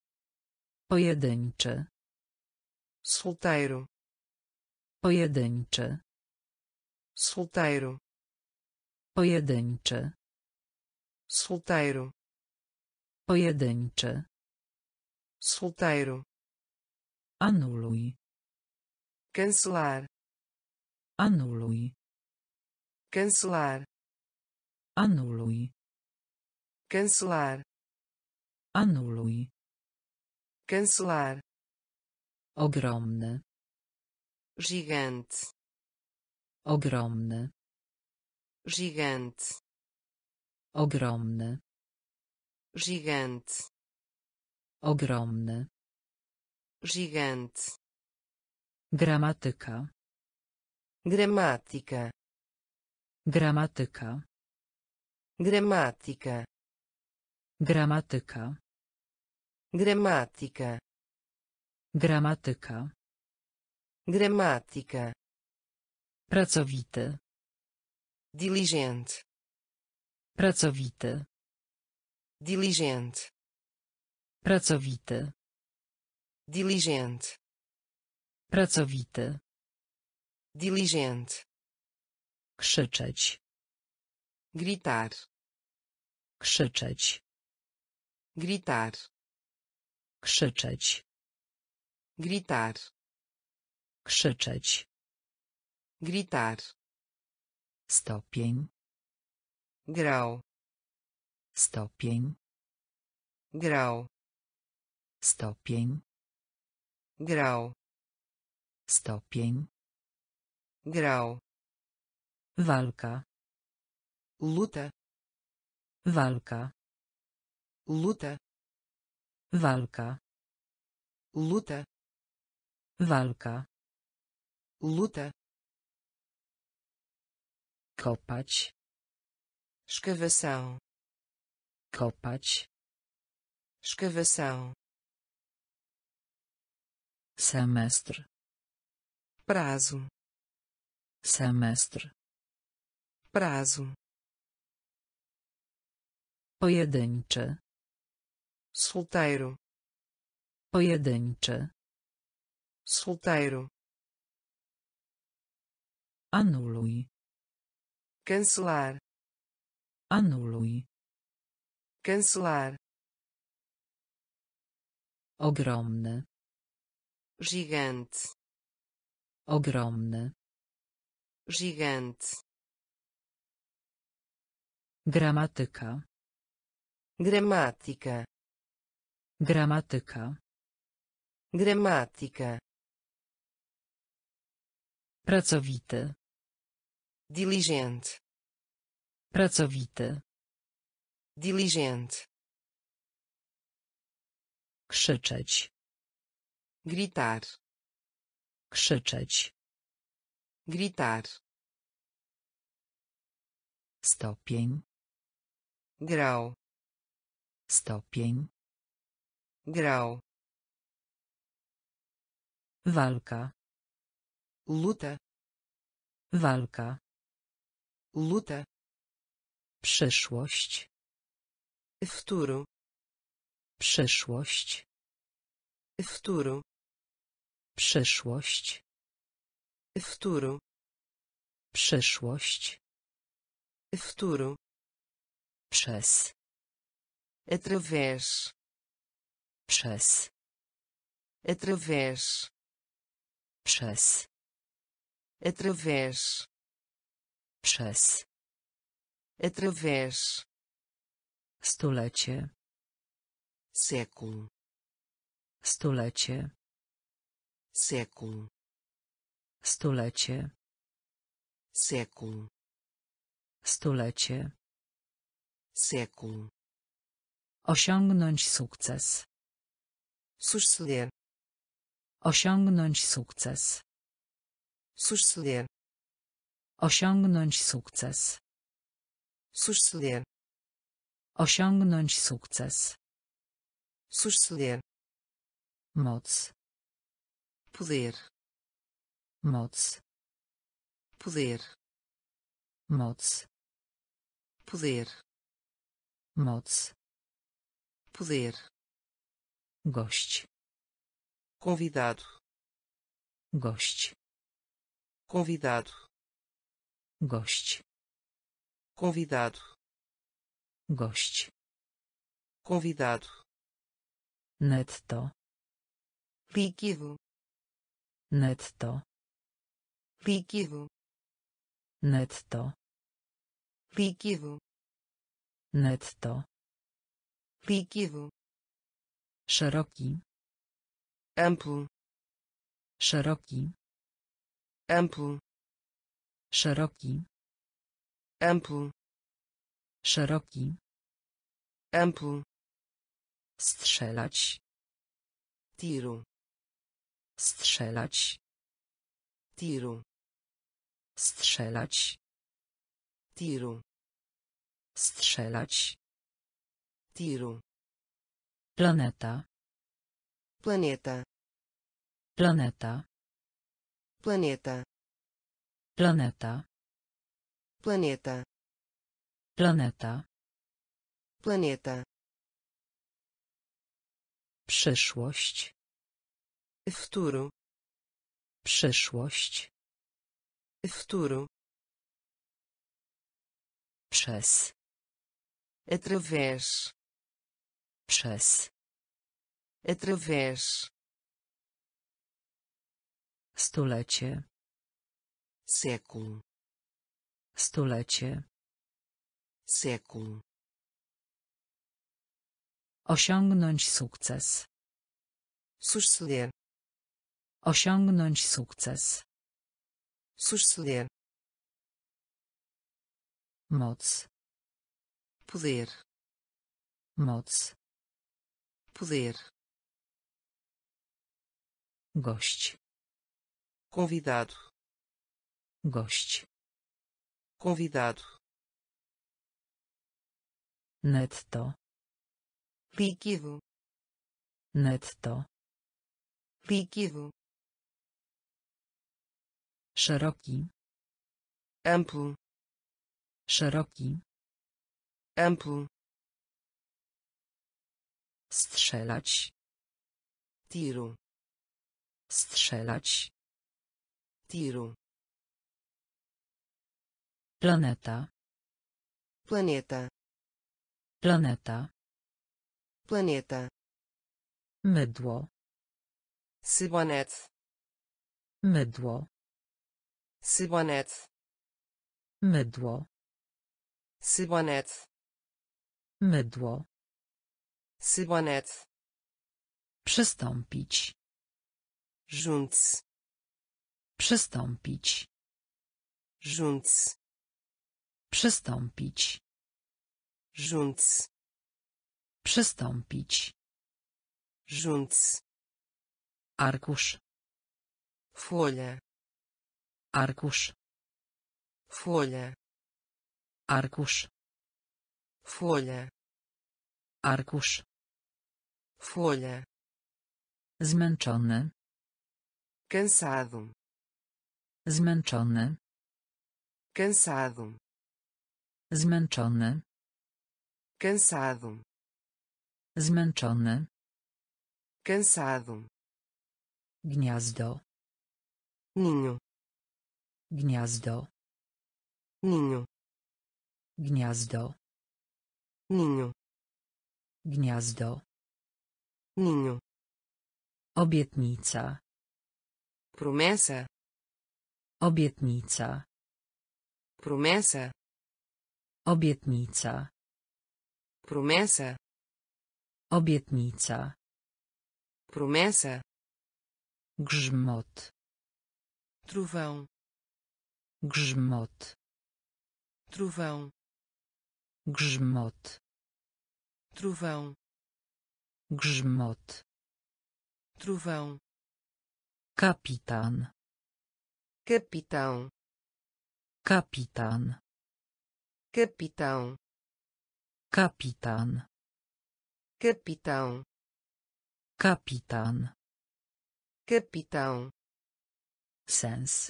Pojedynczy. Solteiro. Pojedynczy. Solteiro. Pojedynczy. Solteiro. Pojedynczy. Solteiro. Anuluj. Cancelar. Anuluj. Cancelar. Anuluj. Cancelar. Anuluj. Cancelar. Ogromny. Gigante. Ogromny. Gigante. Ogromny. Gigante. Ogromny. Gigante. Gramatyka. Gramática. Gramatyka. Gramática. Gramatyka. Gramática. Gramatyka. Gramática. Pracowity. Diligente. Pracowity. Diligente. Pracowity. Diligente. Pracowity. Diligente. Krzyczeć. Gritar. Krzyczeć. Gritar. Krzyczeć. Gritar. Krzyczeć. Gritar. Stopień. Grau. Stopień. Grau. Stopień. Grau. Stopień. Grau. Walka. Luta. Walka. Luta. Walka. Luta. Walka. Luta. Kopać. Escavação. Kopać. Escavação. Semestr. Prazo. Semestr. Prazo. Pojedynczy. Solteiro. Pojedynczy. Solteiro. Anuluj. Cancelar. Anuluj. Cancelar. Ogromny. Gigante. Ogromny. Gigante. Gramatyka. Gramática. Gramatyka. Gramática. Pracowity. Diligente. Pracowity. Diligente. Krzyczeć. Gritar. Krzyczeć. Gritar. Stopień. Grau. Stopień. Grau. Walka. Luta. Walka. Luta. Przyszłość. Futuro. Przyszłość. Futuro. Przyszłość. Futuro. Przyszłość. Futuro. Przez. Através. Przez. Através. Przez. Através. Przez. Através. Stulecie. Século. Stulecie. Século. Stulecie. Século. Stulecie. Século. Osiągnąć sukces. Suceder. Osiągnąć sukces. Suceder. Osiągnąć sukces. Suceder. Osiągnąć sukces. Suceder. Moc. Poder. Moc. Poder. Moc. Poder. Moc. Poder. Gość. Convidado. Gość. Convidado. Gość. Convidado. Gość. Convidado. Netto. Líquido. Netto. Líquido. Netto. Líquido. Netto. Líquido. Szeroki. Amplo. Szeroki. Amplo. Szeroki. Amplo. Szeroki. Amplo. Strzelać. Tiro. Strzelać. Tiro. Strzelać. Tiro. Strzelać. Tiro. Planeta. Planeta. Planeta. Planeta. Planeta. Planeta. Planeta. Planeta. Przyszłość. Futuro. Przyszłość. Futuro. Przez. Através. Przez. Através. Stulecie. Século. Stulecie. Século. Osiągnąć sukces. Suceder. Osiągnąć sukces. Suceder. Moc. Poder. Moc. Poder. Gość. Convidado. Gość. Convidado. Netto. Líquido. Netto. Líquido. Szeroki. Amplo. Szeroki. Amplo. Strzelać. Tiro. Strzelać. Tiro. Planeta. Planeta. Planeta. Planeta. Mydło. Sabonete. Mydło. Sabonete. Mydło. Sabonete. Mydło. Sabonete. Przystąpić. Junte-se. Przystąpić. Junte-se. Przystąpić. Junte-se. Przystąpić. Junte-se. Arkusz. Folha. Arkusz. Folha. Arkusz. Folha. Arkusz. Folha. Zmęczony. Cansado. Zmęczony. Cansado. Zmęczony. Cansado. Zmęczony. Cansado. Gniazdo. Ninho. Gniazdo. Ninho. Gniazdo. Ninho. Gniazdo. Ninho. Obietnica. Promessa. Obietnica. Promessa. Obietnica. Promessa. Obietnica. Promessa. Grzmot. Trovão. Grzmot. Trovão. Grzmot. Trovão. Grzmot. Trovão. Kapitan. Capitão. Kapitan. Capitão. Kapitan. Capitão. Kapitan. Capitão. Sens.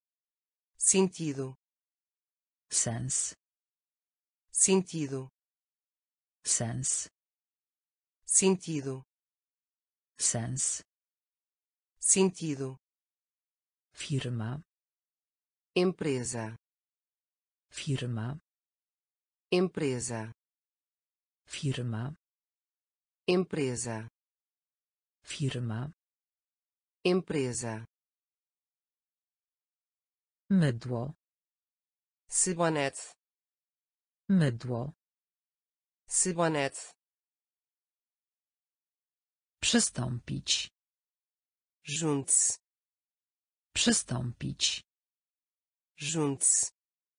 Sentido. Sens. Sentido. Sens. Sentido. Sens. Sentido. Firma. Empresa. Firma. Empresa. Firma. Empresa. Firma. Empresa. Mydło. Sabonete. Mydło. Sabonete. Przystąpić. Junte-se. Przystąpić. Junte-se.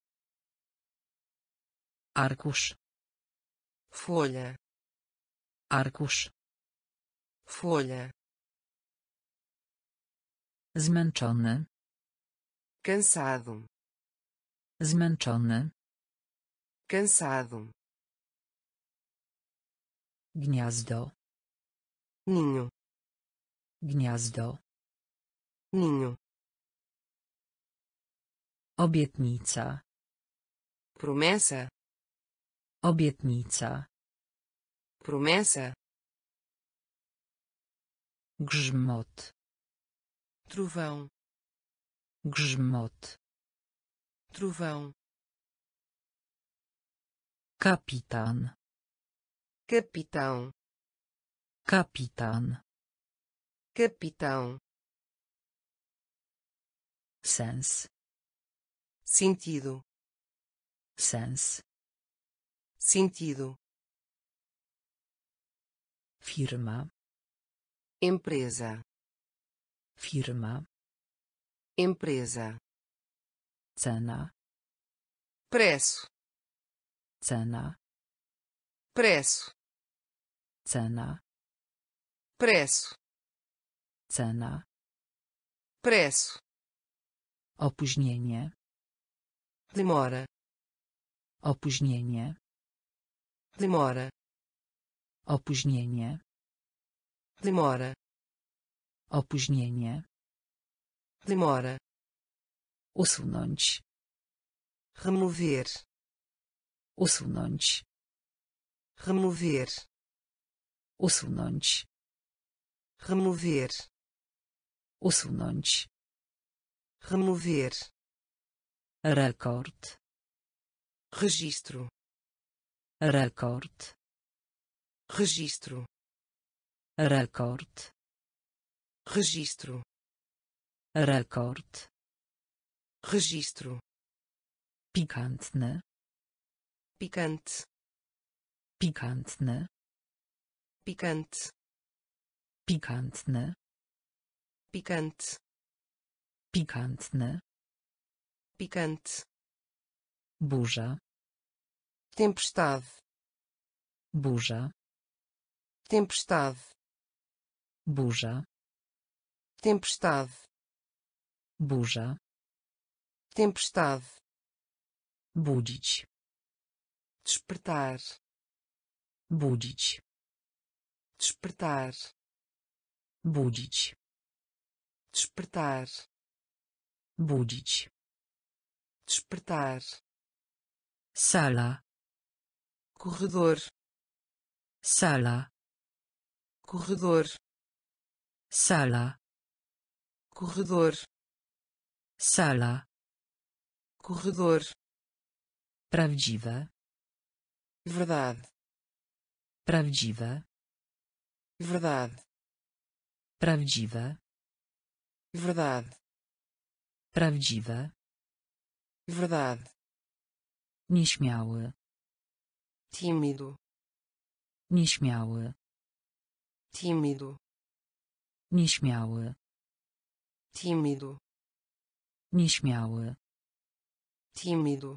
Arkusz. Folha. Arkusz. Folha. Zmęczony. Cansado. Zmęczony. Cansado. Gniazdo. Ninho. Gniazdo. Ninho. Obietnica. Promessa. Obietnica. Promessa. Grzmot. Trovão. Grzmot. Trovão. Kapitan. Capitão. Kapitan. Capitão. Sens. Sentido. Sens. Sentido. Firma. Empresa. Firma. Empresa. Cena. Preço. Cena. Preço. Cena. Preço. Cena. Preço. Opóźnienie. Demora. Opóźnienie. Demora. Opóźnienie. Demora. Opóźnienie. Demora. Usunąć. Remover. Usunąć. Remover. Usunąć. Remover. Usunąć. Remover. Rekord. registro, rekord, registro, rekord, registro, rekord, registro, pikantny, picante, pikantny, picante, pikantny, picante, pikantny, picante, burza, tempestade, burza, tempestade, burza, tempestade, burza, tempestade, budzić, despertar, budzić, despertar, budzić, despertar, budzić, despertar, sala, corredor, sala, corredor, sala, corredor, sala, corredor, prawdziwe, verdade, prawdziwe, verdade, prawdziwe, verdade, prawdziwe, verdade, nieśmiały, tímido, nieśmiały, tímido, nieśmiały, tímido, nieśmiały, tímido,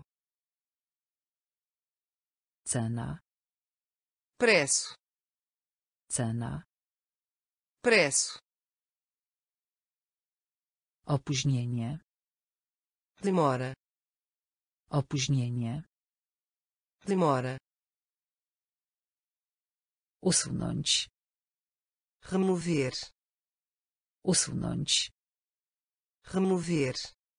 cena, preço, cena, preço, opóźnienie, demora, opóźnienie, demora, usunąć, remover, usunąć, remover,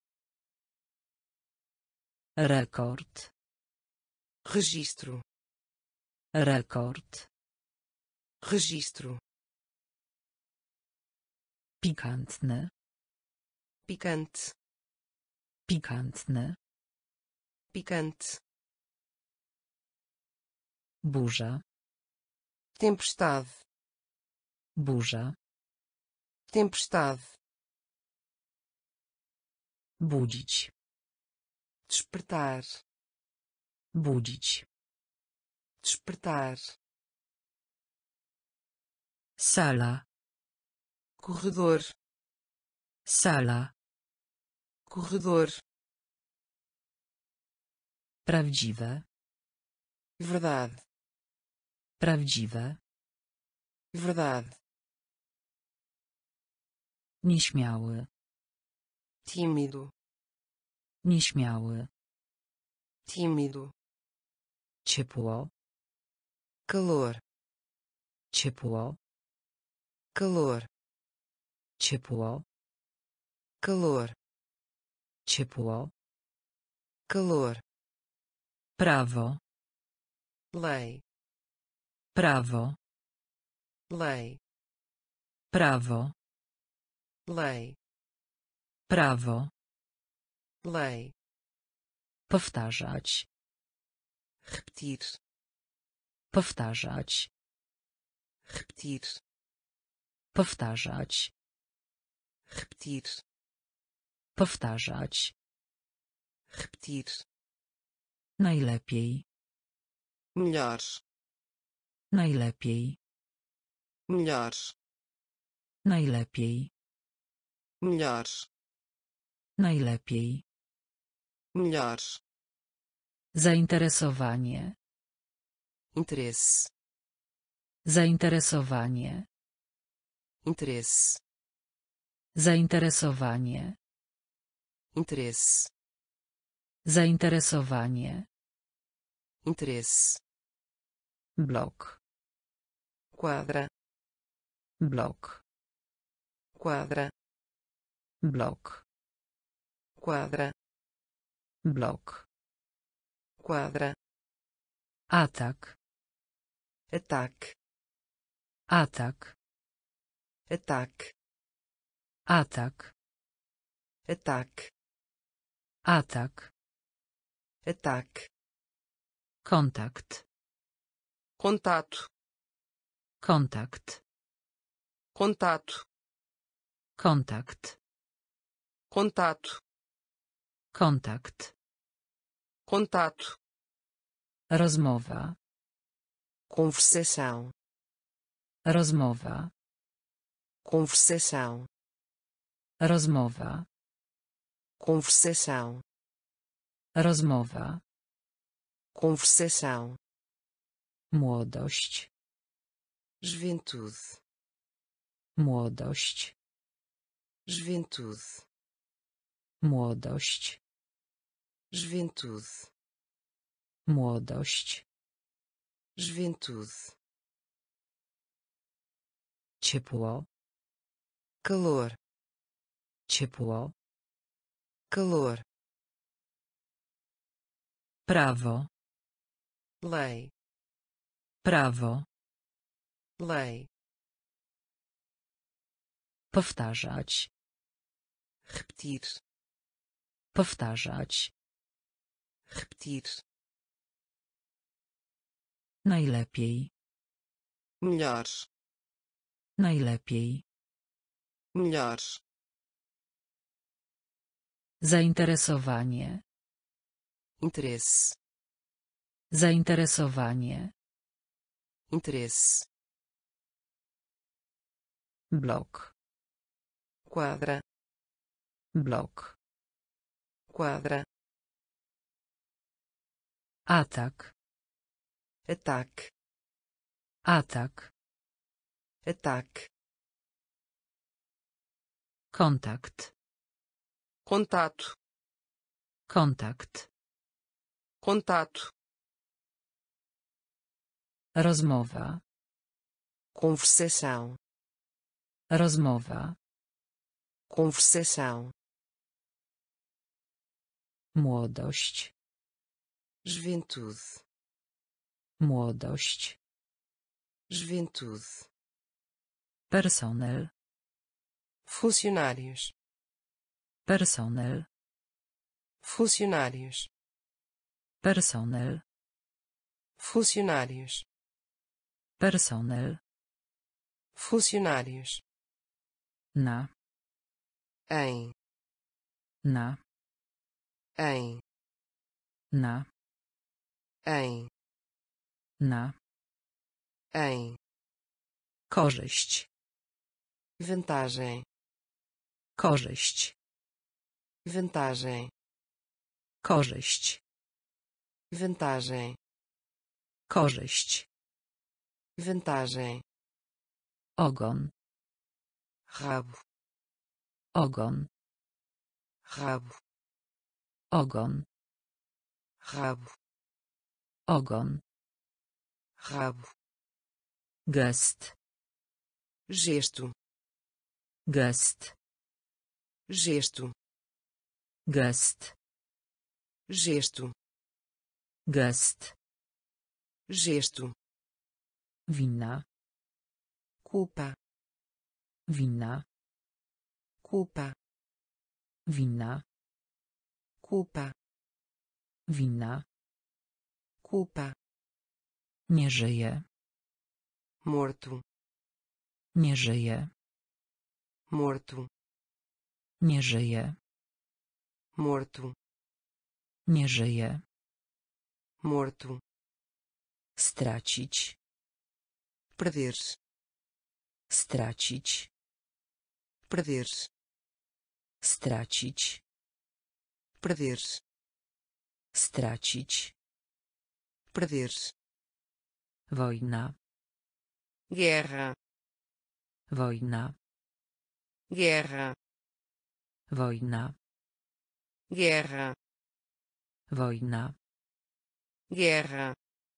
rekord, registro, rekord, registro, pikantny, picante, pikantny, picante, burza, tempestade, burza, tempestade, budzić, despertar, budzić, despertar, sala, corredor, sala, corredor, prawdziwe, verdade, prawdziwe, verdade, nieśmiały, tímido, nieśmiały, tímido, ciepło, calor, ciepło, calor, ciepło, calor, ciepło, calor, prawo, lei, prawo, lei, prawo, lei, prawo, lei, powtarzać, repetir, powtarzać, repetir, powtarzać, repetir, powtarzać, repetir, najlepiej, melhor, najlepiej, melhor, najlepiej, melhor, najlepiej, melhor, zainteresowanie, interesse, zainteresowanie, interesse, zainteresowanie, interesse, zainteresowanie, interesse, blok, quadra, blok, quadra, blok, quadra, blok, quadra, atak, ataque, atak, ataque, atak, ataque, atak, ataque, Kontakt. contato, Kontakt. contato, Kontakt. contato, Kontakt. contato, Rozmowa. conversação, Rozmowa. conversação, Rozmowa. conversação, Rozmowa. conversação, Młodość. juventude, Młodość. juventude, Młodość. juventude, Młodość. juventude, Ciepło. calor, Ciepło. calor, Prawo. lei, Prawo. lei, Powtarzać. repetir, Powtarzać. repetir, Najlepiej. melhor, Najlepiej. melhor, Zainteresowanie. interesse, Zainteresowanie. interesse, Blok. quadra, Blok. quadra, Atak. ataque, Atak. ataque, Kontakt. contato, Kontakt. contato, Rozmowa. conversação, Rozmowa. conversação, Młodość. juventude, Młodość. juventude, Personel. funcionários, Personel. funcionários, Personel. funcionários, Personel. funcionários, Na. em, Na. em, Na. em, Na. em, Korzyść. vantagem, Korzyść. vantagem, Korzyść. vantagem, Korzyść. vantagem, Ogon. rabo, Ogon. rabo, Ogon. rabo, Ogon. rabo, Gest. gesto, Gest. gesto, Gest. gesto, Gest. gesto, Wina. culpa, Wina. culpa, Wina. culpa, Wina. culpa, Nie żyje. morto, Nie żyje. morto, Nie żyje. morto, Nie żyje. morto, Stracić. perder, Stracić. perder, Stracić. perder, Stracić. perder, Wojna. guerra, Wojna. guerra, Wojna. guerra, Wojna. guerra,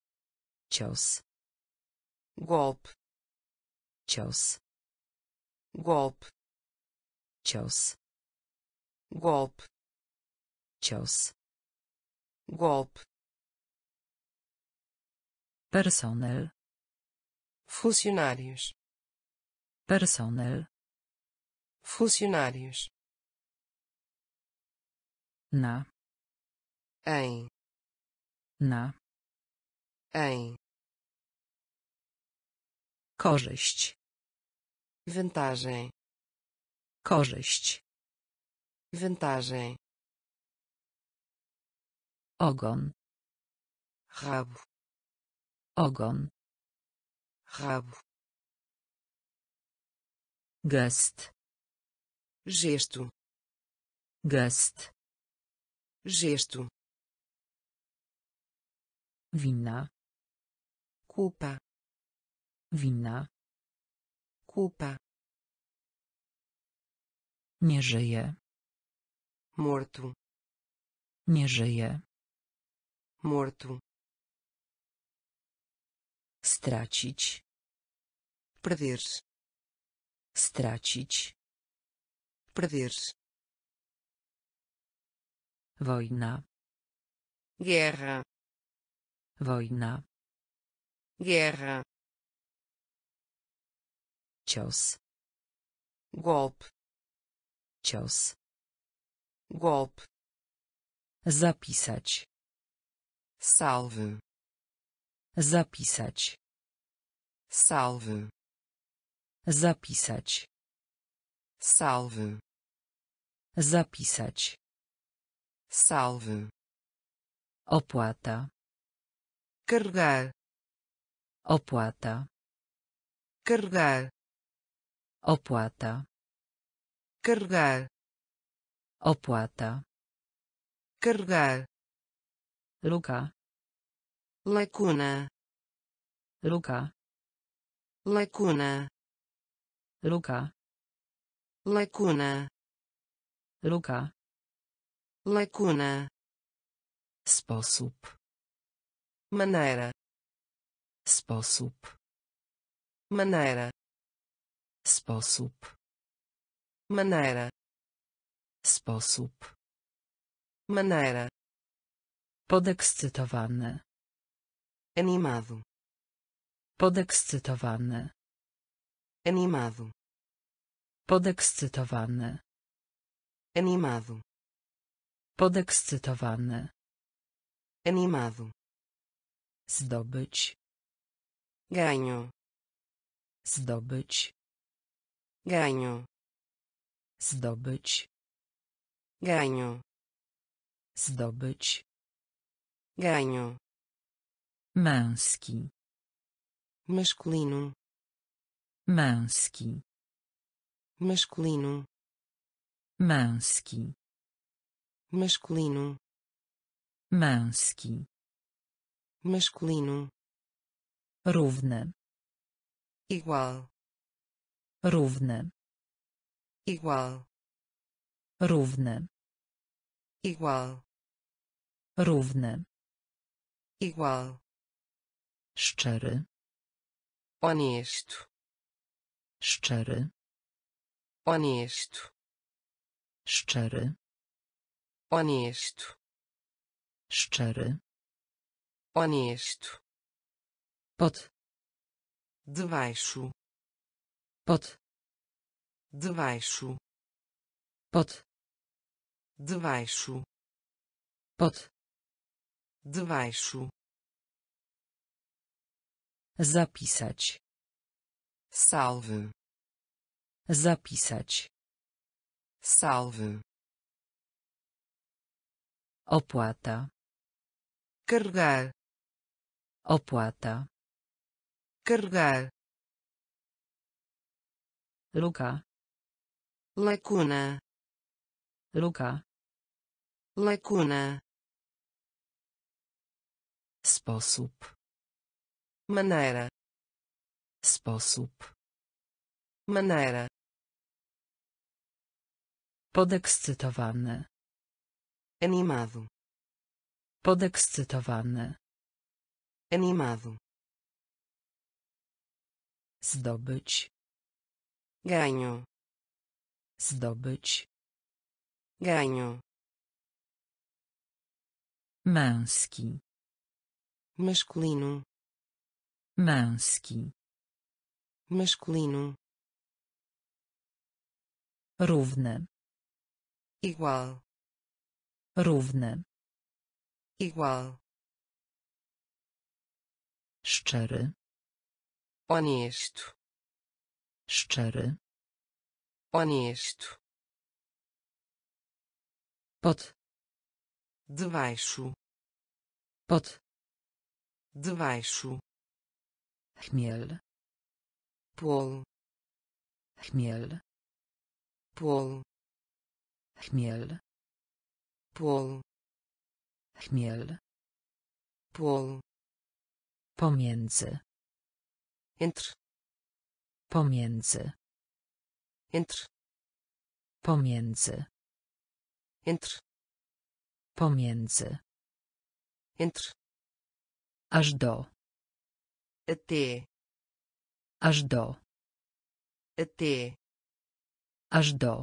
Cios. golpe, Cios. golpe, Cios. golpe, Cios. golpe, Personel. funcionários, Personel. funcionários, Na. em, Na. em, korzyść, vantagem, korzyść, vantagem, ogon, rabo, ogon, rabo, gest, gesto, gest, gesto, wina, culpa, wina, culpa, nie żyje, morto, nie żyje, morto, stracić, perder-se, stracić, perder-se, wojna, guerra, wojna, guerra, cios, golpe, cios, golpe, zapisać, salve, zapisać, salve, zapisać, salve, zapisać, salve, opłata, carregar, opłata, carregar, opłata, carregar, opłata, carregar, luka, lacuna, luka, lacuna, luka, lacuna, luka, lacuna, sposób, maneira, sposób, maneira, sposób, maneira, sposób, maneira, podekscytowany, animado, podekscytowany, animado, podekscytowany, animado, podekscytowany, animado, zdobyć, ganho, zdobyć, ganho, zdobyć, ganho, zdobyć, ganho, męski, masculino, męski, masculino, męski, masculino, męski, masculino, równy, igual, równy, igual, równy, igual, równy, igual, szczery, honesto, szczery, honesto, szczery, honesto, szczery, honesto, pod, debaixo, pod, debaixo, pod, debaixo, pod, debaixo, zapisać, salve, zapisać, salve, opłata, carregar, opłata, carregar, luka, lacuna, luka, lacuna, sposób, maneira, sposób, maneira, podekscytowany, animado, podekscytowany, animado, zdobyć, ganho, zdobyć, ganho, męski, masculino, męski, masculino, równy, igual, równy, igual, Szczery. Honesto. Szczery. Honesto. Pod. Debaixo. Pod. Debaixo. Chmiel. Polo. Chmiel. Polo. Chmiel. Polo. Chmiel. Polo. Pomiędzy. Entre. Pomiędzy. Entre. Pomiędzy. Entre. Pomiędzy. Entre. Aż do. Até. Aż do. Até. Aż do.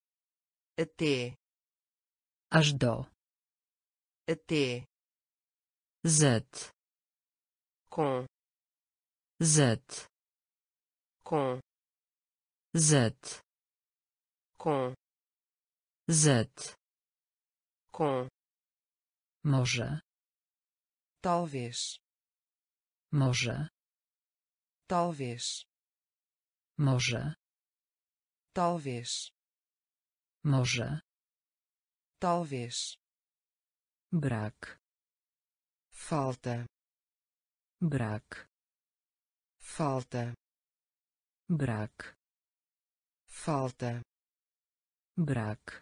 Até. Aż do. Até. Z. Com. Z. Com. Z. Com. Z. Com. Może. Talvez. Może. Talvez. Może. Talvez. Może. Talvez. Brak. Falta. Brak. Falta. Brak. Falta. Brak.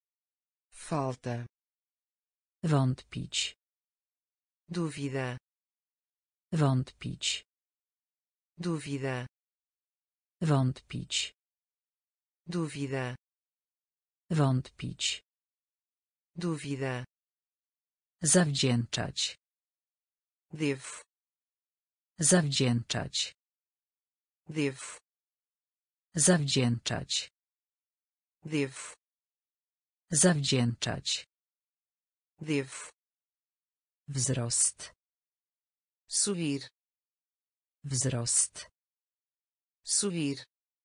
Falta. Wątpić. Dúvida. Wątpić. Dúvida. Wątpić. Dúvida. Wątpić. Dúvida. Zawdzięczać. Devo. Zawdzięczać. Devo. Zawdzięczać. Devo. Zawdzięczać. Devo. Wzrost. Subir. Wzrost. Subir.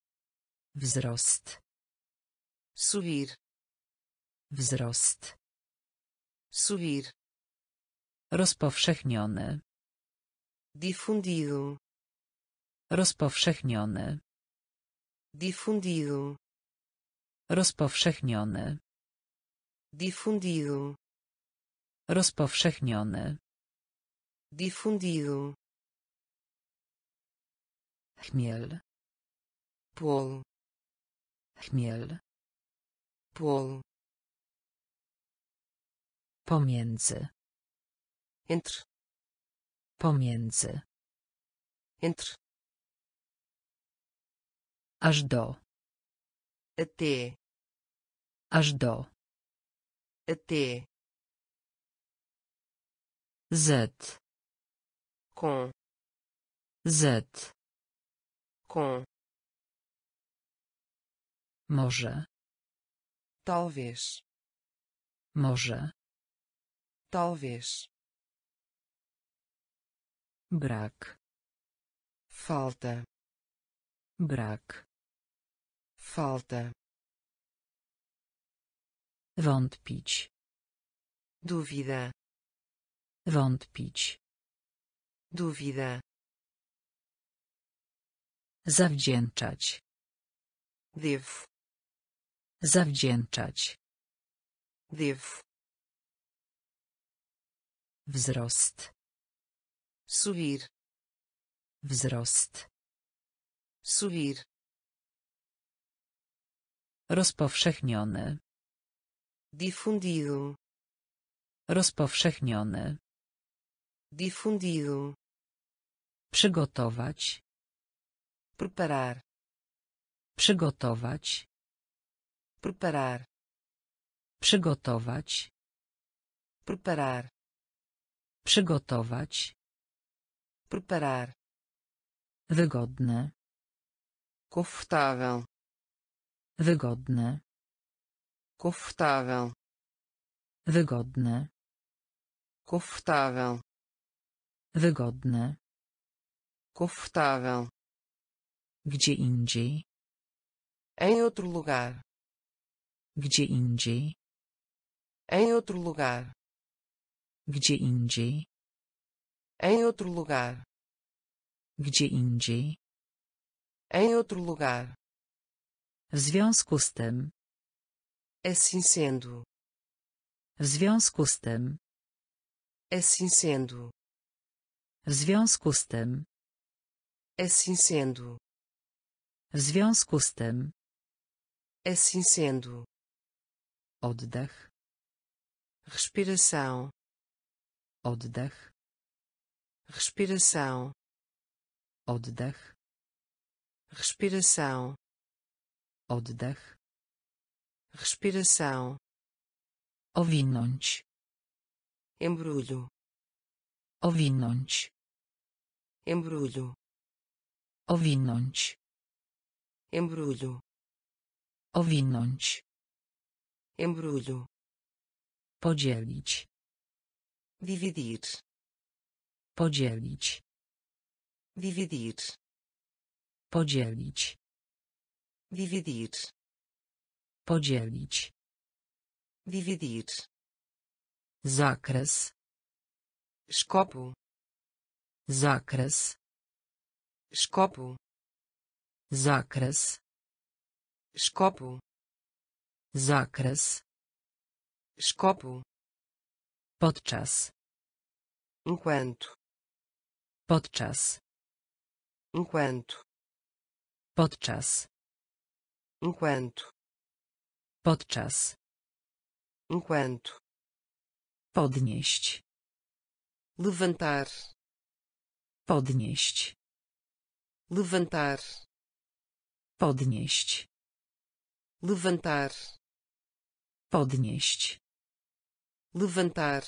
Wzrost. Subir. Wzrost. Subir. Rozpowszechniony. Difundido. Rozpowszechniony. Difundido. Rozpowszechniony. Difundido. Rozpowszechniony. Difundido. Chmiel. Polo. Chmiel. Polo. Pomiędzy. Entre. Pomiędzy. Entre. Aż do. Até. Aż do. Até. Z. Com. Z. Com. Może. Talvez. Może. Talvez. Brak. Falta. Brak. Falta. Wątpić. Dúvida. Wątpić. Dúvida. Zawdzięczać. Devo. Zawdzięczać. Devo. Wzrost. Subir. Wzrost. Subir. Rozpowszechniony. Difundido. Rozpowszechniony. Difundido. Przygotować. Preparar. Przygotować. Preparar. Przygotować. Preparar. Przygotować. Preparar. Wygodne. Confortável. Wygodne. Confortável. Wygodne. Confortável. Wygodne. Confortável. Gdzie indziej. Em outro lugar. Gdzie indziej. Em outro lugar. Gdzie indziej. Em outro lugar. Gdzie indziej. Em outro lugar. W związku z tym. Assim sendo. W związku z tym. Assim sendo. W związku z tym. Assim sendo. W związku z tym. Assim sendo. Oddech. Respiração. Oddech. Respiração. Oddech. Respiração. Oddech. Respiração. Owinąć. Embrulho. Owinąć. Embrulho. Owinąć. Embrulho. Owinąć. Embrulho. Podzielić. Dividir. Podzielić. Dividir. Podzielić. Dividir. Podzielić. Dividir. Zakres. Escopo. Zakres. Escopo. Zakres. Escopo. Zakres. Escopo. Podczas. Enquanto. Podczas. Enquanto. Podczas. Enquanto. Podczas. Enquanto. Podnieść. Levantar. Podnieść. Levantar. Podnieść. Levantar. Podnieść. Levantar.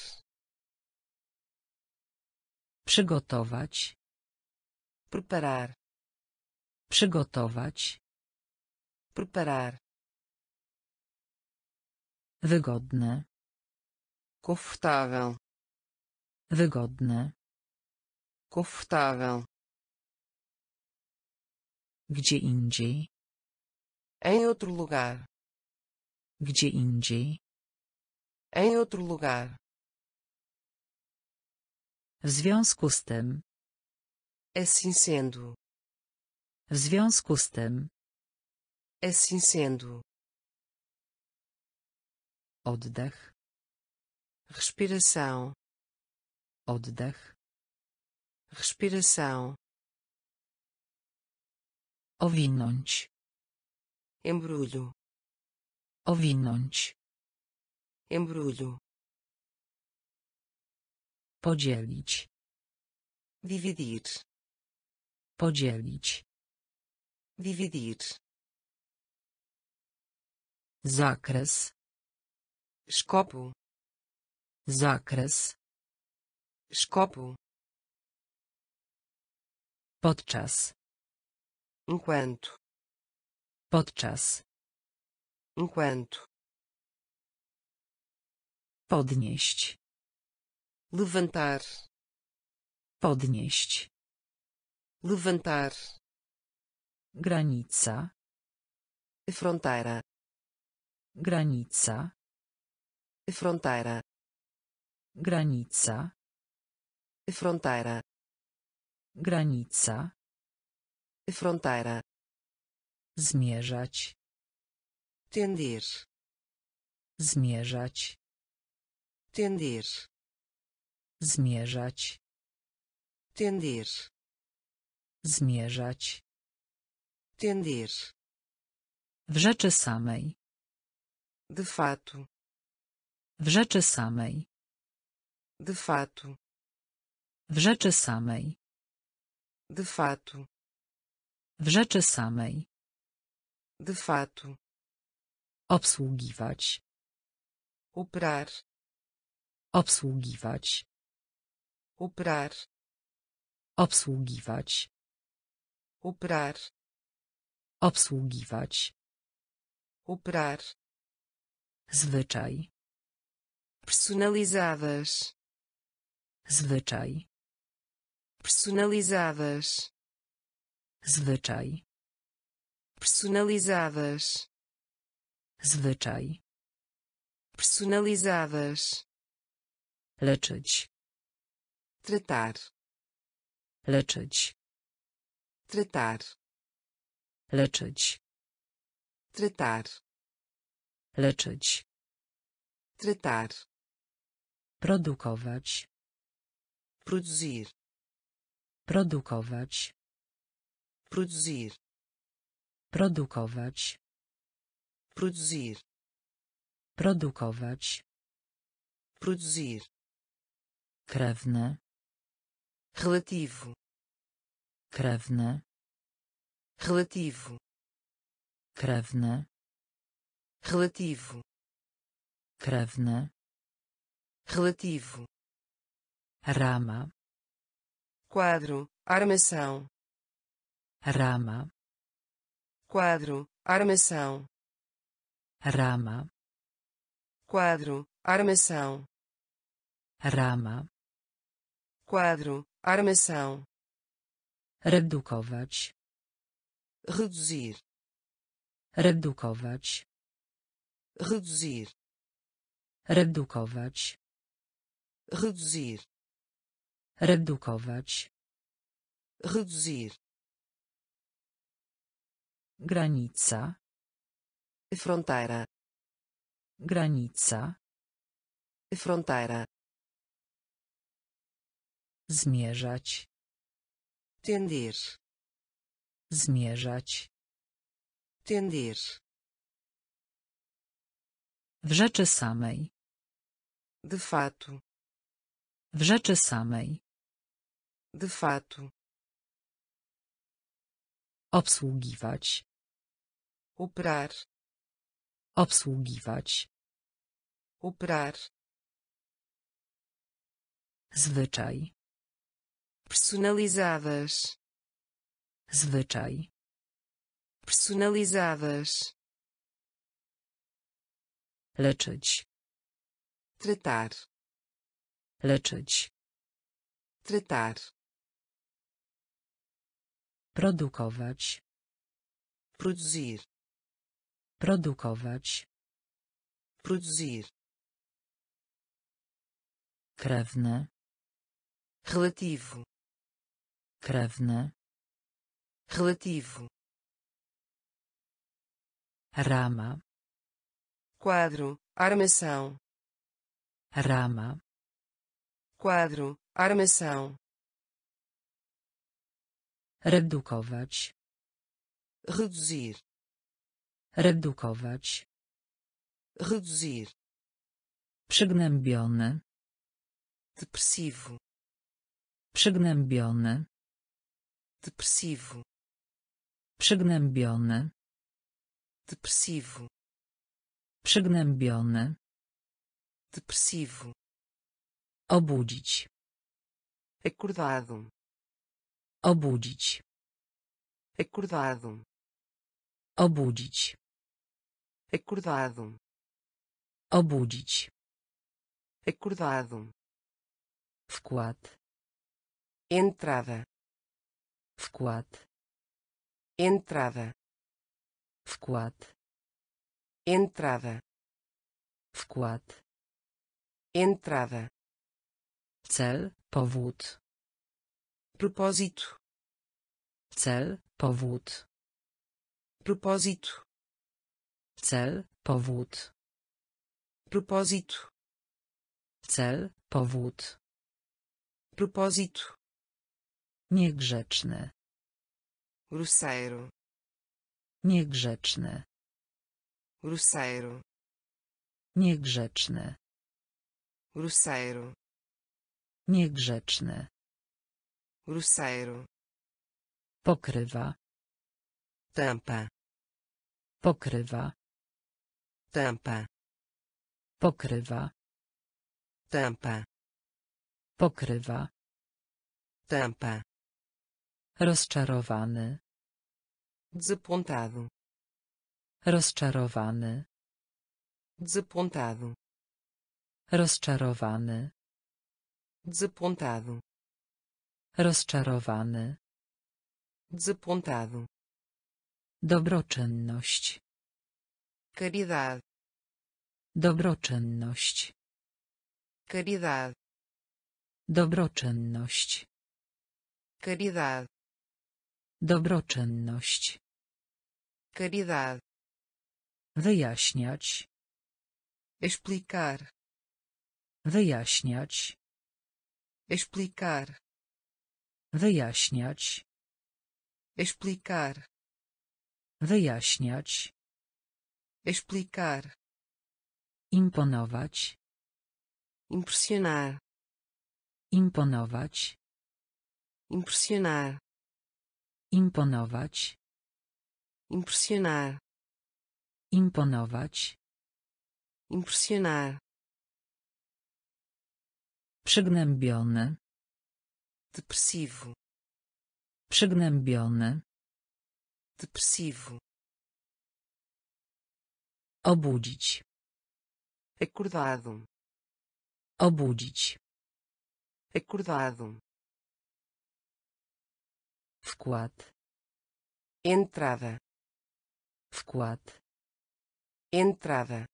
Przygotować. Preparar. Przygotować. Preparar. Wygodne. Confortável. Wygodne. Confortável. Gdzie indziej. Em outro lugar. Gdzie indziej. Em outro lugar. W związku z tym. Assim sendo. W związku z tym. Assim sendo. Oddech. Respiração. Oddech. Respiração. Owinąć. Embrulho. Owinąć. Embrulho. Podzielić. Dividir. Podzielić. Dividir. Zakres. Escopo. Zakres. Escopo. Podczas. Enquanto. Podczas. Enquanto. Podnieść. Levantar. Podnieść. Levantar. Granica. Fronteira. Granica. Fronteira. Granica. Fronteira. Granica. Fronteira. Zmierzać. Tender. Zmierzać. Tender. Zmierzać. Tender. Zmierzać. Tender. W rzeczy samej. De fato. W rzeczy samej. De fato. W rzeczy samej. De fato. W rzeczy samej. De fato. Obsługiwać. Operar. Obsługiwać. Operar. Obsługiwać. Operar. Obsługiwać. Operar. Zwyczaj. Personalizadas. Zwyczaj. Personalizadas. Zwyczaj. Personalizadas. Zwyczaj. Personalizadas. Leczyć. Tratar. Leczyć. tratar, leczyć, tratar, leczyć, tratar, produkować, produzir, produkować, produzir, produkować, produzir, produkować, produzir, krewne, relativo, krewne, relativo, krewne, relativo, krewne, relativo, rama, quadro, armação, rama, quadro, armação, rama, quadro, armação, rama, quadro, armação, redukować, reduzir, redukować, reduzir, redukować, reduzir, redukować, reduzir, granica, fronteira, granica, fronteira, zmierzać, tender, zmierzać, tender, w rzeczy samej, de fato, w rzeczy samej, de fato, obsługiwać, operar, obsługiwać, operar, zwyczaj, personalizadas, zwyczaj, personalizadas, leczyć, tratar, leczyć, tratar, produkować, produzir, produkować, produzir, krewne, relativo, krewne, relativo, rama, quadro, armação, rama, quadro, armação, redukować, reduzir, redukować, reduzir, przygnębiony, depressivo, przygnębiony, depressivo, przygnębiony, depressivo, przygnębiony, depressivo, obudzić, acordado, obudzić, acordado, obudzić, acordado, obudzić, acordado, wkład, entrada, wkład, entrada, wkład, entrada, wkład, entrada, cel, powód, propósito, cel, powód, propósito, cel, powód, propósito, cel, powód, propósito, niegrzeczny, grosseiro, niegrzeczny, grosseiro, niegrzeczny, grosseiro, niegrzeczny, grosseiro, pokrywa, tampa, pokrywa, tampa, pokrywa, tampa, pokrywa, tampa, rozczarowany, desapontado, rozczarowany, desapontado, rozczarowany, desapontado, rozczarowany, desapontado, dobroczynność, caridade, dobroczynność, caridade, dobroczynność, caridade, Dobroczynność. Caridade. Wyjaśniać. Explicar. Wyjaśniać. Explicar. Wyjaśniać. Explicar. Wyjaśniać. Explicar. Imponować. Impressionar. Imponować. Impressionar. Imponować. Impressionar. Imponować. Impressionar. Przygnębiony. Depressivo. Przygnębiony. Depressivo. Obudzić. Acordado. Obudzić. Acordado. Wkład. Entrada. Wkład. Entrada.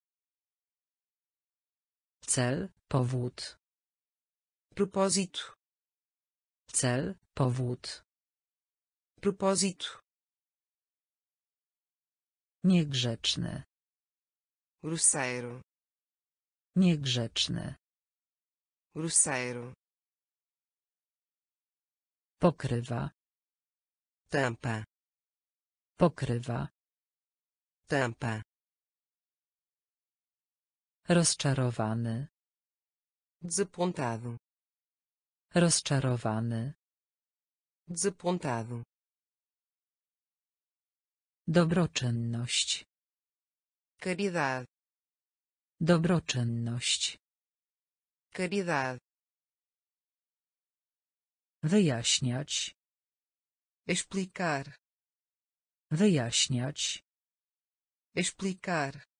Cel, powód. Propósito. Cel, powód. Propósito. Niegrzeczny. Grosseiro. Niegrzeczny. Grosseiro. Pokrywa. Tampa. Pokrywa. Tampa. Rozczarowany. Desapontado. Rozczarowany. Desapontado. Dobroczynność. Caridade. Dobroczynność. Caridade. Wyjaśniać. Explicar. Wyjaśniać. Explicar.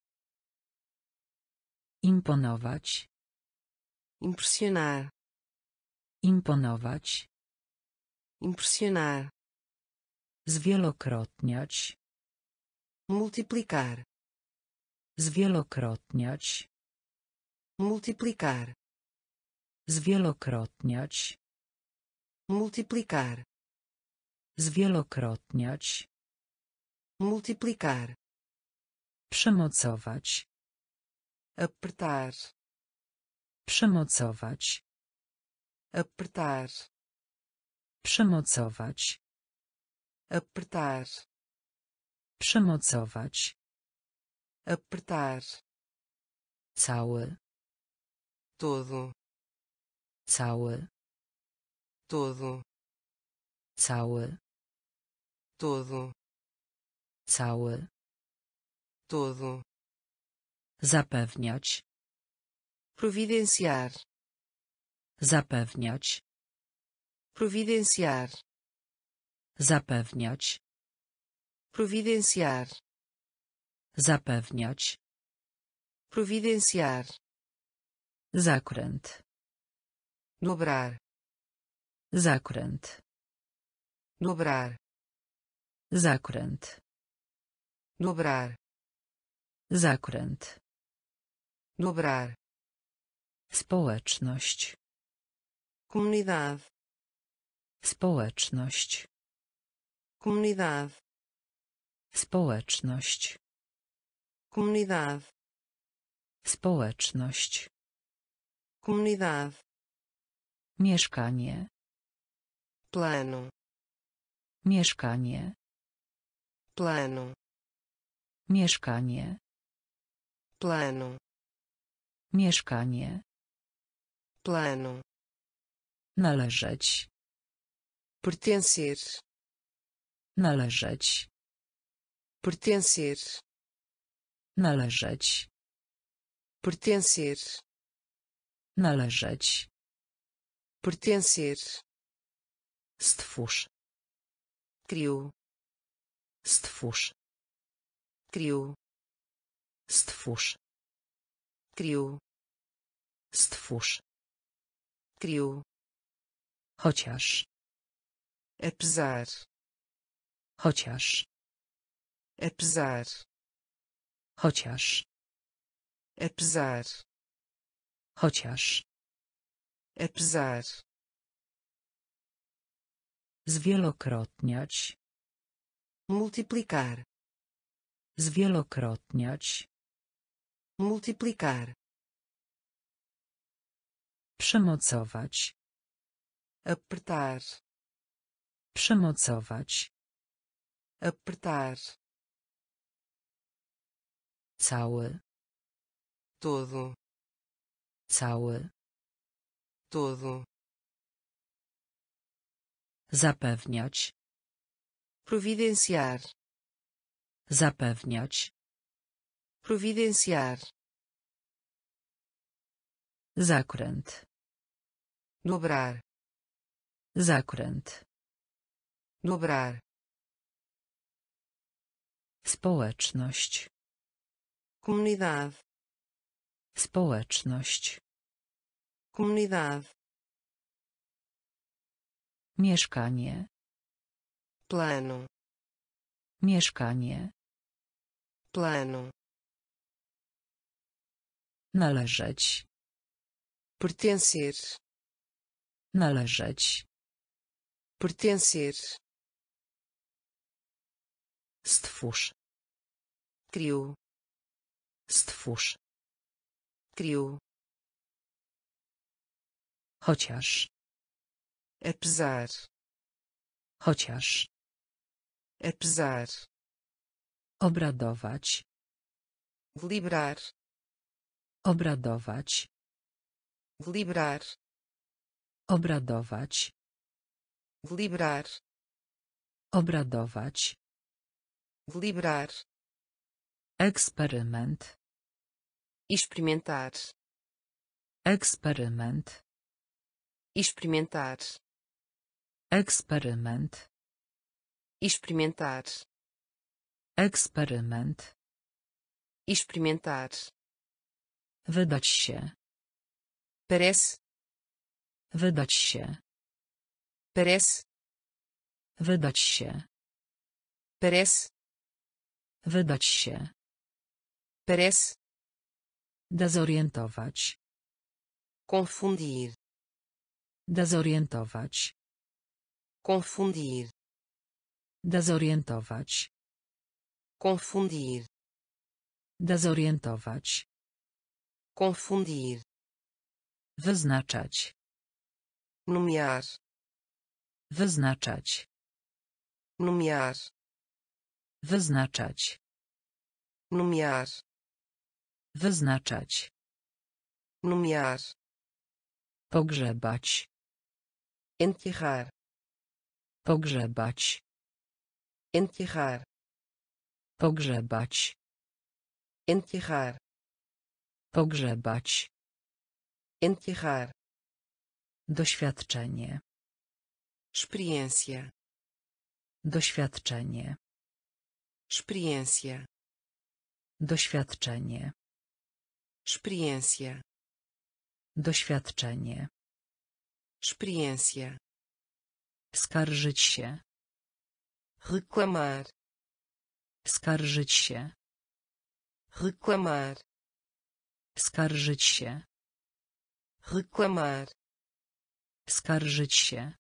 Imponować. Impressionar. Imponować. Impressionar. Zwielokrotniać. Multiplicar. Zwielokrotniać. Multiplicar. Zwielokrotniać. Multiplicar. Zwielokrotniać. Multiplicar. Przymocować. Apertar. Przymocować. Apertar. Przymocować. Apertar. Przymocować. Apertar. Cały. Todo. Cały. Todo. Cały. Todo. Cały. Todo. Zapewniać. Providenciar. Zapewniać. Providenciar. Zapewniać. Providenciar. Zapewniać. Providenciar. Zakręt. Dobrar. Zakręt. Dobrar. Zakręt. Dobrar. Zakręt. Dobrar. Społeczność. Comunidade. Społeczność. Comunidade. Społeczność. Comunidade. Społeczność. Comunidade. Mieszkanie. Plano. Mieszkanie. Plano. Mieszkanie. Plano. Mieszkanie. Plano. Należeć. Pertencer. Należeć. Pertencer. Należeć. Pertencer. Należeć. Pertencer. Stwórz. Criou. Stwórz. Criou. Stwórz. Criou. Stwórz. Criou. Chociaż. Apesar. Chociaż. Apesar. Chociaż. Apesar. Chociaż. Apesar. Zwielokrotniać. multiplicar, Zwielokrotniać. multiplicar, Przymocować. apertar, Przymocować. apertar, Cały. todo, Cały. todo, Zapewniać. providenciar, Zapewniać. providenciar, Zakręt. dobrar, Zakręt. dobrar, Społeczność. comunidade, Społeczność. comunidade, Mieszkanie. plano, Mieszkanie. plano, Należeć. pertencer, Należeć. pertencer, Stwórz. criou, Stwórz. criou, Chociaż. apesar, Chociaż. apesar, Obradować. deliberar, Obradować. deliberar, Obradować. deliberar, Obradować. deliberar, Eksperyment. experimentar, Eksperyment. experimentar, Eksperyment. experimentar, Eksperyment. experimentar, Wydać się. parece, Wydać się. parece, Wydać się. parece, Wydać się. parece, Dezorientować. confundir, Dezorientować. confundir, Dezorientować. confundir, Dezorientować. confundir, Wyznaczać. nomear, Wyznaczać. nomear, Wyznaczać. nomear, Wyznaczać. nomear, Pogrzebać. enterrar, Pogrzebać. enterrar, Pogrzebać. enterrar, Pogrzebać. enterrar, Doświadczenie. experiência, Doświadczenie. experiência, Doświadczenie. experiência, Doświadczenie. experiência, Skarżyć się. reclamar, Skarżyć się. reclamar, Skarżyć się. reclamar, Skarżyć się.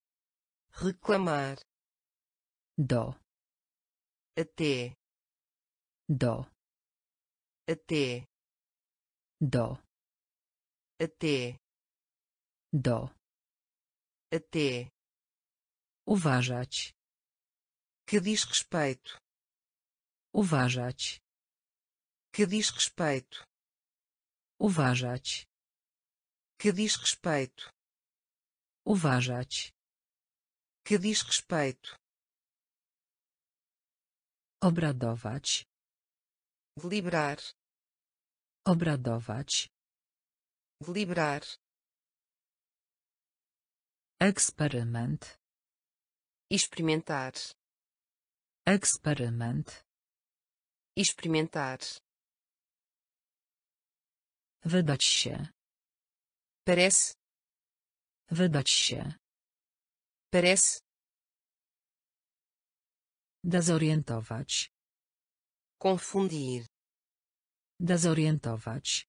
reclamar, Do. até, Do. até, Do. até, Do. até, Uważać. que diz respeito, Uważać. que diz respeito, Uważać. que diz respeito, Uważać. que diz respeito, Obradować. deliberar, Obradować. deliberar, Eksperyment. experimentar, Eksperyment. experimentar, Wydać się. parece, Wydać się. parece, Dezorientować. confundir, Dezorientować.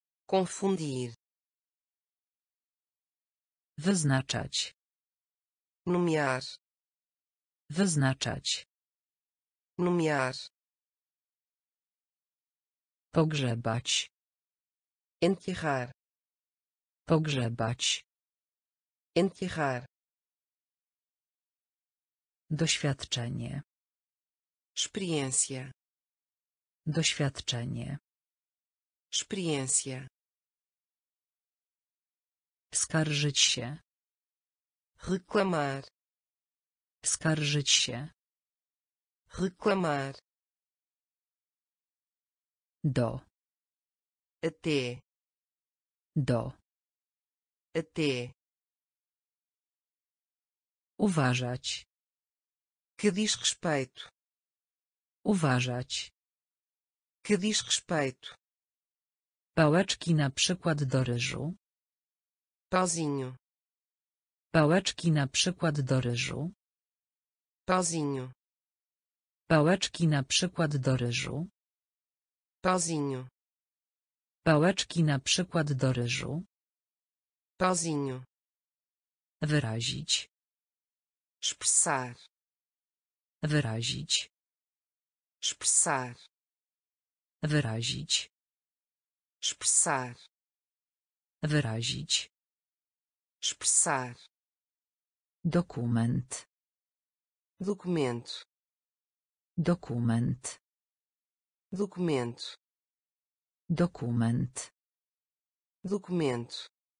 confundir, Wyznaczać. nomear, wyznaczać, nomear, pogrzebać, enterrar, pogrzebać, enterrar, doświadczenie, experiência, doświadczenie, experiência, skarżyć się, reclamar, skarżyć się, reclamar, do, até, do, até, uważać, que diz respeito, uważać, que diz respeito, pałeczki na przykład do ryżu, pauzinho, pałeczki na przykład do ryżu, pauzinho, pałeczki na przykład do ryżu, pauzinho, pałeczki na przykład do ryżu, pauzinho, wyrazić, expressar, wyrazić, expressar, wyrazić, expressar, wyrazić, expressar, dokument, documento, dokument, documento, dokument, documento,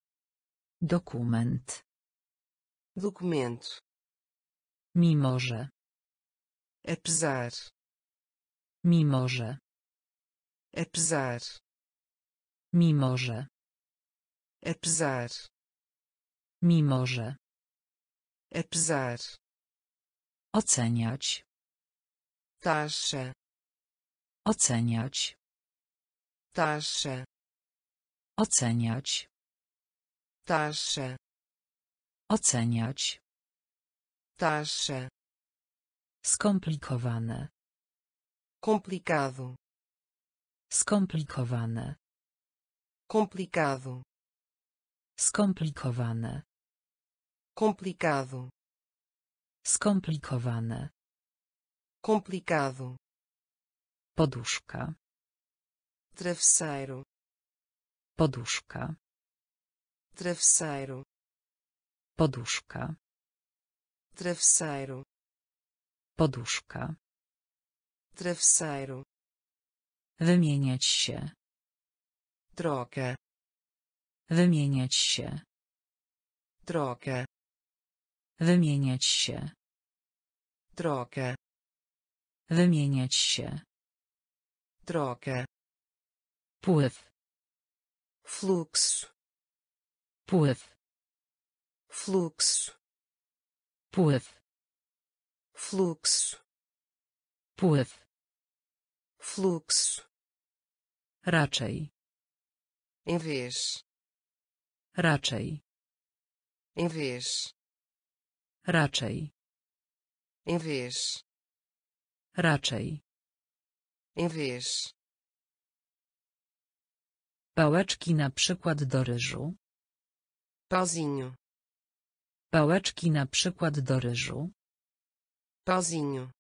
dokument, documento, mimo że, apesar, mimo że, apesar, mimo że, apesar, mimo że, apesar, oceniać, taxa, oceniać, taxa, oceniać, taxa, oceniać, taxa, skomplikowane, complicado, skomplikowane, complicado, skomplikowane, complicado, skomplikowane, complicado, poduszka, travesseiro, poduszka, travesseiro, poduszka, travesseiro, poduszka, travesseiro, wymieniać się, troca, wymieniać się, troca, wymieniać się, troca, wymieniać się, troca, pływ, fluxo, pływ, fluxo, pływ, fluxo, pływ, fluxo, raczej, em vez, raczej, em vez, raczej, em vez, raczej, em vez, pałeczki na przykład do ryżu, pauzinho, pałeczki na przykład do ryżu, pauzinho,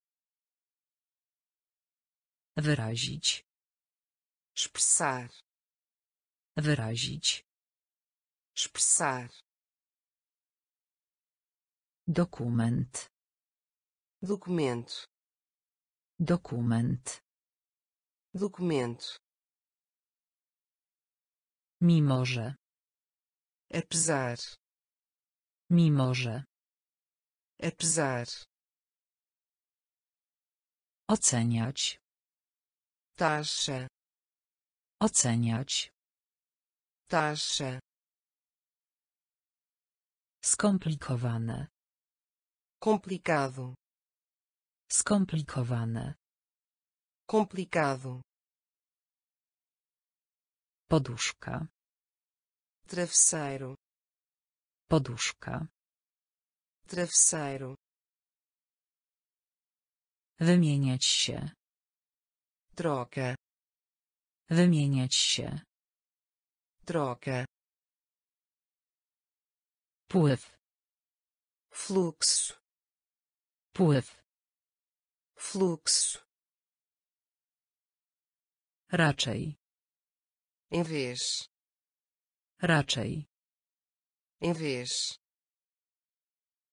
wyrazić, expressar, wyrazić, expressar, dokument, documento, dokument, documento, mimo że, apesar, mimo że, apesar, oceniać, taxa, oceniać, taxa, skomplikowane, complicado, skomplikowane, complicado, poduszka, travesseiro, poduszka, travesseiro, wymieniać się, troca, wymieniać się, troca, pływ, fluxo, Pływ. fluxo, Raczej. em vez, Raczej. em vez,